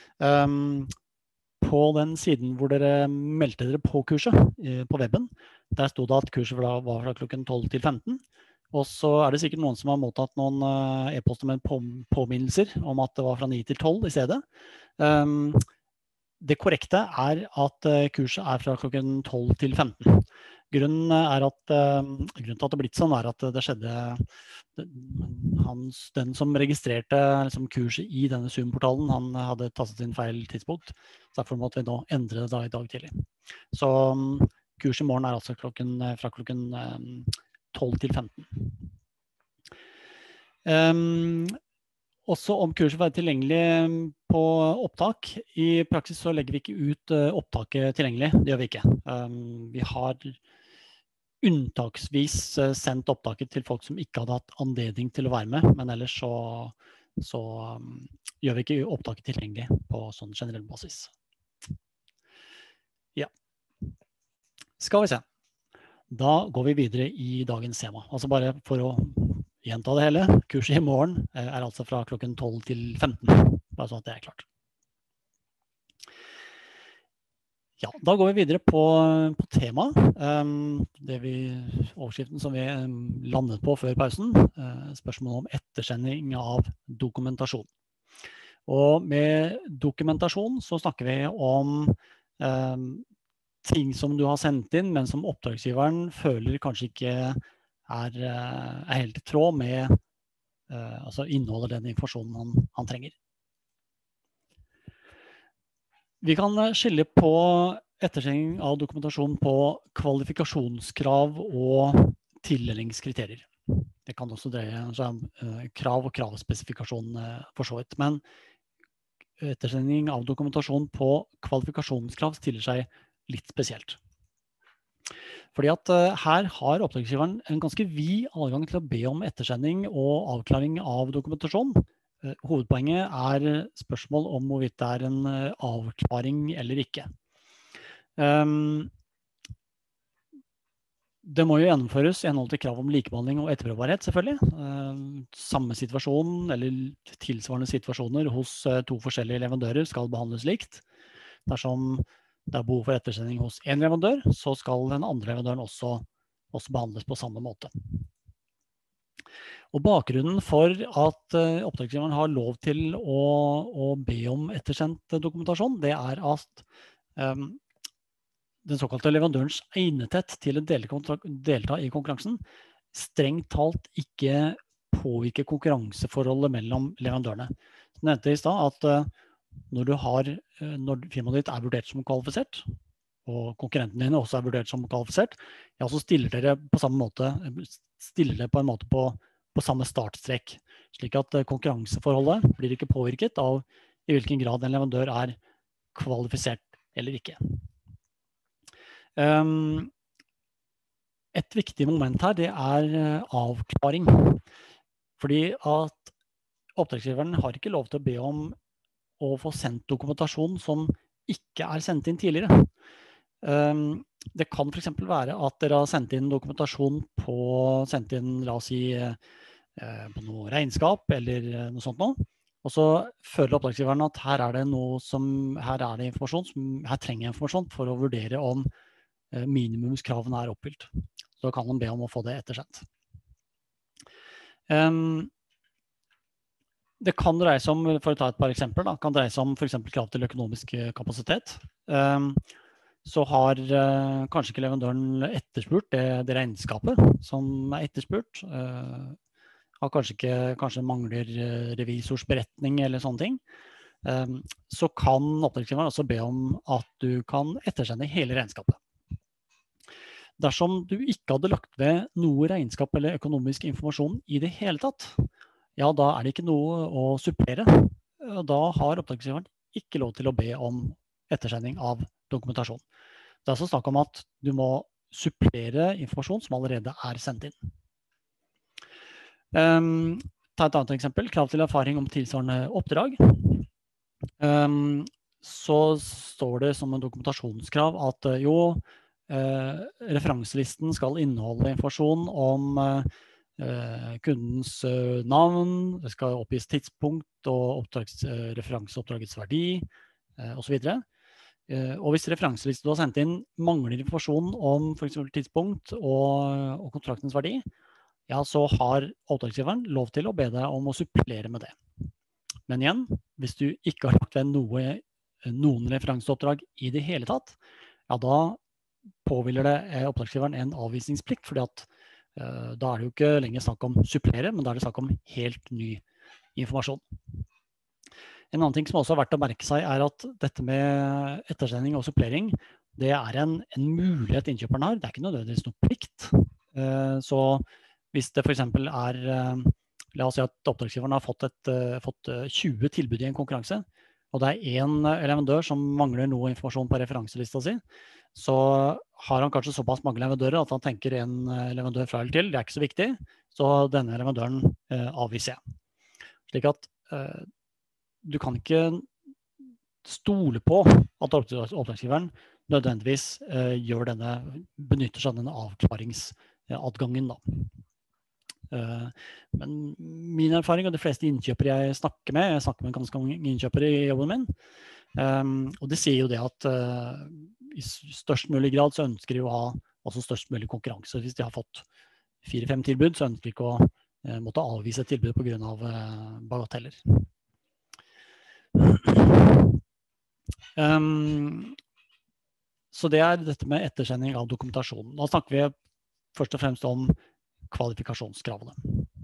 På den siden hvor dere meldte dere på kurset på webben, der stod det at kurset var fra klokken tolv til femten. Og så er det sikkert noen som har mottatt noen e-poster med påminnelser om at det var fra ni til tolv i stedet. Det korrekte er at kurset er fra klokken tolv til femten. Grunnen, er at, grunnen til at det har blitt sånn er at det skjedde, hans, den som registrerte liksom, kurset i denne Zoom-portalen, han hadde tastet inn feil tidspunkt. Så derfor måtte vi nå endre det da i dag tidlig. Så kurset i morgen er altså klokken, fra klokken tolv til femten. Um, også om kurset var tilgjengelig på opptak. I praksis så legger vi ikke ut uh, opptaket tilgjengelig, det gjør vi ikke. Um, vi har unntaksvis uh, sendt opptaket til folk som ikke hadde hatt anledning til å være med, men ellers så, så um, gjør vi ikke opptaket tilgjengelig på sånn generell basis. Ja. Skal vi se. Da går vi videre i dagens tema. Altså bare for å gjenta det hele, kurset i morgen er altså fra klokken tolv til femten, bare så at det er klart. Ja, da går vi videre på, på tema. Um, det vi, overskriften som vi landet på før pausen, uh, spørsmålet om ettersending av dokumentasjon. Og med dokumentasjon så snakker vi om um, ting som du har sendt inn, men som oppdragsgiveren føler kanskje ikke er, er helt i tråd med uh, altså inneholder den informasjonen han, han trenger. Vi kan skille på ettersending av dokumentasjon på kvalifikasjonskrav og tildelingskriterier. Det kan også dreie seg om uh, krav og kravspesifikasjon uh, for så vidt, men ettersending av dokumentasjon på kvalifikasjonskrav stiller seg litt spesielt. Fordi at uh, her har oppdragsgiveren en ganske vid adgang til å be om ettersending og avklaring av dokumentasjon. Uh, hovedpoenget er spørsmål om hvorvidt det er en uh, avklaring eller ikke. Um, det må jo gjennomføres i henhold til krav om likebehandling og etterprøvbarhet, selvfølgelig. Uh, samme situasjon eller tilsvarende situasjoner hos uh, to forskjellige leverandører skal behandles likt. Dersom det er behov for ettersending hos en leverandør, så skal den andre leverandøren også, også behandles på samme måte. Og bakgrunnen for at uh, oppdragsgiveren har lov til å, å be om ettersendt dokumentasjon, det er at um, den såkalte leverandørens egnethet til å delta i konkurransen strengt talt ikke påvirker konkurranseforholdet mellom leverandørene. Jeg nevnte i sted at uh, Når, du har, når firmaet ditt er vurdert som kvalifisert, og konkurrenten din også er vurdert som kvalifisert, ja, så stiller dere på samme måte, stiller dere på en måte på, på samme startstrekk, slik at konkurranseforholdet blir ikke påvirket av i hvilken grad en leverandør er kvalifisert eller ikke. Um, et viktig moment her, det er avklaring. Fordi at oppdragsgiveren har ikke lov til å be om å få sendt dokumentasjon som ikke er sendt inn tidligere. Um, det kan for eksempel være at dere har sendt inn dokumentasjon på, sendt inn, la oss si, eh, på noe regnskap eller noe sånt noe. Og så føler oppdragsgiveren at her er det noe som, her er det informasjon, som, her trenger jeg informasjon for å vurdere om eh, minimumskravene er oppfylt. Så kan man be om å få det ettersendt. Um, Det kan dreie seg om, for å ta et par eksempler, da, kan dreie seg om for eksempel krav til økonomisk kapasitet. Um, så har uh, kanskje ikke leverandøren etterspurt det, det regnskapet som er etterspurt. Uh, har kanskje ikke, kanskje mangler revisors beretning eller sånne ting. Um, så kan oppdragsgiveren også be om at du kan ettersende hele regnskapet. Dersom du ikke hadde lagt ved noe regnskap eller økonomisk informasjon i det hele tatt, ja, da er det ikke noe å supplere. Da har oppdragsgiveren ikke lov til å be om ettersending av dokumentasjon. Det er altså snakk om at du må supplere informasjon som allerede er sendt inn. Um, ta et annet eksempel, krav til erfaring om tilsvarende oppdrag. um, så står det som en dokumentasjonskrav at uh, jo, uh, referanselisten skal inneholde informasjon om uh, kundens uh, navn, det skal oppgis tidspunkt og oppdrags, uh, referanseoppdragets verdi, uh, og så videre. Uh, og hvis referanselisten du har sendt inn mangler informasjon om for eksempel tidspunkt og, og kontraktens verdi, ja, så har oppdragsgiveren lov til å be deg om å supplere med det. Men igjen, hvis du ikke har lagt ved noe, noen referanseoppdrag i det hele tatt, ja, da påhviler det oppdragsgiveren en avvisningsplikt, fordi at uh, da er det jo ikke lenger snakk om supplere, men da er det snakk om helt ny informasjon. En annen ting som også har vært å merke seg er at dette med ettersending og supplering, det er en, en mulighet innkjøperen har, det er ikke nødvendigvis noe plikt. Uh, så hvis det for eksempel er... Uh, La oss si at oppdragsgiveren har fått, et, uh, fått tjue tilbud i en konkurranse, og det er en leverandør som mangler noe informasjon på referanselista si, så har han kanskje såpass mange leverandører at han tenker en leverandør fra eller til, det er ikke så viktig, så denne leverandøren uh, avviser jeg. Slik at uh, du kan ikke stole på at oppdragsgiveren nødvendigvis uh, gjør denne, benytter seg av denne avklaringsadgangen da. Men min erfaring og de fleste innkjøpere jeg snakker med, jeg snakker med ganske mange innkjøpere i jobben min, og de sier jo det at i størst mulig grad så ønsker de å ha også størst mulig konkurranse. Hvis de har fått fire-fem tilbud, så ønsker de ikke å måtte avvise et tilbud på grunn av bagateller. Så det er dette med ettersending av dokumentasjonen. Da snakker vi først og fremst om kvalifikasjonskravene.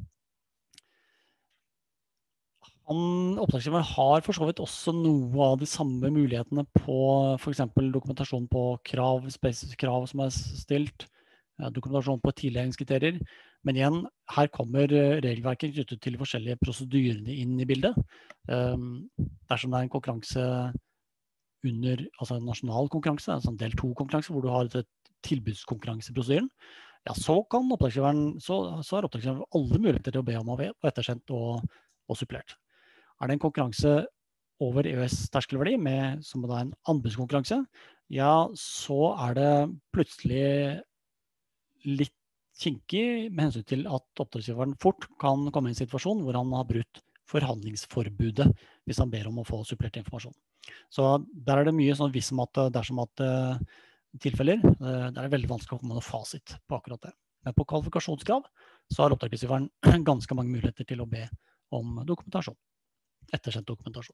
Han, oppdragsgiveren har for så vidt også noe av de samme mulighetene på for eksempel dokumentasjon på krav, krav som er stilt, dokumentasjon på tilleggskriterier, men igjen, her kommer regelverket knyttet til forskjellige prosedyrene inn i bildet. Dersom det er en konkurranse under, altså en nasjonal konkurranse, altså en del to konkurranse, hvor du har et tilbudskonkurranseprosedyren, ja, så kan oppdragsgiveren, så, så har oppdragsgiveren alle muligheter til å be om å være ettersendt og, og supplert. Er det en konkurranse over E U S-terskelverdi, med, som er en anbudskonkurranse, ja, så er det plutselig litt kinkig med hensyn til at oppdragsgiveren fort kan komme i en situasjon hvor han har brutt forhandlingsforbudet hvis han ber om å få supplert informasjon. Så der er det mye sånn hvis om at dersom at tilfeller, det er veldig vanskelig å komme med noe fasit på akkurat det. Men på kvalifikasjonskrav så har oppdragsgiveren ganske mange muligheter til å be om dokumentasjon, ettersendt dokumentasjon.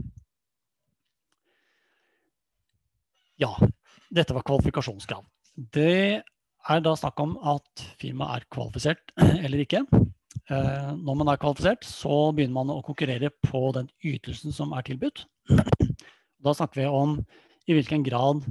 Ja, dette var kvalifikasjonskrav. Det er da snakk om at firmaet er kvalifisert eller ikke. Når man er kvalifisert, så begynner man å konkurrere på den ytelsen som er tilbudt. Da snakker vi om i hvilken grad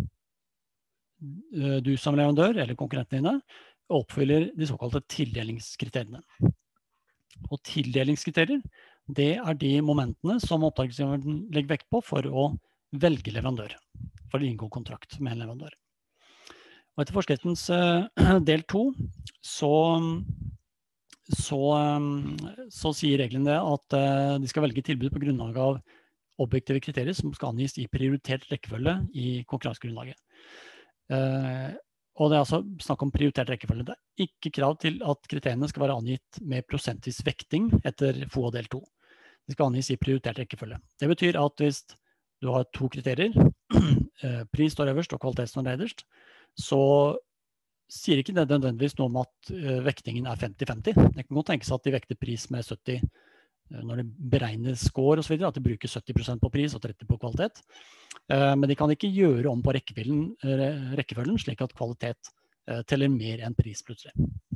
du som leverandør eller konkurrentene dine oppfyller de såkalte tildelingskriteriene. Og tildelingskriterier, det er de momentene som oppdragsgiveren legger vekt på for å velge leverandør, for å inngå kontrakt med en leverandør. Og etter forskriftens del to, så, så, så sier reglene det at de skal velge tilbud på grunnlag av objektive kriterier som skal angis i prioritert rekkefølge i konkurransegrunnlaget. Uh, og det er altså snakk om prioritert rekkefølge. Det er ikke krav til at kriteriene skal være angitt med prosentvis vekting etter F O A del to. Det skal angis i prioritert rekkefølge. Det betyr at hvis du har to kriterier, uh, pris står øverst og kvalitet står nederst, så sier ikke det nødvendigvis noe om at uh, vektingen er femti femti. Det kan godt tenkes at de vekter pris med sytti når de beregner score og så videre, at de bruker sytti prosent på pris og tretti på kvalitet. Men de kan ikke gjøre om på rekkefølgen, rekkefølgen slik at kvalitet teller mer enn pris plutselig.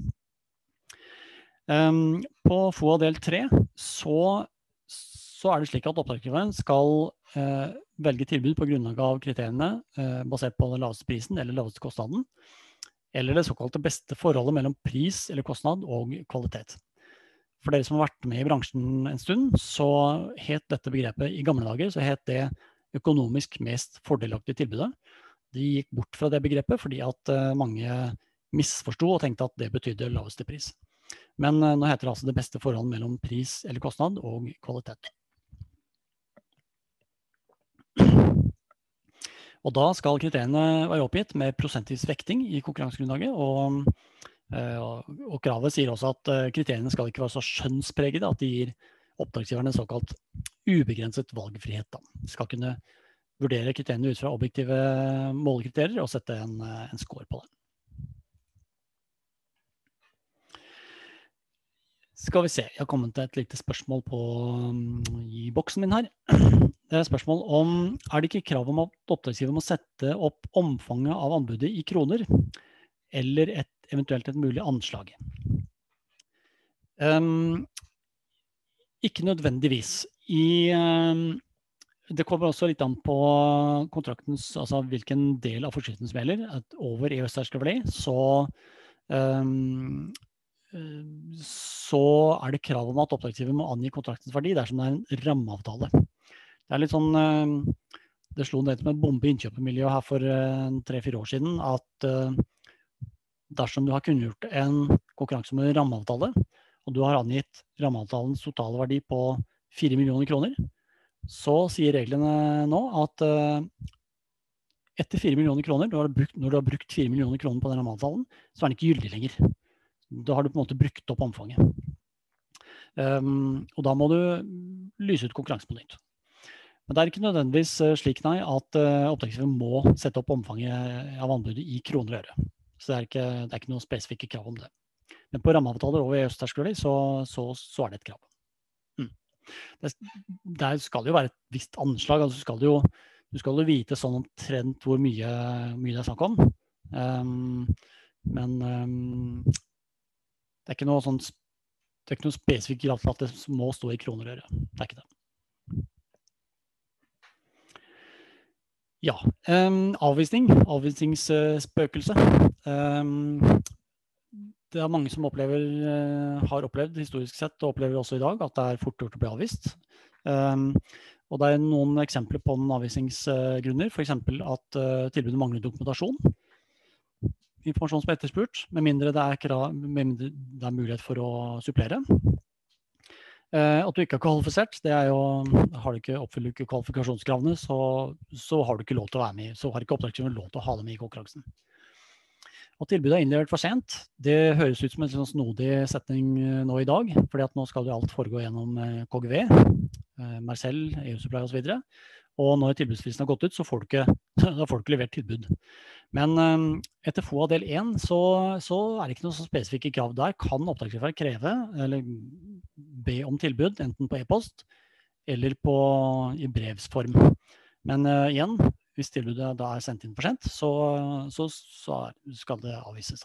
På F O A del tre så, så er det slik at oppdragsgiveren skal velge tilbud på grunnlag av kriteriene basert på den laveste prisen eller laveste kostnaden, eller det såkalte beste forholdet mellom pris eller kostnad og kvalitet. For dere som har vært med i bransjen en stund, så het dette begrepet i gamle dager, så het det økonomisk mest fordelaktige tilbudet. De gikk bort fra det begrepet fordi at mange misforstod og tenkte at det betydde laveste pris. Men nå heter det altså det beste forholdet mellom pris eller kostnad og kvalitet. Og da skal kriteriene være oppgitt med prosentvis vekting i konkurransegrunnlaget, og, og kravet sier også at kriteriene skal ikke være så skjønnspregede at de gir oppdragsgiverne såkalt ubegrenset valgfrihet. Da. De skal kunne vurdere kriteriene ut fra objektive målekriterier og sette en, en score på det. Skal vi se, jeg har kommet til et lite spørsmål på, i boksen min her. Det er et spørsmål om, er det ikke krav om at oppdragsgiver må sette opp omfanget av anbudet i kroner, eller et, eventuelt et mulig anslag? Um, ikke nødvendigvis. I, um, det kommer også litt an på kontraktens, altså hvilken del av forskriften som gjelder. At over E U S-terskelig, så... Um, så er det krav om at oppdragsgiver må angi kontraktens verdi dersom det er en rammeavtale. Det er litt sånn, det slo ned som en bombe i innkjøpermiljøet her for tre-fire år siden, at dersom du har kunngjort en konkurranse med en rammeavtale, og du har angitt rammeavtalens totale verdi på fire millioner kroner, så sier reglene nå at etter fire millioner kroner, når du har brukt, når du har brukt fire millioner kroner på den rammeavtalen, så er den ikke gyldig lenger. Da har du på en måte brukt opp omfanget. Um, og da må du lyse ut konkurranse på nytt. Men det er ikke nødvendigvis slik, nei, at uh, oppdragsgiver må sette opp omfanget av anbudet i kroner og øre. Så det er ikke, det er ikke noe spesifikke krav om det. Men på rammeavtaler over E U S-terskelig, så, så, så er det et krav. Mm. Det, det skal jo være et visst anslag, altså du skal jo, du skal jo vite sånn omtrent hvor mye, mye det er snakk om. Um, men... Um, Det er ikke noe, sånn, det er ikke noe spesifikt krav til at det må stå i kroner og øre. Det er ikke det. Ja, um, avvisning, avvisningsspøkelse. Um, det er mange som opplever, uh, har opplevd historisk sett, og opplever også i dag, at det er fort gjort å bli avvist. Um, og det er noen eksempler på noen avvisningsgrunner, for eksempel at uh, tilbudet mangler dokumentasjon. Informasjon som er etterspurt, med mindre det er, krav, med mindre det er mulighet for å supplere. Eh, at du ikke er kvalifisert, det er jo, har du ikke oppfyller ikke kvalifikasjonskravene, så, så har du ikke lov til å være med, så har ikke oppdragsgiveren lov til å ha dem i konkurransen. At tilbudet er innlevert for sent, det høres ut som en sånn snodig setning nå i dag, fordi at nå skal jo alt foregå gjennom K G V, Mercell, E U-supply og så videre. Og når tilbudsfristen har gått ut, så får du ikke, da får du ikke levert tilbud. Men um, etter F O A del én, så, så er det ikke noe så spesifikke krav der. Kan oppdragsgiver kreve, eller be om tilbud, enten på e-post, eller på, i brevsform. Men uh, igjen, hvis tilbudet da er sendt inn for sent, så, så, så skal det avvises.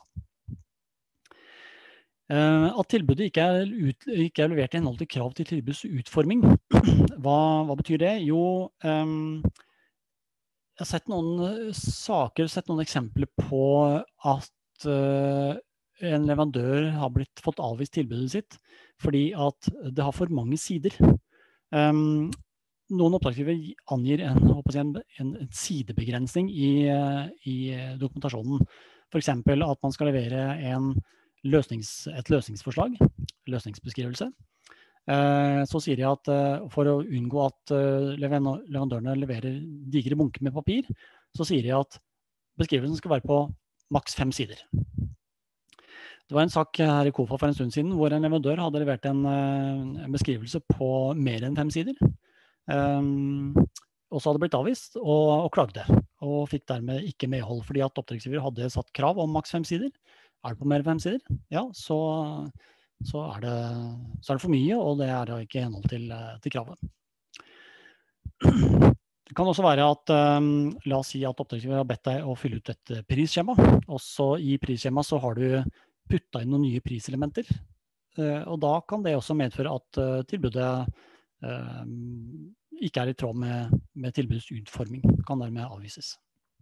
Uh, at tilbudet ikke er, ut, ikke er levert i henhold til krav til tilbudsutforming. Hva, hva betyr det? Jo, um, jeg har sett noen saker, sett noen eksempler på at uh, en leverandør har blitt fått avvist tilbudet sitt, fordi at det har for mange sider. Um, noen oppdragsgiver angir en, en, en, en sidebegrensning i, i dokumentasjonen. For eksempel at man skal levere en Løsnings, et løsningsforslag, løsningsbeskrivelse. Eh, så sier de at eh, for å unngå at eh, leverandørene leverer digre bunker med papir, så sier de at beskrivelsen skal være på maks fem sider. Det var en sak her i KOFA for en stund siden, hvor en leverandør hadde levert en, en beskrivelse på mer enn fem sider. Eh, og så hadde det blitt avvist og, og klagde, og fikk dermed ikke medhold, fordi at oppdragsgiver hadde satt krav om maks fem sider. Er det på mer enn fem sider? Ja, så, så, er det, så er det for mye, og det er da ikke henhold til, til kravet. Det kan også være at, um, la oss si at oppdragsgiver har bedt deg å fylle ut et prisskjema, og så i prisskjema så har du puttet inn noen nye priselementer, uh, og da kan det også medføre at uh, tilbudet uh, ikke er i tråd med, med tilbudets utforming, kan dermed avvises.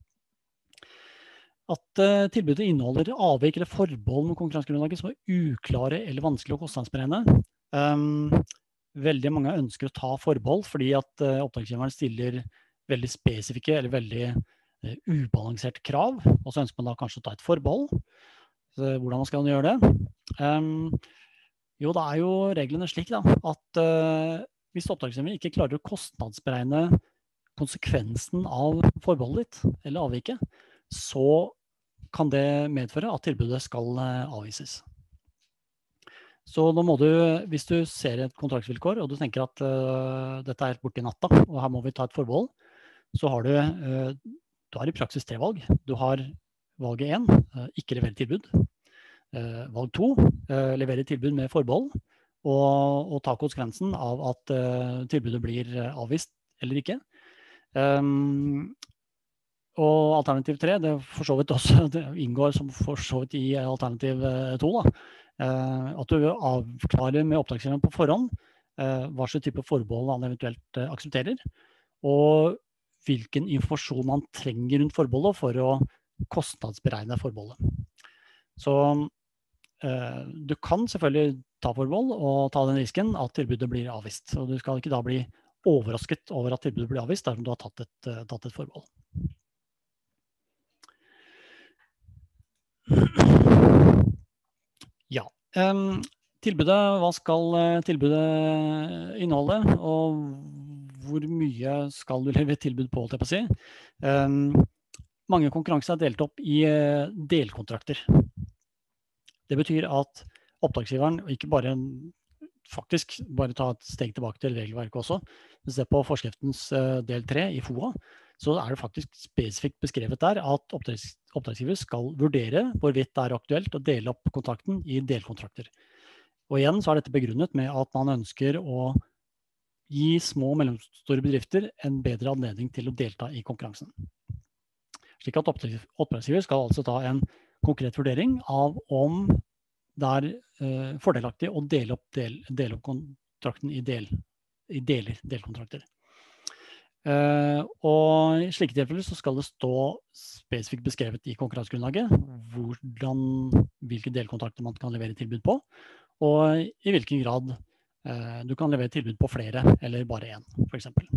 At uh, tilbudet inneholder avvik eller forbehold med konkurransegrunnlaget som er uklare eller vanskelig å kostnadsberegne. Um, veldig mange ønsker å ta forbehold fordi at uh, oppdragsgiveren stiller veldig spesifikke eller veldig uh, ubalanserte krav, og så ønsker man da kanskje å ta et forbehold. Så, hvordan skal man gjøre det? Um, jo, da er jo reglene slik da, at uh, hvis oppdragsgiveren ikke klarer å kostnadsberegne konsekvensen av forbeholdet ditt, eller avviket, så kan det medføre at tilbudet skal avvises. Så nå må du, hvis du ser et kontraktsvilkår, og du tenker at uh, dette er borte i natta, og her må vi ta et forbehold, så har du, uh, du har i praksis tre valg. Du har valget én, uh, ikke levere tilbud. Uh, valg to, uh, levere tilbud med forbehold, og, og ta konsekvensen av at uh, tilbudet blir avvist eller ikke. Um, og alternativ tre, det for så vidt også det inngår som for så vidt i alternativ to, da. Uh, at du avklarer med oppdragsgiveren på forhånd uh, hva slags type forbehold han eventuelt uh, aksepterer, og hvilken informasjon man trenger rundt forbeholdet for å kostnadsberegne forbeholdet. Så uh, du kan selvfølgelig ta forbehold og ta den risken at tilbudet blir avvist. Og du skal ikke da bli overrasket over at tilbudet blir avvist dersom du har tatt et, uh, tatt et forbehold. Ja, um, tilbudet, hva skal tilbudet inneholde, og hvor mye skal du levere tilbud på, til å si? Um, mange konkurranser er delt opp i uh, delkontrakter. Det betyr at oppdragsgiveren, ikke bare faktisk, bare ta et steg tilbake til regelverket også, hvis du ser på forskriftens uh, del tre i F O A, så er det faktisk spesifikt beskrevet der at oppdrags, oppdragsgiver skal vurdere hvorvidt det er aktuelt å dele opp kontrakten i delkontrakter. Og igjen så er dette begrunnet med at man ønsker å gi små og mellomstore bedrifter en bedre anledning til å delta i konkurransen. Slik at oppdragsgiver skal altså ta en konkret vurdering av om det er uh, fordelaktig å dele opp, del, dele opp kontrakten i, del, i deler, delkontrakter. Uh, og i slike tilfeller så skal det stå spesifikt beskrevet i konkurransegrunnlaget hvordan, hvilke delkontrakter man kan levere tilbud på, og i hvilken grad uh, du kan levere tilbud på flere eller bare en, for eksempel.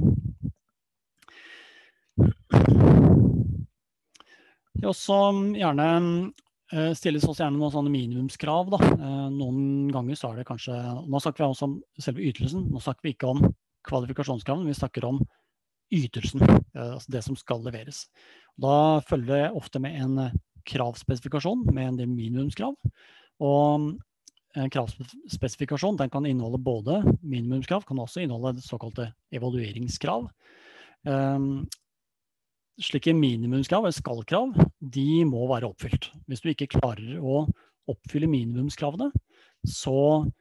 Det er også gjerne, uh, stilles også gjerne noen sånne minimumskrav. Da. Uh, noen ganger så er det kanskje, nå snakker vi også om selve ytelsen, nå snakker vi ikke om kvalifikasjonskravene, vi snakker om ytelsen, altså det som skal leveres. Da følger det ofte med en kravspesifikasjon med en del minimumskrav, og en kravspesifikasjon den kan inneholde både minimumskrav, kan også inneholde såkalte evalueringskrav. Um, slike minimumskrav, eller skallkrav, de må være oppfylt. Hvis du ikke klarer å oppfylle minimumskravene, så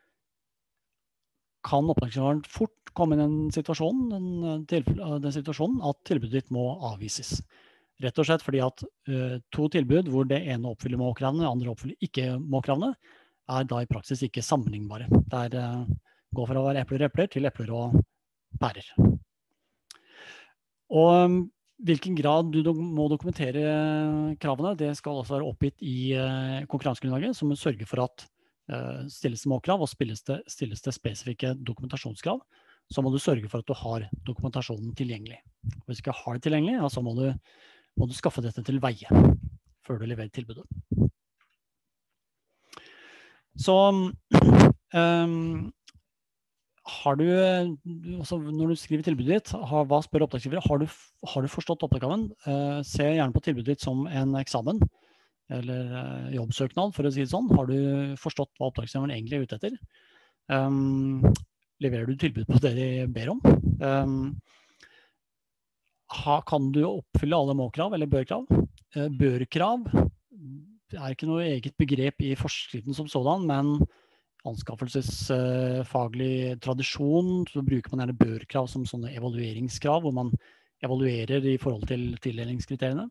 kan oppdragsgiveren fort komme i den situasjonen, den, den situasjonen at tilbudet ditt må avvises. Rett og slett fordi at uh, to tilbud hvor det ene oppfyller målkravene, det andre oppfyller ikke målkravene, er da i praksis ikke sammenlignbare. Det er, uh, går fra å være epler og epler til epler og pærer. Og um, hvilken grad du do må dokumentere kravene, det skal også være oppgitt i uh, konkurransegrunnlaget, som sørger for at uh, stilles det målkrav og stilles det, stilles det spesifikke dokumentasjonskrav, så må du sørge for at du har dokumentasjonen tilgjengelig. Hvis du ikke har det tilgjengelig, ja, så må du, må du skaffe dette til veie før du leverer tilbudet. Så um, har du, altså når du skriver tilbudet ditt, har, hva spør oppdragsgiver? Har du, har du forstått oppgaven? Uh, se gjerne på tilbudet ditt som en eksamen, eller uh, jobbsøknad, for å si det sånn. Har du forstått hva oppdragsgiveren egentlig er ute etter? Um, Leverer du tilbud på det de ber om? Um, ha, kan du oppfylle alle må-krav eller bør-krav? Uh, bør-krav er ikke noe eget begrep i forskriften som sådan, men anskaffelsesfaglig uh, tradisjon, så bruker man gjerne bør-krav som sånne evalueringskrav, hvor man evaluerer i forhold til tildelingskriteriene.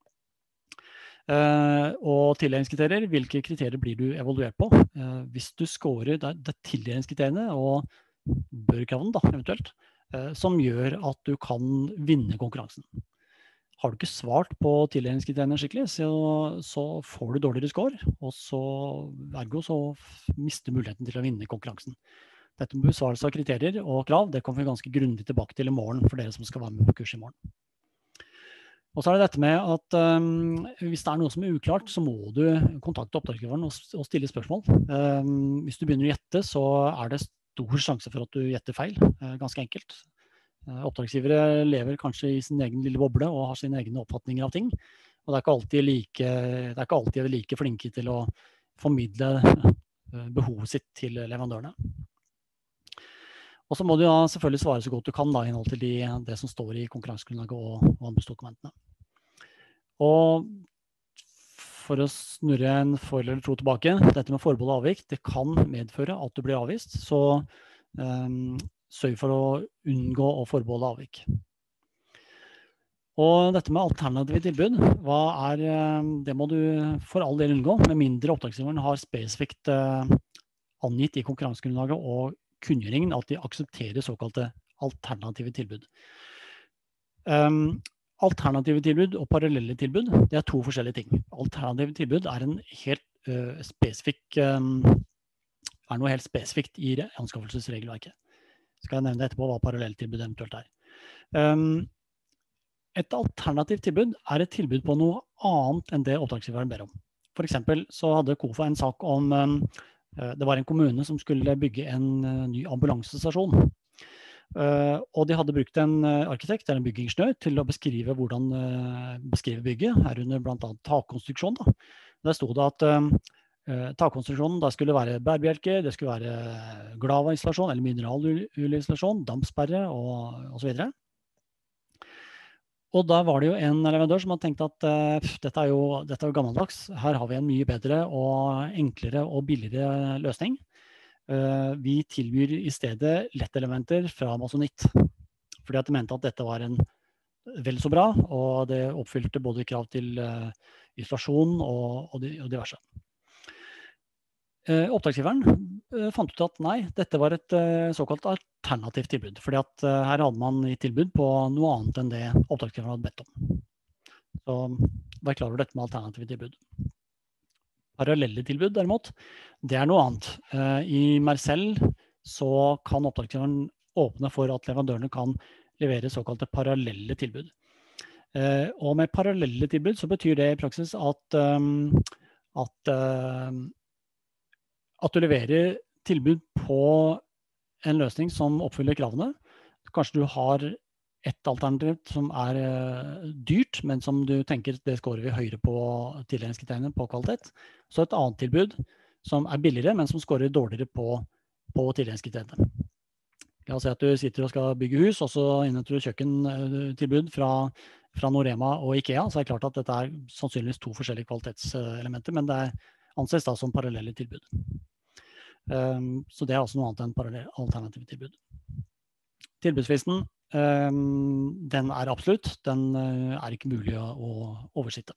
Uh, og tildelingskriterier, hvilke kriterier blir du evaluert på? Uh, hvis du scorer det, det tildelingskriteriene og bør-kraven da, eventuelt, eh, som gjør at du kan vinne konkurransen. Har du ikke svart på tildelingskriteriene skikkelig, så, så får du dårligere score, og så, ergo så mister muligheten til å vinne konkurransen. Dette med besvarelse av kriterier og krav, det kommer vi ganske grundig tilbake til i morgen for dere som skal være med på kurs i morgen. Og så er det dette med at um, hvis det er noe som er uklart, så må du kontakte oppdragsgiveren og, og stille spørsmål. Um, hvis du begynner å gjette, så er det stor sjanse for at du gjetter feil, ganske enkelt. Oppdragsgivere lever kanskje i sin egen lille boble og har sine egne oppfatninger av ting, og det er ikke alltid like, det er ikke alltid like flinke til å formidle behovet sitt til leverandørene. Og så må du da selvfølgelig svare så godt du kan da, i henhold til de, det som står i konkurransegrunnlaget og, og anbudsdokumentene. Og for å snurre en for eller tro tilbake, dette med forbehold og avvik, det kan medføre at du blir avvist, så um, sørg for å unngå å forbeholde avvik. Og dette med alternative tilbud, hva er, det må du for all del unngå, med mindre oppdragsgiveren har spesifikt uh, angitt i konkurransegrunnlaget og kunngjøringen at de aksepterer såkalte alternative tilbud. Um, alternative tilbud og parallelle tilbud, det er to forskjellige ting. Alternative tilbud er en helt uh, spesifikk, um, er noe helt spesifikt i anskaffelsesregelverket. Skal jeg nevne etterpå hva parallelltilbud eventuelt er. Um, et alternativt tilbud er et tilbud på noe annet enn det oppdragsgiveren ber om. For eksempel så hadde KOFA en sak om, um, det var en kommune som skulle bygge en uh, ny ambulansestasjon. Uh, og de hadde brukt en uh, arkitekt, eller en byggingeniør, til å beskrive hvordan uh, beskrive bygget, herunder blant annet takkonstruksjon. Da. Der stod det at uh, Uh, takkonstruksjonen da skulle være bærbjelke, det skulle være glava-installasjon eller mineralulleinstallasjon, dampsperre og, og så videre. Og da var det jo en leverandør som hadde tenkt at uh, dette, er jo, dette er jo gammeldags, her har vi en mye bedre og enklere og billigere løsning. Uh, vi tilbyr i stedet lettelementer fra Masonitt, fordi at de mente at dette var en vel så bra, og det oppfylte både krav til uh, isolasjon og, og, de, og diverse. Uh, oppdragsgiveren uh, fant ut at nei, dette var et uh, såkalt alternativt tilbud, fordi at uh, her hadde man i tilbud på noe annet enn det oppdragsgiveren hadde bedt om. Så vær klar over dette med alternative tilbud. Parallelle tilbud derimot, det er noe annet. Uh, I Mercell så kan oppdragsgiveren åpne for at leverandørene kan levere såkalte parallelle tilbud. Uh, og med parallelle tilbud så betyr det i praksis at, um, at uh, at du leverer tilbud på en løsning som oppfyller kravene. Kanskje du har et alternativ som er uh, dyrt, men som du tenker det scorer vi høyere på tildelingskriteriene på kvalitet. Så et annet tilbud som er billigere, men som scorer dårligere på, på tildelingskriteriene. La oss si at du sitter og skal bygge hus, og så innhenter du kjøkkentilbud fra, fra Norema og IKEA, så er det klart at dette er sannsynligvis to forskjellige kvalitetselementer, men det er anses da som parallelle tilbud. Um, så det er også noe annet enn parallelle alternative tilbud. Tilbudsfristen, um, den er absolutt, den uh, er ikke mulig å, å oversitte.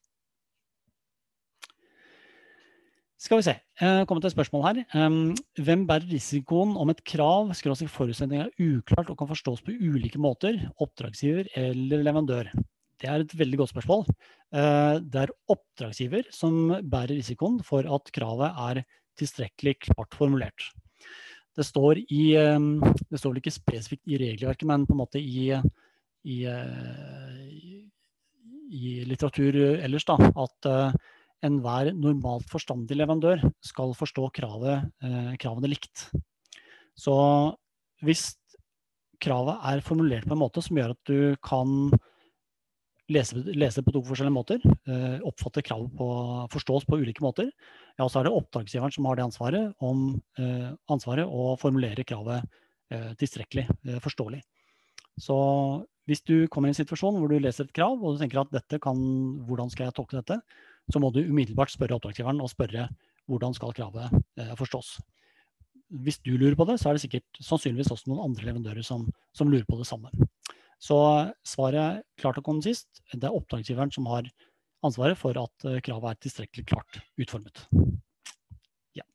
Skal vi se, jeg kommer til et spørsmål her. Um, hvem bærer risikoen om et krav, skråstrek forutsetning er uklart og kan forstås på ulike måter, oppdragsgiver eller leverandør? Det er et veldig godt spørsmål. Uh, det er oppdragsgiver som bærer risikoen for at kravet er tilstrekkelig klart formulert. Det står, i, um, det står vel ikke spesifikt i regelverket, men på en måte i, i, i, i litteratur ellers da, at uh, enhver normalt forstandig leverandør skal forstå kravet, eh, kravene likt. Så hvis kravet er formulert på en måte som gjør at du kan lese, lese på to forskjellige måter, eh, oppfatte kravet på, forstås på ulike måter, ja, så er det oppdragsgiveren som har det ansvaret om eh, ansvaret å formulere kravet eh, tilstrekkelig eh, forståelig. Så hvis du kommer i en situasjon hvor du leser et krav, og du tenker at dette kan, hvordan skal jeg tolke dette, så må du umiddelbart spørre oppdragsgiveren og spørre hvordan skal kravet eh, forstås. Hvis du lurer på det, så er det sikkert sannsynligvis også noen andre leverandører som, som lurer på det samme. Så svaret klart og konsist, det er oppdragsgiveren som har ansvaret for at eh, kravet er tilstrekkelig klart utformet. Ja.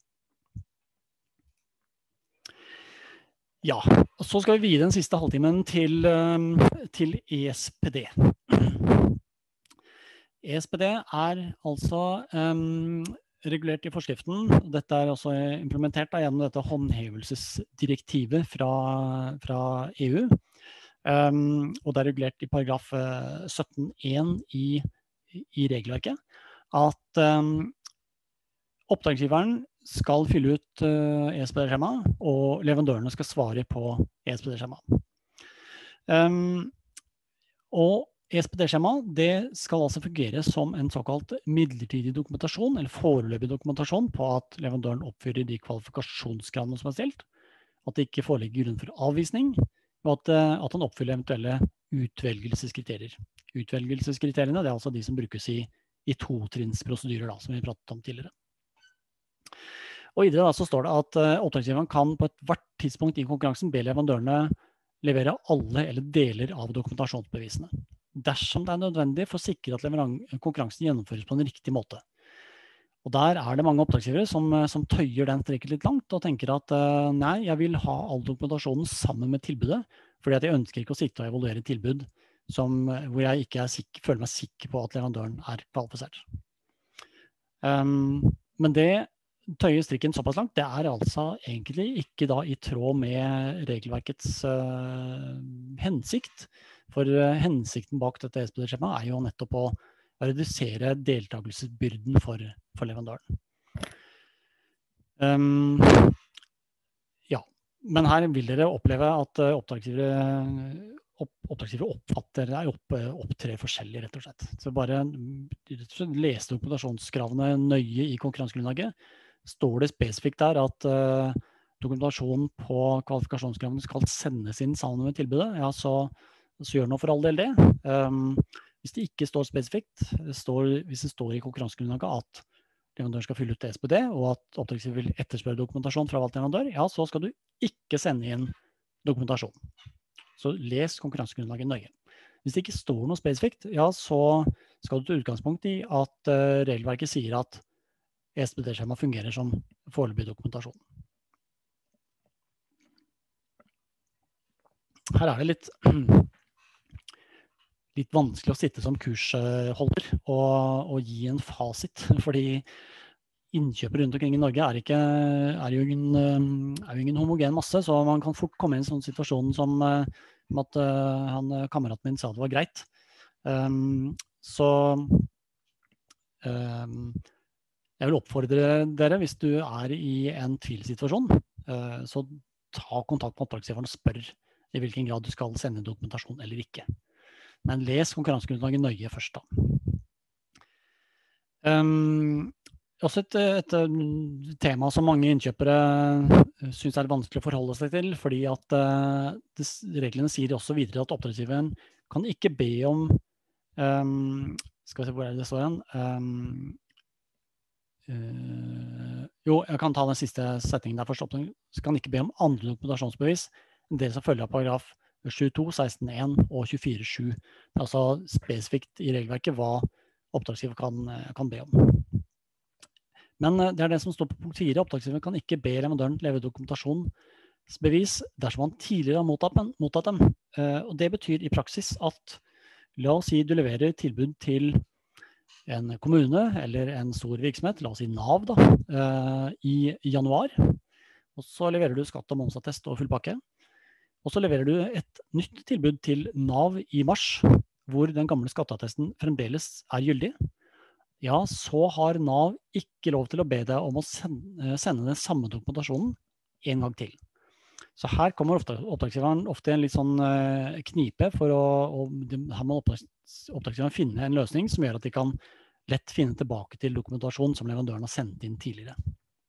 Ja, og så skal vi vide den siste halvtimen til, um, til E S P D. E S P D er altså um, regulert i forskriften. Dette er også implementert da, gjennom dette håndhevelsesdirektivet fra, fra E U. Um, og det er regulert i paragraf uh, sytten én i, i regelverket at um, oppdragsgiveren skal fylle ut uh, E S P D-skjema, og leverandørene skal svare på E S P D-skjema. Um, og E S P D-skjema, det skal altså fungere som en såkalt midlertidig dokumentasjon, eller foreløpig dokumentasjon på at leverandøren oppfyller de kvalifikasjonskravene som er stilt, at det ikke foreligger grunn for avvisning, og at, at han oppfyller eventuelle utvelgelseskriterier. Utvelgelseskriteriene, det er altså de som brukes i, i totrinnsprosedyrer, da, som vi pratet om tidligere. Og videre da, så står det at uh, oppdragsgiveren kan på et hvert tidspunkt i konkurransen be leverandørene levere alle eller deler av dokumentasjonsbevisene, dersom det er nødvendig for å sikre at konkurransen gjennomføres på en riktig måte. Og der er det mange oppdragsgivere som, som tøyer den strekken litt langt og tenker at uh, nei, jeg vil ha all dokumentasjonen sammen med tilbudet, fordi at jeg ønsker ikke å sitte og evaluere tilbud som, hvor jeg ikke er sikker, føler meg sikker på at leverandøren er kvalifisert. Um, men det tøyer strikken såpass langt, det er altså egentlig ikke da i tråd med regelverkets uh, hensikt. For uh, hensikten bak dette E S P D-skjemaet er jo nettopp å redusere deltakelsesbyrden for, for leverandøren. Um, ja, men her vil dere oppleve at uh, oppdragsgivere, opp, oppdragsgivere oppfatter deg opp, opptre forskjellig, rett og slett. Så bare lese dokumentasjonskravene nøye i konkurransegrunnlaget. Står det spesifikt der at uh, dokumentasjonen på kvalifikasjonskravene skal sendes inn sammen med tilbudet, ja, så, så gjør noe for all del det. Um, hvis det ikke står spesifikt, står, hvis det står i konkurransegrunnlaget at leverandøren skal fylle ut E S P D, og at oppdragsgiver vil etterspørre dokumentasjon fra valgt leverandør, ja, så skal du ikke sende inn dokumentasjon. Så les konkurransegrunnlaget nøye. Hvis det ikke står noe spesifikt, ja, så skal du til utgangspunkt i at uh, regelverket sier at E S P D-skjema fungerer som foreløpig dokumentasjon. Her er det litt, litt vanskelig å sitte som kursholder og, og gi en fasit, fordi innkjøpere rundt omkring i Norge er, ikke, er, jo ingen, er jo ingen homogen masse, så man kan fort komme i en sånn situasjon som uh, at uh, han, kameraten min sa det var greit. Um, så um, jeg vil oppfordre dere, hvis du er i en tvilsituasjon, uh, så ta kontakt med oppdragsgiveren og spør i hvilken grad du skal sende dokumentasjon eller ikke. Men les konkurransegrunnlaget nøye først da. Um, også et, et, et tema som mange innkjøpere synes er vanskelig å forholde seg til, fordi at uh, des, reglene sier også videre at oppdragsgiveren kan ikke be om, um, skal vi se hvor er det står igjen, um, uh, jo, jeg kan ta den siste settingen der først, så kan ikke be om andre dokumentasjonsbevis enn det som følger av paragraf tjueto, seksten punkt én og tjuefire punkt sju. Det er altså spesifikt i regelverket hva oppdragsgiver kan, kan be om. Men det er det som står på punkt fire. Oppdragsgiver kan ikke be leverandøren levere dokumentasjonsbevis dersom han tidligere har mottatt, mottatt dem. Og det betyr i praksis at, la oss si du leverer tilbud til en kommune eller en stor virksomhet, la oss si Nav da, i januar, og så leverer du skatt- og momsattest og full pakke. Og så leverer du et nytt tilbud til Nav i mars, hvor den gamle skatteattesten fremdeles er gyldig. Ja, så har Nav ikke lov til å be deg om å sende, sende den samme dokumentasjonen en gang til. Så her kommer oppdragsgiveren ofte en litt sånn knipe for å, og her må oppdragsgiveren finne en løsning som gjør at de kan lett finne tilbake til dokumentasjon som leverandøren har sendt inn tidligere.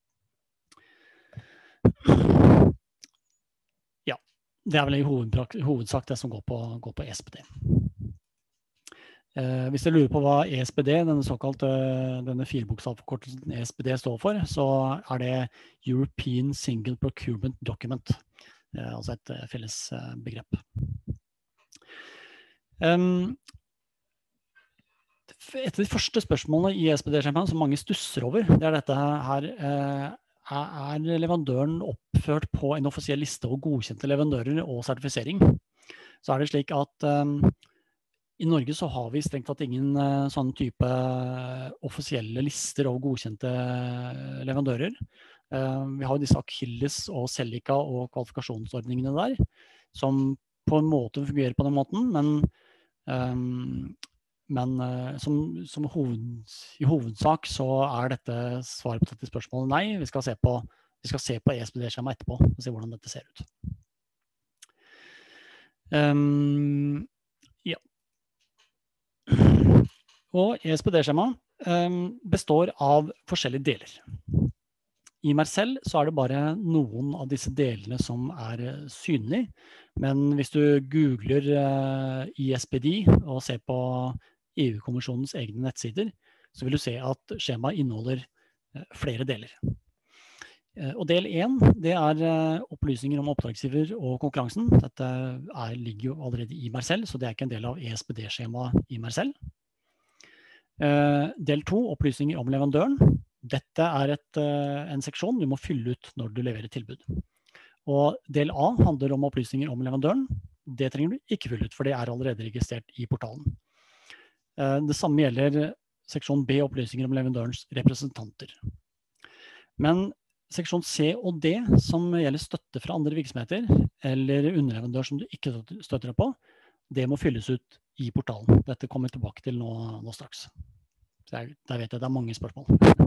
Det er vel i hovedsak det som går på, går på E S P D. Eh, hvis du lurer på hva E S P D, denne såkalte denne firebokstavforkortelsen E S P D står for, så er det European Single Procurement Document, eh, altså et felles eh, begrep. Um, et av de første spørsmålene i E S P D-skjemaet som mange stusser over, det er dette her, eh, er leverandøren oppført på en offisiell liste og godkjente leverandører og sertifisering. Så er det slik at um, i Norge så har vi strengt tatt ingen uh, sånn type offisielle lister og godkjente leverandører. Uh, vi har disse Achilles og Celica og kvalifikasjonsordningene der, som på en måte fungerer på den måten, men um, Men uh, som, som hoved, i hovedsak så er dette svaret på dette spørsmålet nei. Vi skal se på, vi skal se på E S P D-skjema etterpå og se hvordan dette ser ut. Um, ja. Og E S P D-skjema um, består av forskjellige deler. I Mercell så er det bare noen av disse delene som er synlige, men hvis du googler uh, I S P D og ser på E U-kommisjonens egne nettsider, så vil du se at skjemaet inneholder uh, flere deler. Uh, og del én, det er uh, opplysninger om oppdragsgiver og konkurransen. Dette er, ligger jo allerede i Mercell, så det er ikke en del av E S P D-skjemaet i Mercell. Uh, del to, opplysninger om leverandøren. Dette er et, en seksjon du må fylle ut når du leverer tilbud. Og del A handler om opplysninger om leverandøren. Det trenger du ikke fylle ut, for det er allerede registrert i portalen. Det samme gjelder seksjon B, opplysninger om leverandørens representanter. Men seksjon C og D, som gjelder støtte fra andre virksomheter, eller underleverandør som du ikke støtter deg på, det må fylles ut i portalen. Dette kommer jeg tilbake til nå, nå straks. Så jeg, der vet jeg det er mange spørsmål.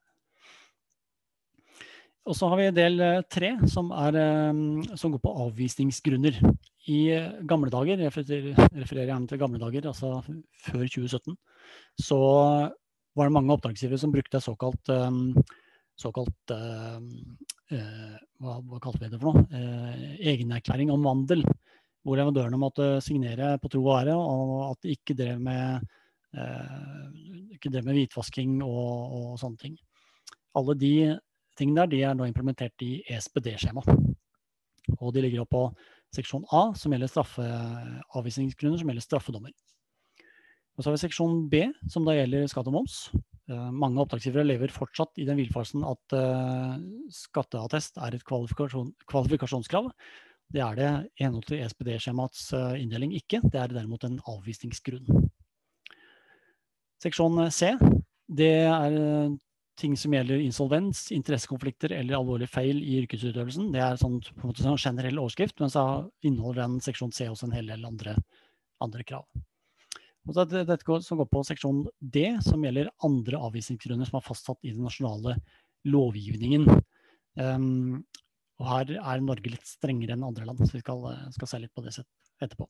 Og så har vi del tre, som, er, som går på avvisningsgrunner. I gamle dager, jeg refererer gjerne til gamle dager, altså før tjue sytten, så var det mange oppdragsgivere som brukte såkalt, såkalt uh, hva, hva kalte vi det for noe? Uh, egenerklæring om vandel, hvor leverandørene måtte signere på tro og ære, og at de ikke drev med, uh, ikke drev med hvitvasking og, og sånne ting. Alle de ting der, de er nå implementert i E S P D-skjema. Og de ligger opp på seksjon A, som gjelder straffeavvisningsgrunner, som gjelder straffedommer. Og så har vi seksjon B, som da gjelder skatt og moms. Uh, mange oppdragsgivere lever fortsatt i den vilfarelsen at uh, skatteattest er et kvalifikasjon, kvalifikasjonskrav. Det er det i henhold til E S P D-skjemats uh, inndeling ikke. Det er derimot en avvisningsgrunn. Seksjon C, det er uh, ting som gjelder insolvens, interessekonflikter eller alvorlige feil i yrkesutøvelsen. Det er sånn, på en måte sånn generell overskrift, men så inneholder den seksjon C også en hel del andre, andre krav. Og så er det dette som går på seksjon D, som gjelder andre avvisningsgrunner som er fastsatt i den nasjonale lovgivningen. Um, og her er Norge litt strengere enn andre land, så vi skal, skal se litt på det etterpå.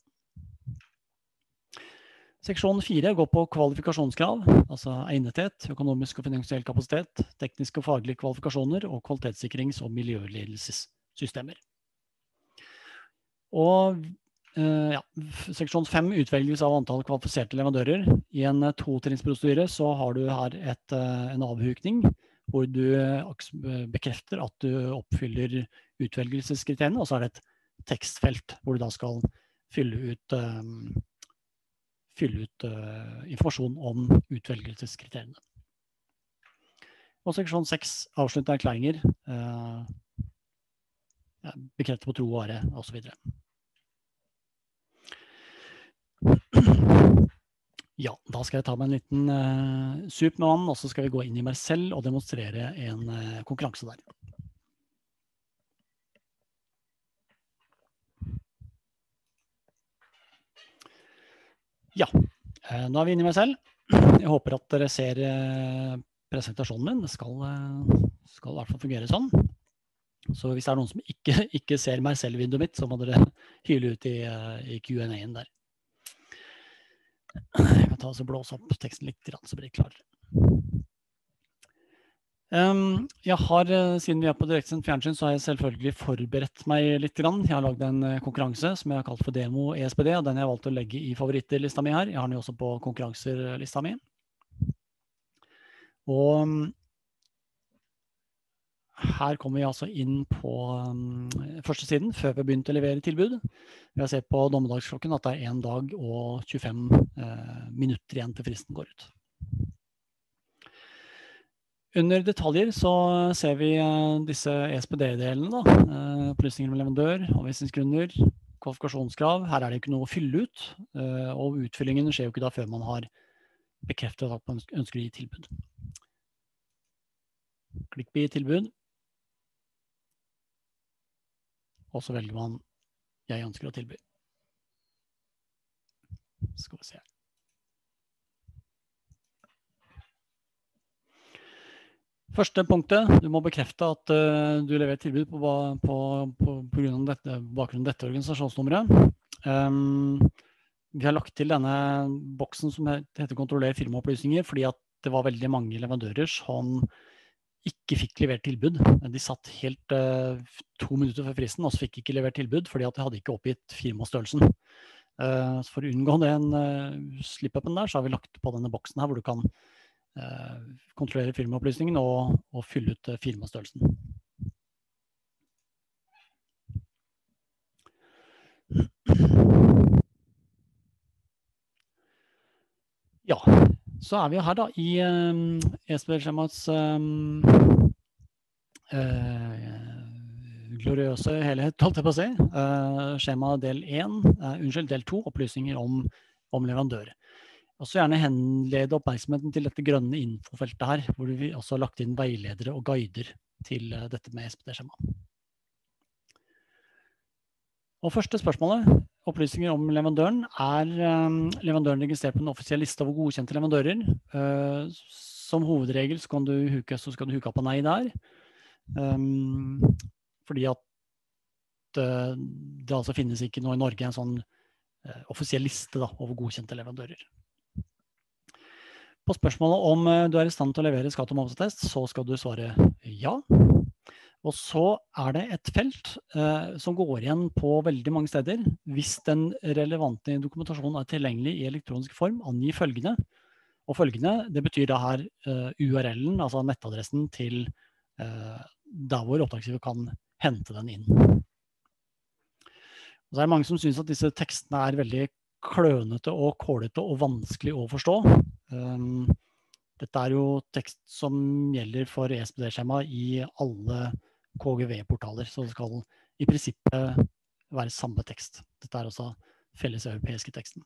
Seksjon fire går på kvalifikasjonskrav, altså egnethet, økonomisk og finansiell kapasitet, tekniske og faglige kvalifikasjoner og kvalitetssikrings- og miljøledelsessystemer. Og eh, ja, seksjon fem, utvelgelse av antall kvalifiserte leverandører. I en totrinnsprosedyre så har du her et, en avhukning, hvor du bekrefter at du oppfyller utvelgelseskriteriene, og så er det et tekstfelt hvor du da skal fylle ut eh, fylle ut uh, informasjon om utvelgelseskriteriene. Og seksjon seks, avsluttende erklæringer, uh, ja, bekreftet på tro og ære, og så videre. Ja, da skal jeg ta meg en liten uh, sup med vann, og så skal vi gå inn i Mercell og demonstrere en uh, konkurranse der. Ja, nå er vi inne i Mercell. Jeg håper at dere ser presentasjonen min. Det skal, skal i hvert fall fungere sånn. Så hvis det er noen som ikke, ikke ser Mercell-vinduet mitt, så må dere hyle ut i, i Q and A-en der. Jeg kan ta og blåse opp teksten litt, så blir det klarere. Um, jeg har, siden vi er på direktesendt fjernsyn, så har jeg selvfølgelig forberedt meg litt grann. Jeg har laget en konkurranse som jeg har kalt for Demo E S P D, og den har jeg valgt å legge i favorittlista mi her. Jeg har den jo også på konkurranserlista mi. Og her kommer vi altså inn på um, første siden, før vi har begynt å levere tilbud. Vi har sett på dommedagsklokken at det er en dag og tjuefem uh, minutter igjen til fristen går ut. Under detaljer så ser vi disse E S P D-delene da, opplysninger om leverandør, avvisningsgrunner, kvalifikasjonskrav. Her er det ikke noe å fylle ut, og utfyllingen skjer jo ikke da før man har bekreftet at man ønsker å gi tilbud. Klikk på gi tilbud, og så velger man jeg ønsker å tilby. Skal vi se. Første punktet, du må bekrefte at uh, du leverer tilbud på, på, på, på grunn av dette, bakgrunn av dette organisasjonsnummeret. Um, vi har lagt til denne boksen som heter kontroller firmaopplysninger, fordi at det var veldig mange leverandører som ikke fikk levert tilbud. De satt helt uh, to minutter før fristen, og så fikk ikke levert tilbud, fordi at de hadde ikke oppgitt firmastørrelsen. Uh, for å unngå den uh, slip-upen der, så har vi lagt på denne boksen her, hvor du kan uh, kontrollere firmaopplysningen og, og fylle ut uh, firmastørrelsen. Ja, så er vi jo her da i um, E S P D-skjemaets um, uh, gloriøse helhet, holdt jeg på å si. Uh, skjema del én, uh, unnskyld, del to, opplysninger om, om leverandør. Og så gjerne henlede oppmerksomheten til dette grønne infofeltet her, hvor vi også har lagt inn veiledere og guider til uh, dette med E S P D-skjema. Og første spørsmålet, opplysninger om leverandøren, er um, leverandøren registrert på en offisiell liste over godkjente leverandører. Uh, som hovedregel så, kan du huke, så skal du huke på nei der. Um, fordi at uh, det altså finnes ikke nå i Norge en sånn uh, offisiell liste da, over godkjente leverandører. På spørsmålet om uh, du er i stand til å levere skatt- og momsattest, så skal du svare ja. Og så er det et felt uh, som går igjen på veldig mange steder. Hvis den relevante dokumentasjonen er tilgjengelig i elektronisk form, angi følgende. Og følgende, det betyr da her uh, U R L-en, altså nettadressen til uh, der hvor oppdragsgiver kan hente den inn. Og så er det mange som synes at disse tekstene er veldig klønete og kålete og vanskelig å forstå. Um, dette er jo tekst som gjelder for E S P D-skjema i alle K G V-portaler, så det skal i prinsippet være samme tekst. Dette er også felles europeiske teksten.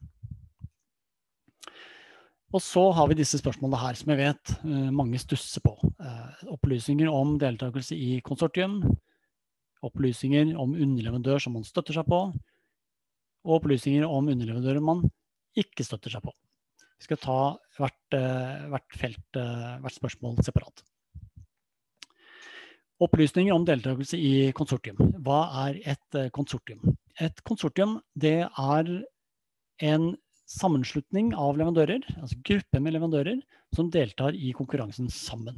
Og så har vi disse spørsmålene her, som jeg vet uh, mange stusser på. Uh, opplysninger om deltakelse i konsortium, opplysninger om underleverandør som man støtter seg på, og opplysninger om underleverandører man ikke støtter seg på. Vi skal ta hvert, uh, hvert felt, uh, hvert spørsmål separat. Opplysninger om deltakelse i konsortium. Hva er et uh, konsortium? Et konsortium, det er en sammenslutning av leverandører, altså grupper med leverandører, som deltar i konkurransen sammen.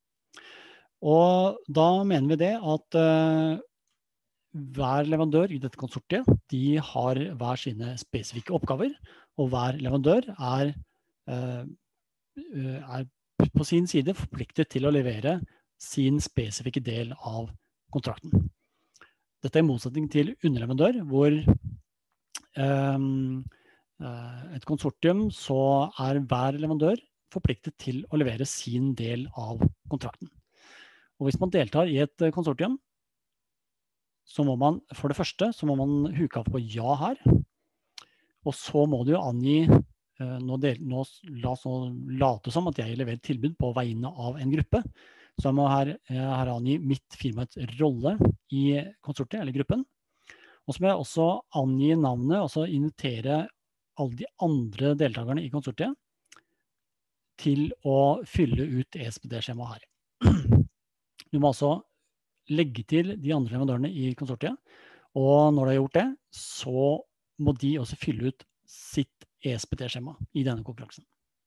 Og da mener vi det at uh, hver leverandør i dette konsortiet, de har hver sine spesifikke oppgaver, og hver leverandør er, uh, er på sin side forpliktet til å levere sin spesifikke del av kontrakten. Dette er i motsetning til underleverandør, hvor um, et konsortium, så er hver leverandør forpliktet til å levere sin del av kontrakten. Og hvis man deltar i et konsortium, så må man, for det første, så må man huke av på ja her, og så må du angi, nå, del, nå la oss nå late som at jeg leverer tilbud på vegne av en gruppe, så jeg må her, her angi mitt firmaets rolle i konsortiet, eller gruppen, og så må jeg også angi navnet, og så invitere alle de andre deltakerne i konsortiet til å fylle ut E S P D-skjema her. Du må altså legge til de andre leverandørene i konsortiet, og når du har gjort det, så må de også fylle ut sitt E S P D-skjema i denne konkurransen.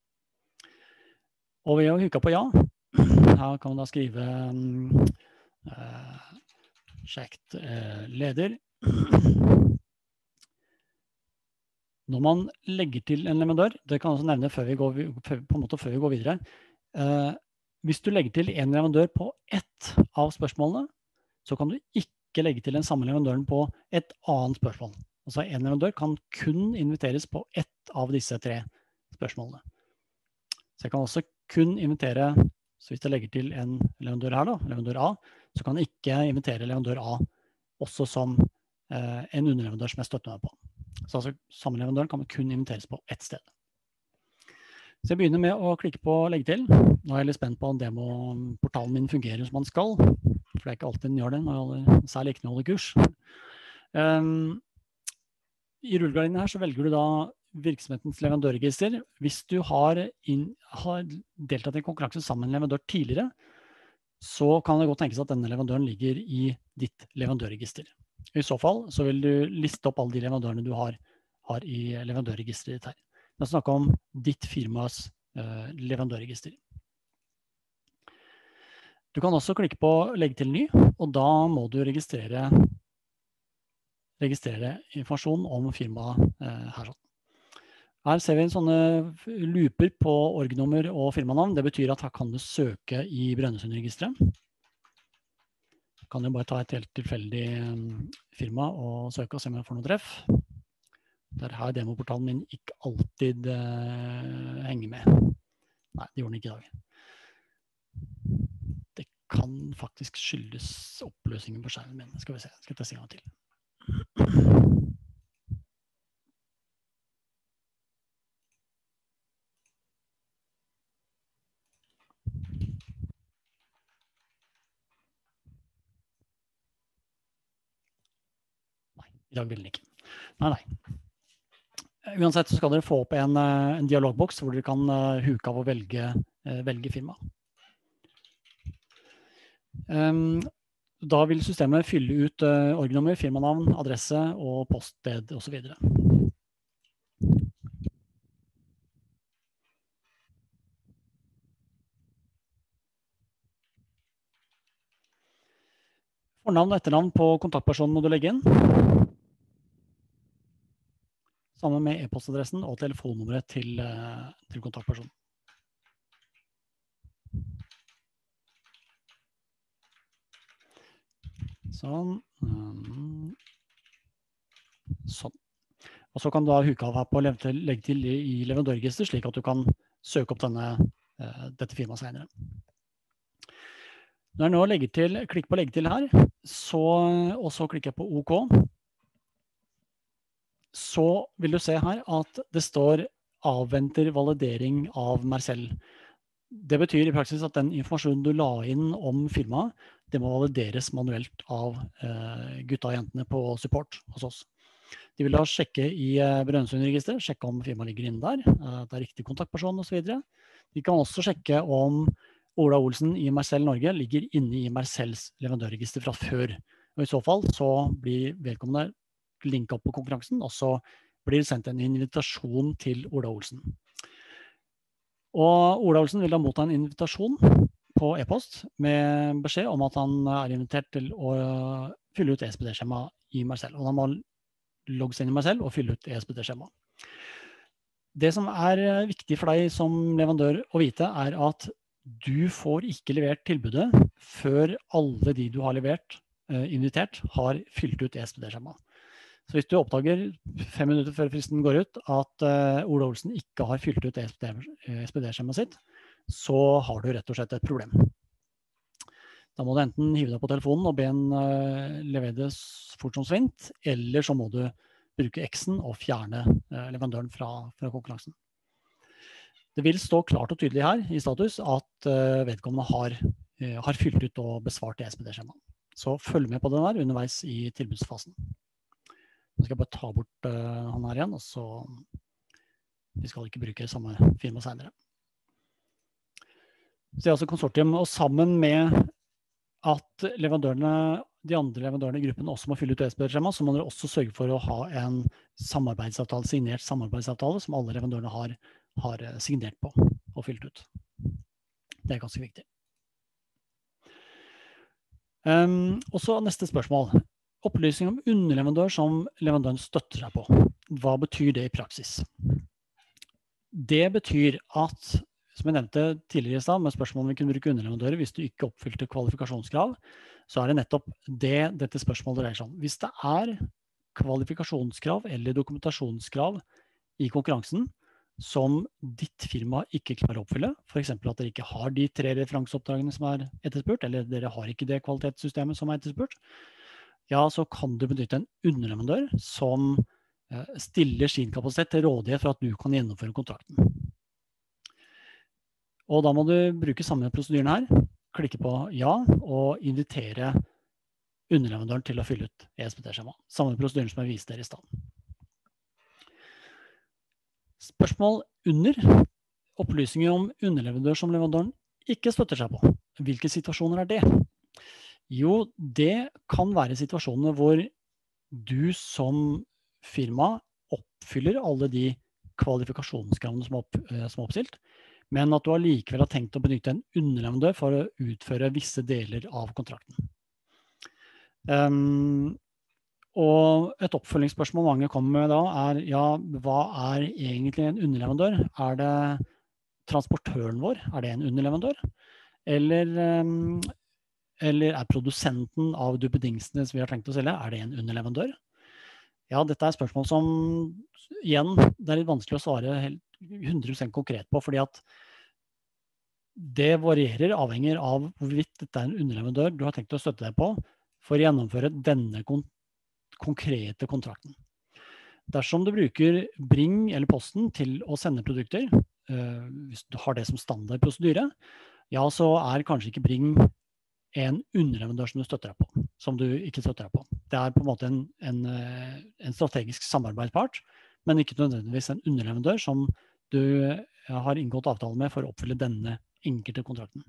Og ved å huke på ja, her kan man da skrive uh, sjekt uh, leder. Når man legger til en leverandør, det kan jeg også nevne før vi går, på en måte før vi går videre, eh, hvis du legger til en leverandør på ett av spørsmålene, så kan du ikke legge til den samme leverandøren på et annet spørsmål. Altså en leverandør kan kun inviteres på ett av disse tre spørsmålene. Så jeg kan også kun invitere, så hvis jeg legger til en leverandør her da, leverandør A, så kan jeg ikke invitere leverandør A også som eh, en underleverandør som jeg støtter meg på. Så altså, samme leverandøren kan man kun inviteres på ett sted. Så jeg begynner med å klikke på legge til. Nå er jeg litt spent på om demoportalen min fungerer som man skal, for det er ikke alltid den gjør det, når jeg holder, særlig ikke når jeg holder kurs. Um, I rullegardinen her så velger du da virksomhetens leverandørregister. Hvis du har, inn, har deltatt i konkurranse sammen med en leverandør tidligere, så kan det godt tenkes at denne leverandøren ligger i ditt leverandørregister. I så fall så vil du liste opp alle de leverandørene du har, har i leverandørregisteret ditt her. Det er snakk om ditt firmas uh, leverandørregister. Du kan også klikke på legge til ny, og da må du registrere, registrere informasjon om firmaet uh, her. Her ser vi en sånne looper på org-nummer og firmanavn. Det betyr at her kan du søke i Brønnøysundregisteret. Kan jo bare ta et helt tilfeldig firma og søke og se om jeg får noe treff. Der her demoportalen min ikke alltid uh, henger med. Nei, det gjorde den ikke i dag. Det kan faktisk skyldes oppløsningen på skjermen min. Skal vi se, skal jeg teste en gang til. I dag vil den ikke. Nei, nei. Uansett så skal dere få opp en, en dialogboks hvor dere kan uh, huke av å velge, uh, velge firma. Um, da vil systemet fylle ut uh, org-nummer, firmanavn, adresse og poststed og så videre. Fornavn og etternavn på kontaktpersonen må du legge inn. Sammen med e-postadressen og telefonnummeret til, til kontaktpersonen. Sånn. Sånn. Og så kan du da huke av her på legge til i leverandørregister, slik at du kan søke opp denne, dette firmaet senere. Når jeg nå legger til, klikk på legge til her, så, og så klikker jeg på OK. Så vil du se her at det står avventer validering av Mercell. Det betyr i praksis at den informasjonen du la inn om firmaet, det må valideres manuelt av eh, gutta og jentene på support hos oss. De vil da sjekke i eh, Brønnøysundregisteret, sjekke om firmaet ligger inne der, eh, det er riktig kontaktperson og så videre. De kan også sjekke om Ola Olsen i Mercell Norge ligger inne i Mercells leverandørregister fra før. Og i så fall så blir vedkommende linke opp på konkurransen, og så blir det sendt en invitasjon til Ola Olsen. Og Ola Olsen vil da motta en invitasjon på e-post med beskjed om at han er invitert til å fylle ut E S P D-skjema i Mercell. Og han må logge seg inn i Mercell og fylle ut E S P D-skjema. Det som er viktig for deg som leverandør å vite er at du får ikke levert tilbudet før alle de du har levert, eh, invitert, har fylt ut E S P D-skjema. Så hvis du oppdager fem minutter før fristen går ut at uh, Ola Olsen ikke har fylt ut E S P D-skjemaet sitt, så har du rett og slett et problem. Da må du enten hive deg på telefonen og be en uh, levere det fort som svint, eller så må du bruke X-en og fjerne uh, leverandøren fra, fra konkurransen. Det vil stå klart og tydelig her i status at uh, vedkommende har, uh, har fylt ut og besvart E S P D-skjemaet. Så følg med på den her underveis i tilbudsfasen. Nå skal jeg bare ta bort uh, han her igjen, og så vi skal ikke bruke samme firma senere. Så det er altså konsortium, og sammen med at leverandørene, de andre leverandørene i gruppen også må fylle ut E S P D-skjema, så må dere også sørge for å ha en samarbeidsavtale, signert samarbeidsavtale, som alle leverandørene har, har signert på og fylt ut. Det er ganske viktig. Um, og så neste spørsmål. Opplysning om underleverandør som leverandøren støtter seg på. Hva betyr det i praksis? Det betyr at, som jeg nevnte tidligere i stad, med spørsmål om vi kunne bruke underleverandører hvis du ikke oppfylte kvalifikasjonskrav, så er det nettopp det dette spørsmålet dreier seg om. Hvis det er kvalifikasjonskrav eller dokumentasjonskrav i konkurransen som ditt firma ikke klarer å oppfylle, for eksempel at dere ikke har de tre referanseoppdragene som er etterspurt, eller dere har ikke det kvalitetssystemet som er etterspurt, ja, så kan du benytte en underleverandør som stiller sin kapasitet til rådighet for at du kan gjennomføre kontrakten. Og da må du bruke samme prosedyren her, klikke på ja, og invitere underleverandøren til å fylle ut E S P D-skjema. Samme prosedyren som jeg viste dere i stedet. Spørsmål under. Opplysninger om underleverandør som leverandøren ikke støtter seg på. Hvilke situasjoner er det? Jo, det kan være situasjoner hvor du som firma oppfyller alle de kvalifikasjonskravene som er opp, som er oppstilt, men at du allikevel har tenkt å benytte en underleverandør for å utføre visse deler av kontrakten. Um, og et oppfølgingsspørsmål mange kommer med da er, ja, hva er egentlig en underleverandør? Er det transportøren vår? Er det en underleverandør? Eller, um, eller er produsenten av duppedingsene som vi har tenkt å selge, er det en underleverandør? Ja, dette er spørsmål som, igjen, det er litt vanskelig å svare helt hundre prosent konkret på, fordi at det varierer avhenger av hvorvidt dette er en underleverandør du har tenkt å støtte deg på for å gjennomføre denne kon konkrete kontrakten. Dersom du bruker Bring eller Posten til å sende produkter, øh, hvis du har det som standard prosedyre, ja, så er kanskje ikke Bring en underleverandør som du støtter deg på, som du ikke støtter deg på. Det er på en måte en, en, en strategisk samarbeidspart, men ikke nødvendigvis en underleverandør som du har inngått avtale med for å oppfylle denne enkelte kontrakten.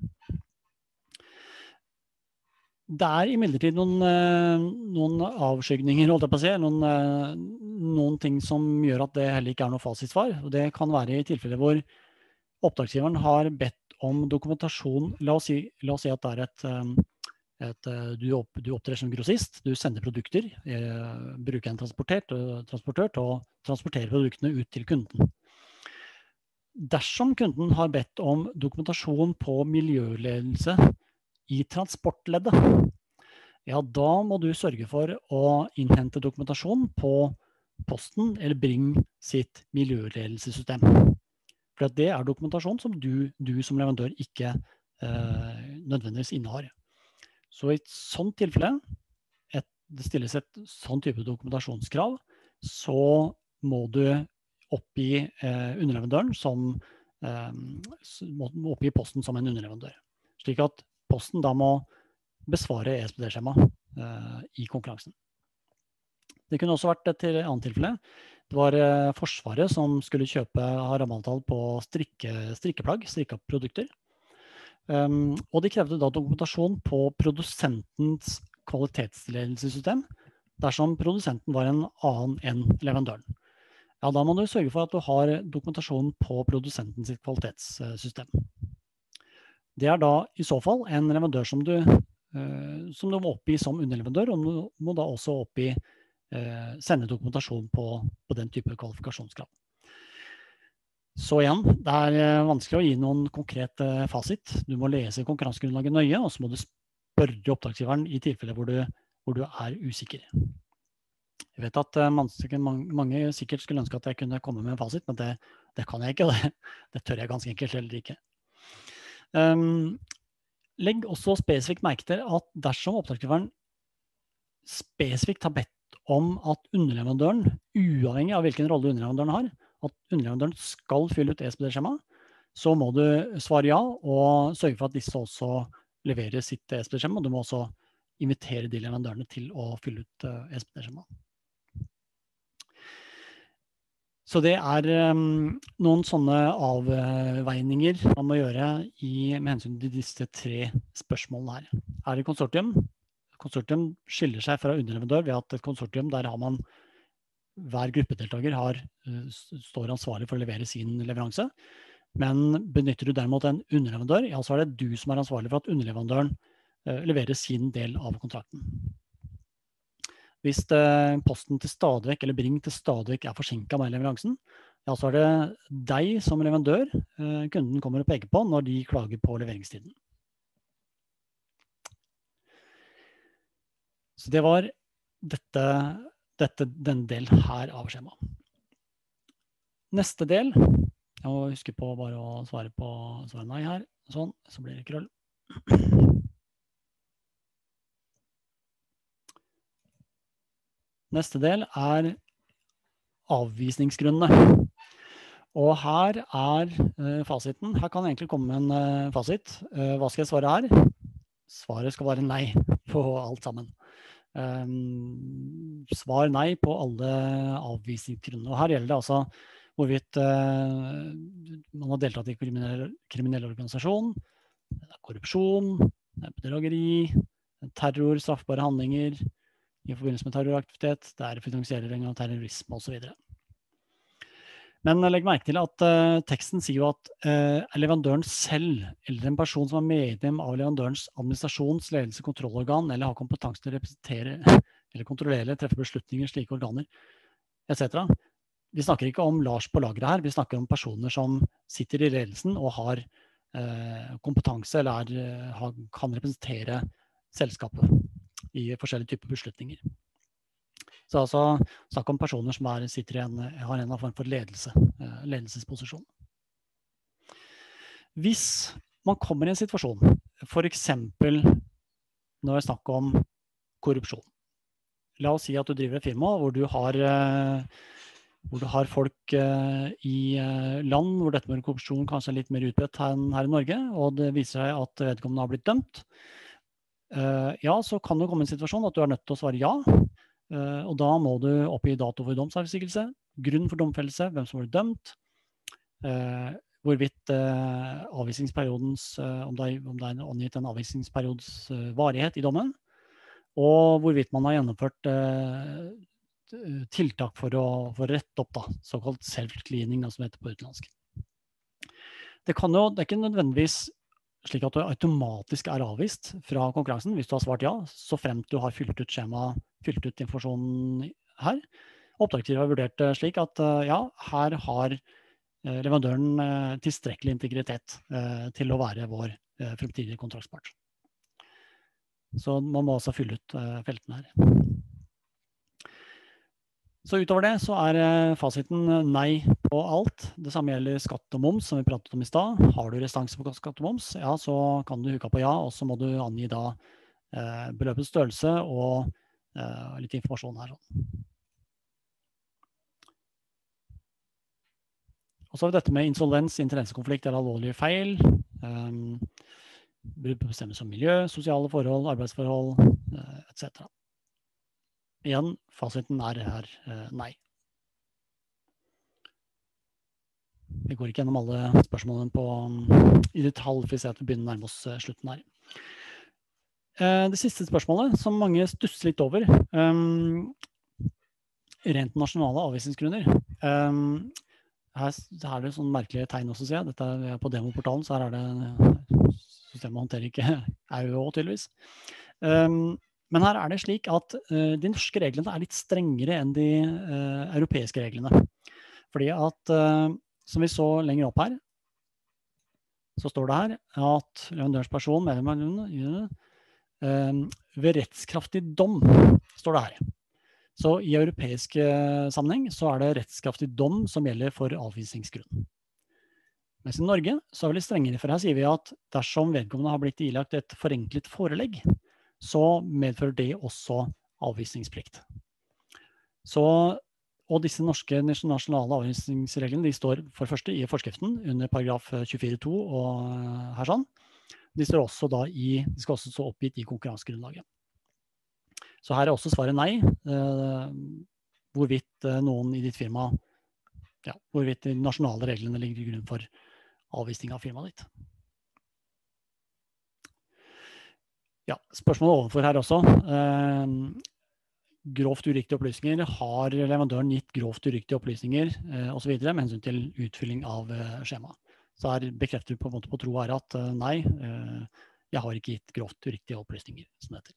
Det er imidlertid noen, noen avskygninger, holdt jeg på å si, noen, noen ting som gjør at det heller ikke er noe fasitsvar. Og det kan være i tilfeller hvor oppdragsgiveren har bedt om dokumentasjon. La oss si, la oss si at det er et, et du, opp, du opptrer som grossist, du sender produkter, eh, bruker en transportert, transportør til å transportere produktene ut til kunden. Dersom kunden har bedt om dokumentasjon på miljøledelse i transportleddet, ja, da må du sørge for å innhente dokumentasjon på Posten eller Bring sitt miljøledelsessystem. For det er dokumentasjon som du, du som leverandør ikke eh, nødvendigvis innehar. Så i et sånt tilfelle, et, det stilles et sånn type dokumentasjonskrav, så må du oppgi eh, underleverandøren som eh, må oppgi Posten som en underleverandør. Slik at Posten da må besvare E S P D-skjema eh, i konkurransen. Det kunne også vært et annet tilfelle. Det var eh, Forsvaret som skulle kjøpe rammeavtale på strikke, strikkeplagg, strikkeprodukter. Um, og de krevde da dokumentasjon på produsentens kvalitetsledelsessystem dersom produsenten var en annen enn leverandøren. Ja, da må du sørge for at du har dokumentasjon på produsentens kvalitetssystem. Det er da i så fall en leverandør som du, eh, som du må oppgi som underleverandør, og du må da også oppgi, eh, sende dokumentasjon på, på den type kvalifikasjonskrav. Så igjen, det er vanskelig å gi noen konkret eh, fasit. Du må lese konkurransegrunnlaget nøye, og så må du spørre oppdragsgiveren i tilfeller hvor du, hvor du er usikker. Jeg vet at uh, mange, mange sikkert skulle ønske at jeg kunne komme med en fasit, men det, det kan jeg ikke, og det, det tør jeg ganske enkelt heller ikke. Um, legg også spesifikt merke til at dersom oppdragsgiveren spesifikt har bedt om at underleverandøren, uavhengig av hvilken rolle underleverandøren har, at underleverandøren skal fylle ut E S P D-skjema, så må du svare ja, og sørge for at disse også leverer sitt E S P D-skjema, og du må også invitere de leverandørene til å fylle ut uh, E S P D-skjema. Så det er um, noen sånne avveininger man må gjøre i, med hensyn til disse tre spørsmålene her. Er det konsortium? Konsortium skiller seg fra underleverandør ved at et konsortium der har man hver gruppedeltaker har, står ansvarlig for å levere sin leveranse. Men benytter du derimot en underleverandør, ja, så er det du som er ansvarlig for at underleverandøren uh, leverer sin del av kontrakten. Hvis uh, Posten til stadig vekk, eller Bring til stadig vekk er forsinket med leveransen, ja, så er det deg som leverandør uh, kunden kommer og peker på når de klager på leveringstiden. Så det var dette, dette, denne del her av skjemaet. Neste del, jeg må huske på bare å svare på svare nei her, sånn, så blir det krøll. Neste del er avvisningsgrunnene. Og her er uh, fasiten. Her kan jeg egentlig komme med en uh, fasit. Uh, hva skal jeg svare her? Svaret skal være nei på alt sammen. Um, svar nei på alle avvisningsgrunnene. Og her gjelder det altså hvorvidt uh, man har deltatt i kriminell, kriminell organisasjon, korrupsjon, bedrageri, terror, straffbare handlinger, i forbindelse med terroraktivitet, det er finansiering av terrorisme og så videre. Men legg merke til at uh, teksten sier jo at uh, leverandøren selv, eller en person som er medlem av leverandørens administrasjons, ledelse, kontrollorgan, eller har kompetanse til å representere, eller kontrollere, treffe beslutninger, slike organer, et cetera. Vi snakker ikke om Lars på lageret her, vi snakker om personer som sitter i ledelsen og har uh, kompetanse, eller er, har, kan representere selskapet i forskjellige typer beslutninger. Så altså snakk om personer som er, sitter i en, har en form for ledelse, ledelsesposisjon. Hvis man kommer i en situasjon, for eksempel når det er snakk om korrupsjon. La oss si at du driver et firma hvor du har, hvor du har folk i land hvor dette med korrupsjon kanskje er litt mer utbredt her, her i Norge, og det viser seg at vedkommende har blitt dømt. Ja, så kan det komme en situasjon at du er nødt til å svare ja. Uh, og da må du oppgi dato for domsavsigelse, grunn for domfellelse, hvem som ble dømt, uh, hvorvidt uh, avvisningsperiodens, uh, om, det er, om det er angitt en avvisningsperiods uh, varighet i dommen, og hvorvidt man har gjennomført uh, tiltak for å, for å rette opp, da, såkalt self-cleaning, som heter på utenlandsk. Det, kan jo, det er ikke nødvendigvis slik at du automatisk er avvist fra konkurransen hvis du har svart ja, så fremt du har fylt ut skjema, fylt ut informasjonen her. Oppdragsgiver har vurdert det slik at ja, her har leverandøren tilstrekkelig integritet til å være vår fremtidige kontraktspart. Så man må også fylle ut feltene her. Så utover det så er fasiten nei på alt. Det samme gjelder skatt og moms, som vi pratet om i sted. Har du restanse på skatt og moms, ja, så kan du huke på ja, og så må du angi da eh, beløpets størrelse og eh, litt informasjon her. Og så er det dette med insolvens, interessekonflikt eller alvorlige feil. Um, bestemmelser om miljø, sosiale forhold, arbeidsforhold, eh, et cetera. Igjen, fasiten er her eh, nei. Vi går ikke gjennom alle spørsmålene på, i detalj, for vi ser at vi begynner å nærme oss slutten her. Eh, det siste spørsmålet, som mange stusser litt over, um, rent nasjonale avvisningsgrunner. Um, her, her er det sånn merkelige tegn også, sier jeg. Dette er på demoportalen, så her er det systemet håndterer ikke euro tydeligvis. Um, Men her er det slik at uh, de norske reglene er litt strengere enn de uh, europeiske reglene. Fordi at, uh, som vi så lenger opp her, så står det her at leverandørsperson medlem uh, ved rettskraftig dom, står det her. Så i europeisk uh, sammenheng så er det rettskraftig dom som gjelder for avvisningsgrunn. Mens i Norge så er det litt strengere, for her sier vi at dersom vedkommende har blitt ilagt et forenklet forelegg, så medfører det også avvisningsplikt. Så, og disse norske nasjonale avvisningsreglene, de står for første i forskriften under paragraf tjuefire to og her sånn. De står også da i, de skal også stå oppgitt i konkurransegrunnlaget. Så her er også svaret nei, eh, hvorvidt noen i ditt firma, ja, hvorvidt de nasjonale reglene ligger til grunn for avvisning av firmaet ditt. Ja, spørsmålet overfor her også. Eh, grovt uriktige opplysninger. Har leverandøren gitt grovt uriktige opplysninger eh, og så videre med hensyn til utfylling av eh, skjema? Så her bekrefter du på en måte på tro her at eh, nei, eh, jeg har ikke gitt grovt uriktige opplysninger, som det heter.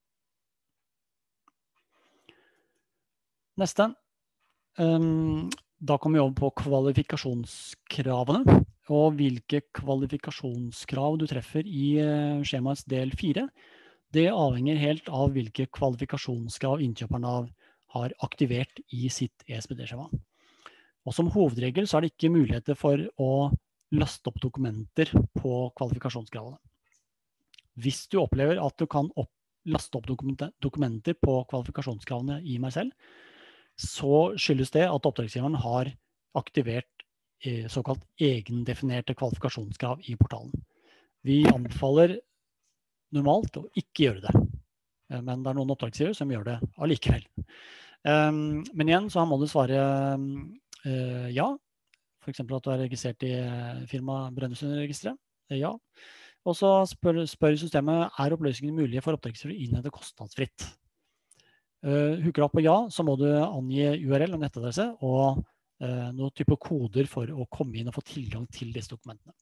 Neste. Um, da kommer vi over på kvalifikasjonskravene, og hvilke kvalifikasjonskrav du treffer i uh, skjemaets del fire. Det avhenger helt av hvilke kvalifikasjonskrav innkjøperen av har aktivert i sitt E S P D-skjema. Og som hovedregel så er det ikke muligheter for å laste opp dokumenter på kvalifikasjonskravene. Hvis du opplever at du kan opp, laste opp dokumenter på kvalifikasjonskravene i meg selv, så skyldes det at oppdragsgiveren har aktivert eh, såkalt egendefinerte kvalifikasjonskrav i portalen. Vi anbefaler normalt å ikke gjøre det, men det er noen oppdragsgivere som gjør det allikevel. Um, men igjen så må du svare uh, ja, for eksempel at du er registrert i firma Brønnøysundregisteret, ja. Og så spør, spør systemet, er opplysningene mulige for oppdragsgivere å innhente kostnadsfritt? Uh, hooker du opp på ja, så må du angi U R L og nettadresse og uh, noen type koder for å komme inn og få tilgang til disse dokumentene.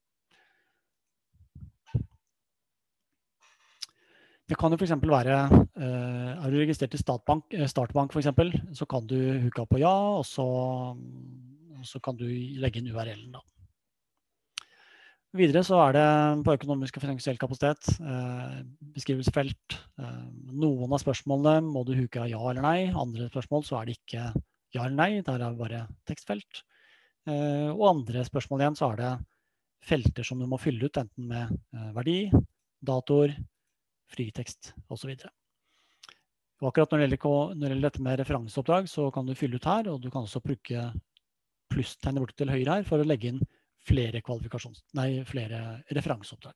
Det kan jo for eksempel være, uh, er du registrert i Startbank, Startbank for eksempel, så kan du hooke opp på ja, og så, og så kan du legge inn U R L-en da. Videre så er det på økonomisk og finansiell kapasitet, eh, beskrivelsesfelt. Eh, noen av spørsmålene må du huke av ja eller nei. Andre spørsmål så er det ikke ja eller nei, der er det bare tekstfelt. Eh, og andre spørsmål igjen så er det felter som du må fylle ut, enten med eh, verdi, datoer, fritekst og så videre. Og akkurat når det, gjelder, når det gjelder dette med referanseoppdrag, så kan du fylle ut her, og du kan også bruke plusstegnet bort til høyre her for å legge inn flere kvalifikasjons, nei, flere referanseoppdrag.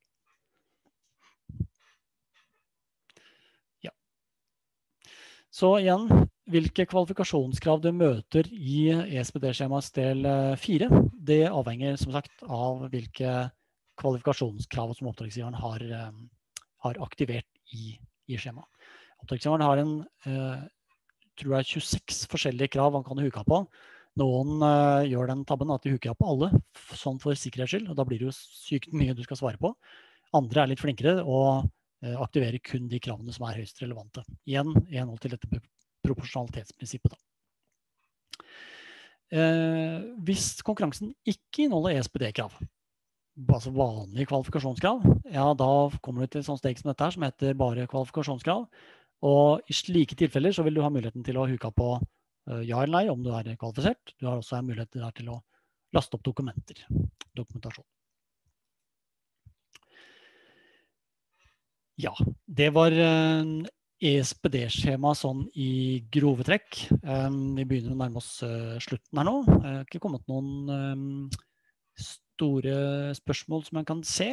Ja. Så igjen, hvilke kvalifikasjonskrav du møter i E S P D-skjemas del fire, det avhenger som sagt av hvilke kvalifikasjonskrav som oppdragsgiveren har, har aktivert i, i skjemaet. Oppdragsgiveren har en, tror jeg, tjueseks forskjellige krav han kan huke på. Noen uh, gjør den tabben at de hooker opp på alle, sånn for sikkerhets skyld, og da blir det jo sykt mye du skal svare på. Andre er litt flinkere og uh, aktiverer kun de kravene som er høyst relevante. Igjen, i henhold til dette proporsjonalitetsprinsippet. Da. Uh, hvis konkurransen ikke inneholder E S P D-krav, altså vanlige kvalifikasjonskrav, ja, da kommer du til et sånt steg som dette her, som heter bare kvalifikasjonskrav, og i slike tilfeller så vil du ha muligheten til å hooke på ja eller nei, om du er kvalifisert. Du har også en mulighet der til å laste opp dokumenter, dokumentasjon. Ja, det var E S P D-skjema sånn i grove trekk. Vi begynner å nærme oss slutten her nå. Det har ikke kommet noen store spørsmål som jeg kan se.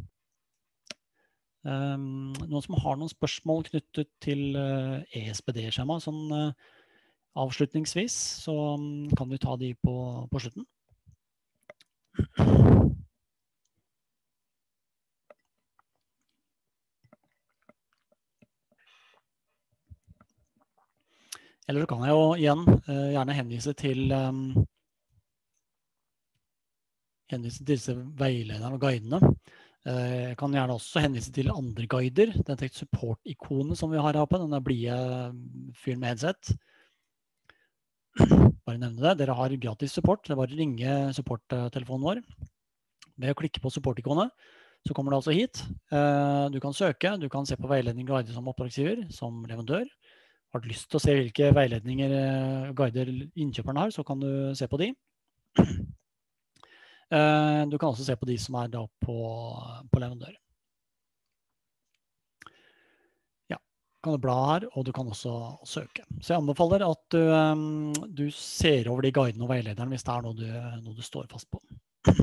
Noen som har noen spørsmål knyttet til E S P D-skjema, sånn avslutningsvis, så kan vi ta de på, på slutten. Eller så kan jeg jo igjen uh, gjerne henvise til um, henvise til disse veilederne og guidene. Uh, jeg kan gjerne også henvise til andre guider. Den support-ikonet som vi har her oppe, den er blie fyren med headset. Bare nevne det. Dere har gratis support. Det er bare å ringe support-telefonen vår. Ved å klikke på support-ikonet, så kommer det altså hit. Du kan søke, du kan se på veiledning og guider som oppdragsgiver, som leverandør. Har du lyst til å se hvilke veiledninger og guider innkjøperen har, så kan du se på de. Du kan også se på de som er da på, på leverandør. Kan du bla her, og du kan også søke. Så jeg anbefaler at du, um, du ser over de guidene og veilederne hvis det er noe du, noe du står fast på.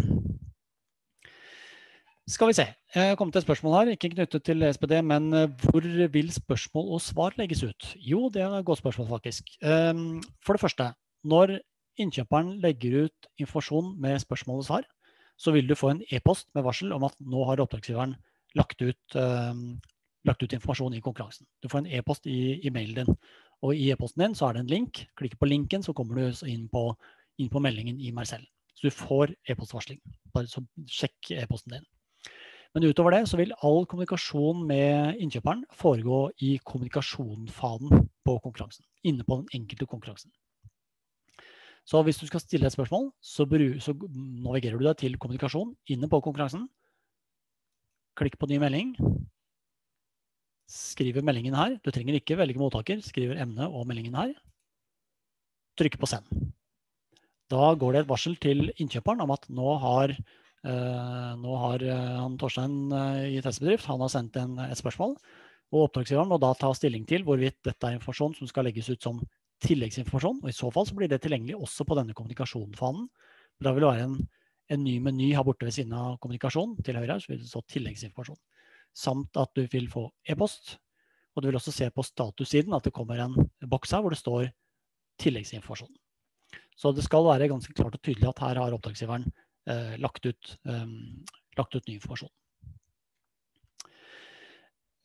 Skal vi se. Jeg har kommet til et spørsmål her, ikke knyttet til E S P D, men hvor vil spørsmål og svar legges ut? Jo, det er et godt spørsmål faktisk. Um, for det første, når innkjøperen legger ut informasjon med spørsmål og svar, så vil du få en e-post med varsel om at nå har oppdragsgiveren lagt ut um, lagt ut informasjon i konkurransen. Du får en e-post i, i mailen din, og i e-posten din så er det en link. Klikker på linken, så kommer du inn på, inn på meldingen i Mercell. Så du får e-postvarsling. Bare så sjekk e-posten din. Men utover det så vil all kommunikasjon med innkjøperen foregå i kommunikasjonfaden på konkurransen, inne på den enkelte konkurransen. Så hvis du skal stille et spørsmål, så, så navigerer du deg til kommunikasjon inne på konkurransen. Klikk på ny melding. Skriver meldingen her. Du trenger ikke velge mottaker. Skriver emne og meldingen her. Trykker på send. Da går det et varsel til innkjøperen om at nå har, eh, nå har han Torstein i testbedrift, han har sendt en, et spørsmål, og oppdragsgiveren må da ta stilling til hvorvidt dette er informasjon som skal legges ut som tilleggsinformasjon, og i så fall så blir det tilgjengelig også på denne kommunikasjonsfanen. Da vil det være en, en ny meny her borte ved siden av kommunikasjon til høyre, så vil det stå tilleggsinformasjon. Samt at du vil få e-post, og du vil også se på statussiden at det kommer en boks her hvor det står tilleggsinformasjon. Så det skal være ganske klart og tydelig at her har oppdragsgiveren eh, lagt, ut, eh, lagt ut ny informasjon.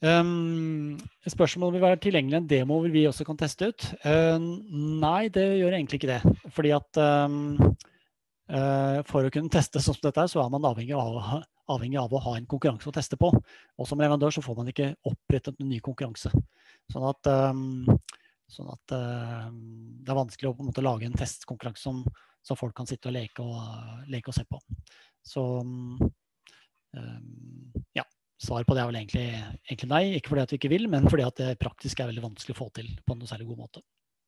Um, spørsmålet vil være tilgjengelig en demo hvor vi også kan teste ut. Uh, nei, det gjør egentlig ikke det. Fordi at um, uh, for å kunne teste sånn som dette, så er man avhengig av, avhengig av å ha en konkurranse å teste på. Og som leverandør så får man ikke opprettet en ny konkurranse. Sånn at, um, sånn at uh, det er vanskelig å på en måte lage en testkonkurranse som, som folk kan sitte og leke og, leke og se på. Så um, ja. Svar på det er vel egentlig, egentlig nei, ikke fordi at vi ikke vil, men fordi at det praktisk er veldig vanskelig å få til på en særlig god måte.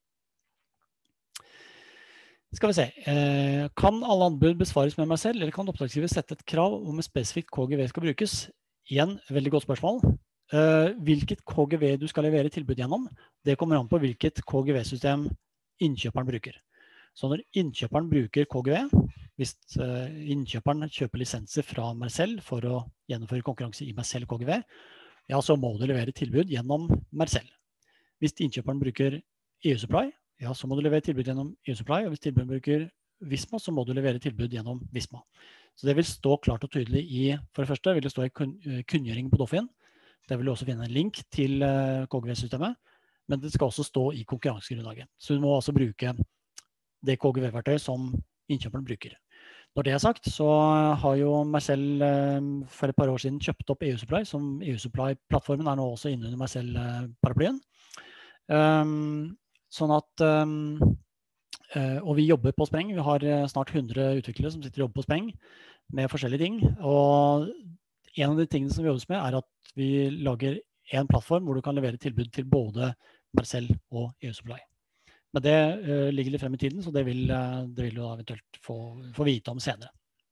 Skal vi se, eh, kan alle anbud besvares med meg selv, eller kan oppdragsgiver sette et krav om en spesifikt K G V skal brukes? Igjen, veldig godt spørsmål. Eh, hvilket K G V du skal levere tilbud gjennom, det kommer an på hvilket K G V-system innkjøperen bruker. Så når innkjøperen bruker K G V, hvis innkjøperen kjøper lisenser fra Mercell for å gjennomføre konkurranse i Mercell K G V, ja, så må du levere tilbud gjennom Mercell. Hvis innkjøperen bruker E U Supply, ja, så må du levere tilbud gjennom E U Supply, og hvis tilbuden bruker Visma, så må du levere tilbud gjennom Visma. Så det vil stå klart og tydelig i, for det første vil det stå i kunngjøringen på Doffin. Det vil du også finne en link til K G V-systemet, men det skal også stå i konkurransegrunnlaget. Så du må altså bruke det K G V-verktøy som innkjøperen bruker. Når det er sagt, så har jo Mercell for et par år siden kjøpt opp E U Supply, som E U Supply-plattformen er nå også inne under Mercell-paraplyen. Um, sånn at, um, uh, og vi jobber på spreng. Vi har snart hundre utviklere som sitter og jobber på spreng med forskjellige ting. Og en av de tingene som vi jobber med er at vi lager en plattform hvor du kan levere tilbud til både Mercell og E U Supply. Men det uh, ligger litt frem i tiden, så det vil, uh, det vil du eventuelt få, få vite om senere.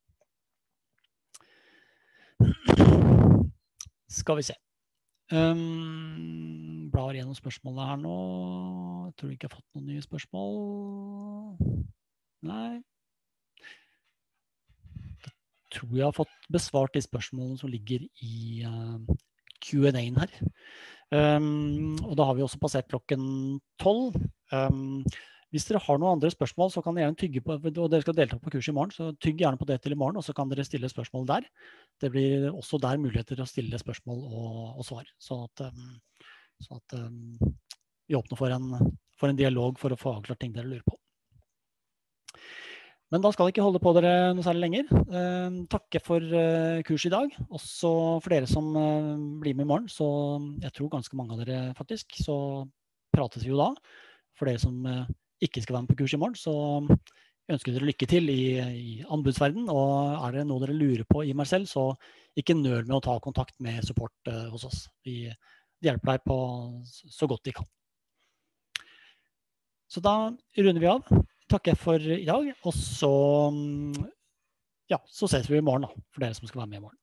Skal vi se. Um, blar gjennom spørsmålene her nå. Jeg tror ikke jeg har fått noen nye spørsmål. Nei. Jeg tror jeg har fått besvart de spørsmålene som ligger i uh, Q and A-en her. Um, og da har vi også passert klokken tolv. Um, hvis dere har noen andre spørsmål, så kan dere gjerne tygge på, og dere skal delta på kurs i morgen, så tygg gjerne på det til i morgen, og så kan dere stille spørsmål der. Det blir også der muligheter til å stille spørsmål og, og svar, sånn at, um, sånn at um, vi åpner for en, for en dialog for å få avklart ting dere lurer på. Men da skal jeg ikke holde på dere noe særlig lenger. Uh, takke for uh, kurs i dag. Også for dere som uh, blir med i morgen, så jeg tror ganske mange av dere faktisk, så prates vi jo da. For dere som uh, ikke skal være med på kurs i morgen, så ønsker dere lykke til i, i anbudsverden. Og er det noe dere lurer på i Mercell, så ikke nøl med å ta kontakt med support uh, hos oss. Vi hjelper deg på så godt vi kan. Så da runder vi av. Takker for i dag, og så, ja, så ses vi i morgen da, for dere som skal være med i morgen.